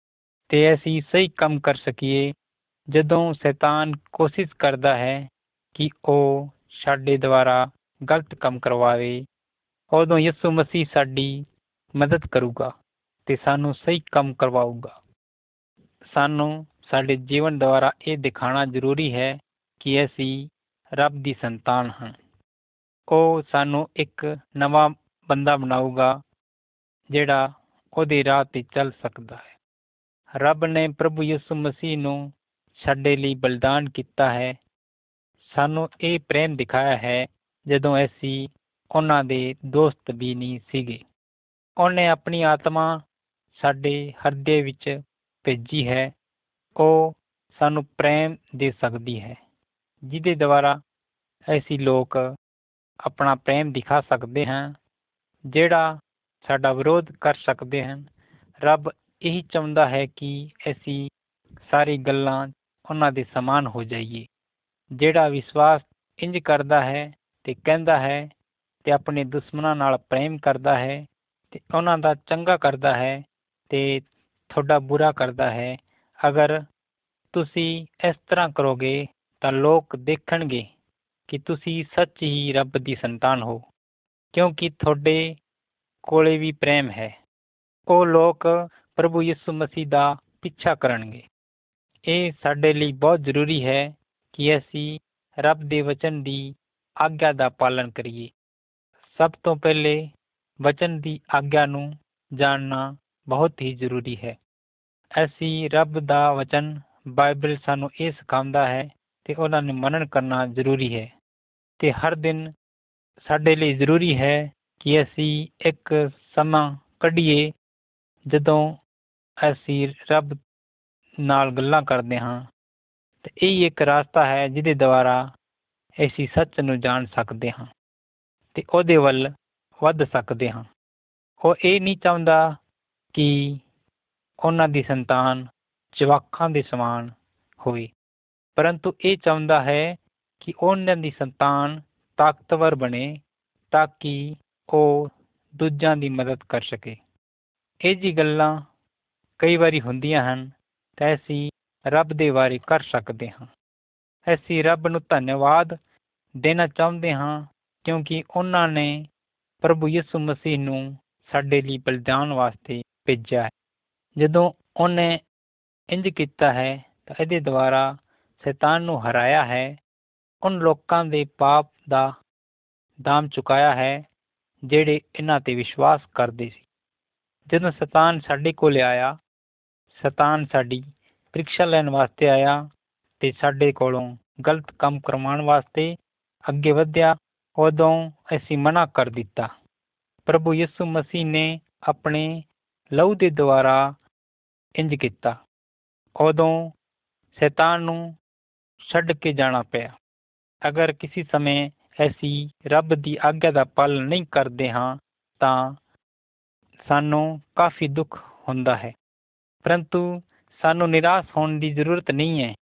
[SPEAKER 1] ਤੇ ਅਸੀਂ ਸਹੀ ਕੰਮ ਕਰ ਸਕੀਏ। ਜਦੋਂ ਸ਼ੈਤਾਨ ਕੋਸ਼ਿਸ਼ ਕਰਦਾ ਹੈ ਕਿ ਉਹ ਸਾਡੇ ਦੁਆਰਾ ਗਲਤ ਕੰਮ ਕਰਵਾਵੇ, ਉਦੋਂ ਯਿਸੂ ਮਸੀਹ ਸਾਡੀ ਮਦਦ ਕਰੂਗਾ ਤੇ ਸਾਨੂੰ ਸਹੀ ਕੰਮ ਕਰਵਾਊਗਾ। ਸਾਨੂੰ ਸਾਡੇ ਜੀਵਨ ਦੁਆਰਾ ਇਹ ਦਿਖਾਉਣਾ ਜ਼ਰੂਰੀ ਹੈ ਕਿ ਅਸੀਂ ਰੱਬ ਦੀ ਸੰਤਾਨ ਹਾਂ। ਉਹ ਸਾਨੂੰ ਇੱਕ ਨਵਾਂ ਬੰਦਾ ਬਣਾਊਗਾ ਜਿਹੜਾ ਉਹਦੇ ਰਾਹ ਤੇ ਚੱਲ ਸਕਦਾ ਹੈ। ਰੱਬ ਨੇ ਪ੍ਰਭੂ ਯਿਸੂ ਮਸੀਹ ਨੂੰ ਸਾਡੇ ਲਈ ਬਲਿਦਾਨ ਕੀਤਾ ਹੈ। ਸਾਨੂੰ ਇਹ ਪ੍ਰੇਮ ਦਿਖਾਇਆ ਹੈ ਜਦੋਂ ਅਸੀਂ ਉਹਨਾਂ ਦੇ ਦੋਸਤ ਵੀ ਨਹੀਂ ਸੀਗੇ। ਉਹਨੇ ਆਪਣੀ ਆਤਮਾ ਸਾਡੇ ਹਿਰਦੇ ਵਿੱਚ ਭੇਜੀ ਹੈ। ਉਹ ਸਾਨੂੰ ਪ੍ਰੇਮ ਦੇ ਸਕਦੀ ਹੈ, ਜਿਹਦੇ ਦੁਆਰਾ ਅਸੀਂ ਲੋਕ ਆਪਣਾ ਪ੍ਰੇਮ ਦਿਖਾ ਸਕਦੇ ਹਾਂ, ਜਿਹੜਾ ਸਾਡਾ ਵਿਰੋਧ ਕਰ ਸਕਦੇ ਹਨ। ਰੱਬ ਇਹੀ ਚਾਹੁੰਦਾ ਹੈ ਕਿ ਅਸੀਂ ਸਾਰੀ ਗੱਲਾਂ ਉਹਨਾਂ ਦੇ ਸਮਾਨ ਹੋ ਜਾਈਏ। ਜਿਹੜਾ ਵਿਸ਼ਵਾਸ ਇੰਝ ਕਰਦਾ ਹੈ ਤੇ ਕਹਿੰਦਾ ਹੈ ਤੇ ਆਪਣੇ ਦੁਸ਼ਮਣਾਂ ਨਾਲ ਪ੍ਰੇਮ ਕਰਦਾ ਹੈ ਤੇ ਉਹਨਾਂ ਦਾ ਚੰਗਾ ਕਰਦਾ ਹੈ ਤੇ ਤੁਹਾਡਾ ਬੁਰਾ ਕਰਦਾ ਹੈ, ਅਗਰ ਤੁਸੀਂ ਇਸ ਤਰ੍ਹਾਂ ਕਰੋਗੇ ਤਾਂ ਲੋਕ ਦੇਖਣਗੇ ਕਿ ਤੁਸੀਂ ਸੱਚ ਹੀ ਰੱਬ ਦੀ ਸੰਤਾਨ ਹੋ, ਕਿਉਂਕਿ ਤੁਹਾਡੇ ਕੋਲੇ ਵੀ ਪ੍ਰੇਮ ਹੈ। ਉਹ ਲੋਕ ਪ੍ਰਭੂ ਯਿਸੂ ਮਸੀਹ ਦਾ ਪਿੱਛਾ ਕਰਨਗੇ। ਇਹ ਸਾਡੇ ਲਈ ਬਹੁਤ ਜ਼ਰੂਰੀ ਹੈ ਕਿ ਅਸੀਂ ਰੱਬ ਦੇ ਵਚਨ ਦੀ ਆਗਿਆ ਦਾ ਪਾਲਣ ਕਰੀਏ। ਸਭ ਤੋਂ ਪਹਿਲੇ ਵਚਨ ਦੀ ਆਗਿਆ ਨੂੰ ਜਾਣਨਾ ਬਹੁਤ ਹੀ ਜ਼ਰੂਰੀ ਹੈ। ਅਸੀਂ ਰੱਬ ਦਾ ਵਚਨ ਬਾਈਬਲ ਸਾਨੂੰ ਇਹ ਸਿਖਾਉਂਦਾ ਹੈ ਤੇ ਉਹਨਾਂ ਨੂੰ ਮੰਨਣ ਕਰਨਾ ਜ਼ਰੂਰੀ ਹੈ। ਤੇ ਹਰ ਦਿਨ ਸਾਡੇ ਲਈ ਜ਼ਰੂਰੀ ਹੈ ਕਿ ਅਸੀਂ ਇੱਕ ਸਮਾਂ ਕੱਢੀਏ ਜਦੋਂ ਅਸੀਂ ਰੱਬ ਨਾਲ ਗੱਲਾਂ ਕਰਦੇ ਹਾਂ। ਤੇ ਇਹ ਇੱਕ ਰਾਸਤਾ ਹੈ ਜਿਹਦੇ ਦੁਆਰਾ ਅਸੀਂ ਸੱਚ ਨੂੰ ਜਾਣ ਸਕਦੇ ਹਾਂ ਤੇ ਉਹਦੇ ਵੱਲ ਵੱਧ ਸਕਦੇ ਹਾਂ। ਉਹ ਇਹ ਨਹੀਂ ਚਾਹੁੰਦਾ ਕਿ ਉਹਨਾਂ ਦੀ ਸੰਤਾਨ ਜਵਾਕਾਂ ਦੇ ਸਮਾਨ ਹੋਵੇ, ਪਰੰਤੂ ਇਹ ਚਾਹੁੰਦਾ ਹੈ ਕਿ ਉਹਨਾਂ ਦੀ ਸੰਤਾਨ ਤਾਕਤਵਰ ਬਣੇ ਤਾਂ ਕਿ ਉਹ ਦੂਜਿਆਂ ਦੀ ਮਦਦ ਕਰ ਸਕੇ। ਇਹ ਜੀ ਗੱਲਾਂ ਕਈ ਵਾਰੀ ਹੁੰਦੀਆਂ ਹਨ ਤਾਂ ਅਸੀਂ ਰੱਬ ਦੇ ਬਾਰੇ ਕਰ ਸਕਦੇ ਹਾਂ। ਅਸੀਂ ਰੱਬ ਨੂੰ ਧੰਨਵਾਦ ਦੇਣਾ ਚਾਹੁੰਦੇ ਹਾਂ ਕਿਉਂਕਿ ਉਹਨਾਂ ਨੇ ਪ੍ਰਭੂ ਯਿਸੂ ਮਸੀਹ ਨੂੰ ਸਾਡੇ ਲਈ ਬਲਿਦਾਨ ਵਾਸਤੇ ਭੇਜਿਆ ਹੈ। ਜਦੋਂ ਉਹਨੇ ਇੰਝ ਕੀਤਾ ਹੈ ਤਾਂ ਇਹਦੇ ਦੁਆਰਾ ਸ਼ੈਤਾਨ ਨੂੰ ਹਰਾਇਆ ਹੈ। ਉਨ ਲੋਕਾਂ ਦੇ ਪਾਪ ਦਾ ਦਾਮ ਚੁਕਾਇਆ ਹੈ ਜਿਹੜੇ ਇਹਨਾਂ ਤੇ ਵਿਸ਼ਵਾਸ ਕਰਦੇ ਸੀ। ਜਦੋਂ ਸ਼ੈਤਾਨ ਸਾਡੇ ਕੋਲ ਆਇਆ, ਸ਼ੈਤਾਨ ਸਾਡੀ ਪ੍ਰੀਖਿਆ ਲੈਣ ਵਾਸਤੇ ਆਇਆ ਤੇ ਸਾਡੇ ਕੋਲੋਂ ਗਲਤ ਕੰਮ ਕਰਵਾਉਣ ਵਾਸਤੇ ਅੱਗੇ ਵਧਿਆ, ਉਦੋਂ ਅਸੀਂ ਮਨਾ ਕਰ ਦਿੱਤਾ। ਪ੍ਰਭੂ ਯਿਸੂ ਮਸੀਹ ਨੇ ਆਪਣੇ ਲਹੂ ਦੇ ਦੁਆਰਾ ਇੰਝ ਕੀਤਾ। ਉਦੋਂ ਸ਼ੈਤਾਨ ਨੂੰ ਛੱਡ ਕੇ ਜਾਣਾ ਪਿਆ। ਅਗਰ ਕਿਸੇ ਸਮੇਂ ਅਸੀਂ ਰੱਬ ਦੀ ਆਗਿਆ ਦਾ ਪਾਲਣ ਨਹੀਂ ਕਰਦੇ ਹਾਂ ਤਾਂ ਸਾਨੂੰ ਕਾਫੀ ਦੁੱਖ ਹੁੰਦਾ ਹੈ, ਪਰੰਤੂ ਸਾਨੂੰ ਨਿਰਾਸ਼ ਹੋਣ ਦੀ ਜ਼ਰੂਰਤ ਨਹੀਂ ਹੈ।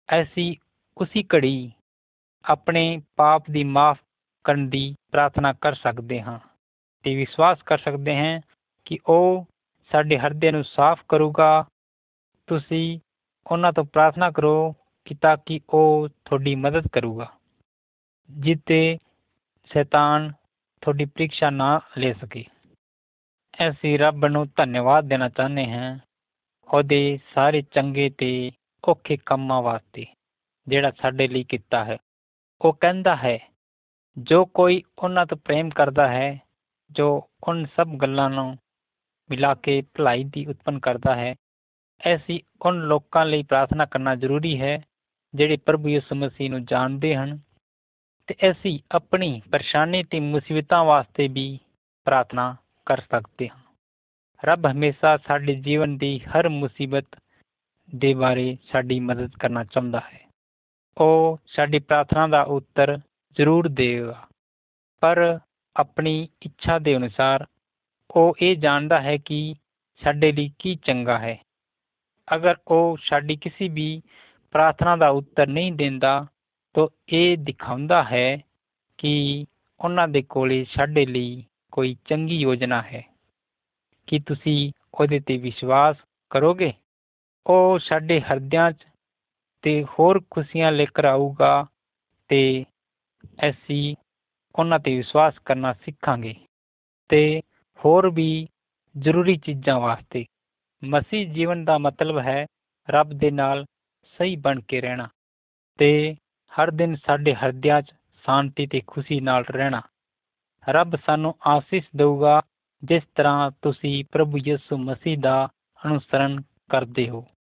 [SPEAKER 1] ਅਸੀਂ ਉਸੀ ਘੜੀ ਆਪਣੇ ਪਾਪ ਦੀ ਮਾਫ ਕਰਨ ਦੀ ਪ੍ਰਾਰਥਨਾ ਕਰ ਸਕਦੇ ਹਾਂ ਤੇ ਵਿਸ਼ਵਾਸ ਕਰ ਸਕਦੇ ਹਾਂ ਕਿ ਉਹ ਸਾਡੇ ਹਿਰਦੇ ਨੂੰ ਸਾਫ਼ ਕਰੂਗਾ। ਤੁਸੀਂ ਉਹਨਾਂ ਤੋਂ ਪ੍ਰਾਰਥਨਾ ਕਰੋ ਕਿ ਤਾਂ ਕਿ ਉਹ ਤੁਹਾਡੀ ਮਦਦ ਕਰੂਗਾ, ਜਿੱਤੇ ਸ਼ੈਤਾਨ ਤੁਹਾਡੀ ਪ੍ਰੀਖਿਆ ਨਾ ਲੈ ਸਕੇ। ਅਸੀਂ ਰੱਬ ਨੂੰ ਧੰਨਵਾਦ ਦੇਣਾ ਚਾਹੁੰਦੇ ਹਾਂ ਉਹਦੇ ਸਾਰੇ ਚੰਗੇ ਤੇ ਔਖੇ ਕੰਮਾਂ ਵਾਸਤੇ ਜਿਹੜਾ ਸਾਡੇ ਲਈ ਕੀਤਾ ਹੈ। ਉਹ ਕਹਿੰਦਾ ਹੈ, ਜੋ ਕੋਈ ਉਹਨਾਂ ਤੋਂ ਪ੍ਰੇਮ ਕਰਦਾ ਹੈ, ਜੋ ਉਨ ਸਭ ਗੱਲਾਂ ਨੂੰ ਮਿਲਾ ਕੇ ਭਲਾਈ ਦੀ ਉਤਪੰਨ ਕਰਦਾ ਹੈ। ਐਸੀ ਉਨ ਲੋਕਾਂ ਲਈ ਪ੍ਰਾਰਥਨਾ ਕਰਨਾ ਜ਼ਰੂਰੀ ਹੈ ਜਿਹੜੇ ਪ੍ਰਭੂ ਯਿਸੂ ਮਸੀਹ ਨੂੰ ਜਾਣਦੇ ਹਨ, ਤੇ ਅਸੀਂ ਆਪਣੀ ਪਰੇਸ਼ਾਨੀ ਤੇ ਮੁਸੀਬਤਾਂ ਵਾਸਤੇ ਵੀ ਪ੍ਰਾਰਥਨਾ ਕਰ ਸਕਦੇ ਹਾਂ। ਰੱਬ ਹਮੇਸ਼ਾ ਸਾਡੇ ਜੀਵਨ ਦੀ ਹਰ ਮੁਸੀਬਤ ਦੇ ਬਾਰੇ ਸਾਡੀ ਮਦਦ ਕਰਨਾ ਚਾਹੁੰਦਾ ਹੈ। ਉਹ ਸਾਡੀ ਪ੍ਰਾਰਥਨਾ ਦਾ ਉੱਤਰ ਜ਼ਰੂਰ ਦੇਵੇਗਾ, ਪਰ ਆਪਣੀ ਇੱਛਾ ਦੇ ਅਨੁਸਾਰ। ਉਹ ਇਹ ਜਾਣਦਾ ਹੈ ਕਿ ਸਾਡੇ ਲਈ ਕੀ ਚੰਗਾ ਹੈ। ਅਗਰ ਉਹ ਸਾਡੀ ਕਿਸੇ ਵੀ ਪ੍ਰਾਰਥਨਾ ਦਾ ਉੱਤਰ ਨਹੀਂ ਦਿੰਦਾ ਤਾਂ ਇਹ ਦਿਖਾਉਂਦਾ ਹੈ ਕਿ ਉਹਨਾਂ ਦੇ ਕੋਲੇ ਸਾਡੇ ਲਈ ਕੋਈ ਚੰਗੀ ਯੋਜਨਾ ਹੈ। ਕੀ ਤੁਸੀਂ ਉਹਦੇ ਤੇ ਵਿਸ਼ਵਾਸ ਕਰੋਗੇ? ਉਹ ਸਾਡੇ ਹਿਰਦਿਆਂ 'ਚ ਤੇ ਹੋਰ ਖੁਸ਼ੀਆਂ ਲੈ ਕਰ ਆਊਗਾ ਤੇ ਅਸੀਂ ਉਹਨਾਂ ਤੇ ਵਿਸ਼ਵਾਸ ਕਰਨਾ ਸਿੱਖਾਂਗੇ ਤੇ ਹੋਰ ਵੀ ਜ਼ਰੂਰੀ ਚੀਜ਼ਾਂ ਵਾਸਤੇ। ਮਸੀਹ ਜੀਵਨ ਦਾ ਮਤਲਬ ਹੈ ਰੱਬ ਦੇ ਨਾਲ ਸਹੀ ਬਣ ਕੇ ਰਹਿਣਾ ਤੇ ਹਰ ਦਿਨ ਸਾਡੇ ਹਿਰਦਿਆਂ 'ਚ ਸ਼ਾਂਤੀ ਤੇ ਖੁਸ਼ੀ ਨਾਲ ਰਹਿਣਾ। ਰੱਬ ਸਾਨੂੰ ਆਸੀਸ ਦੇਊਗਾ ਜਿਸ ਤਰ੍ਹਾਂ ਤੁਸੀਂ ਪ੍ਰਭੂ ਯਿਸੂ ਮਸੀਹ ਦਾ ਅਨੁਸਰਨ ਕਰਦੇ ਹੋ।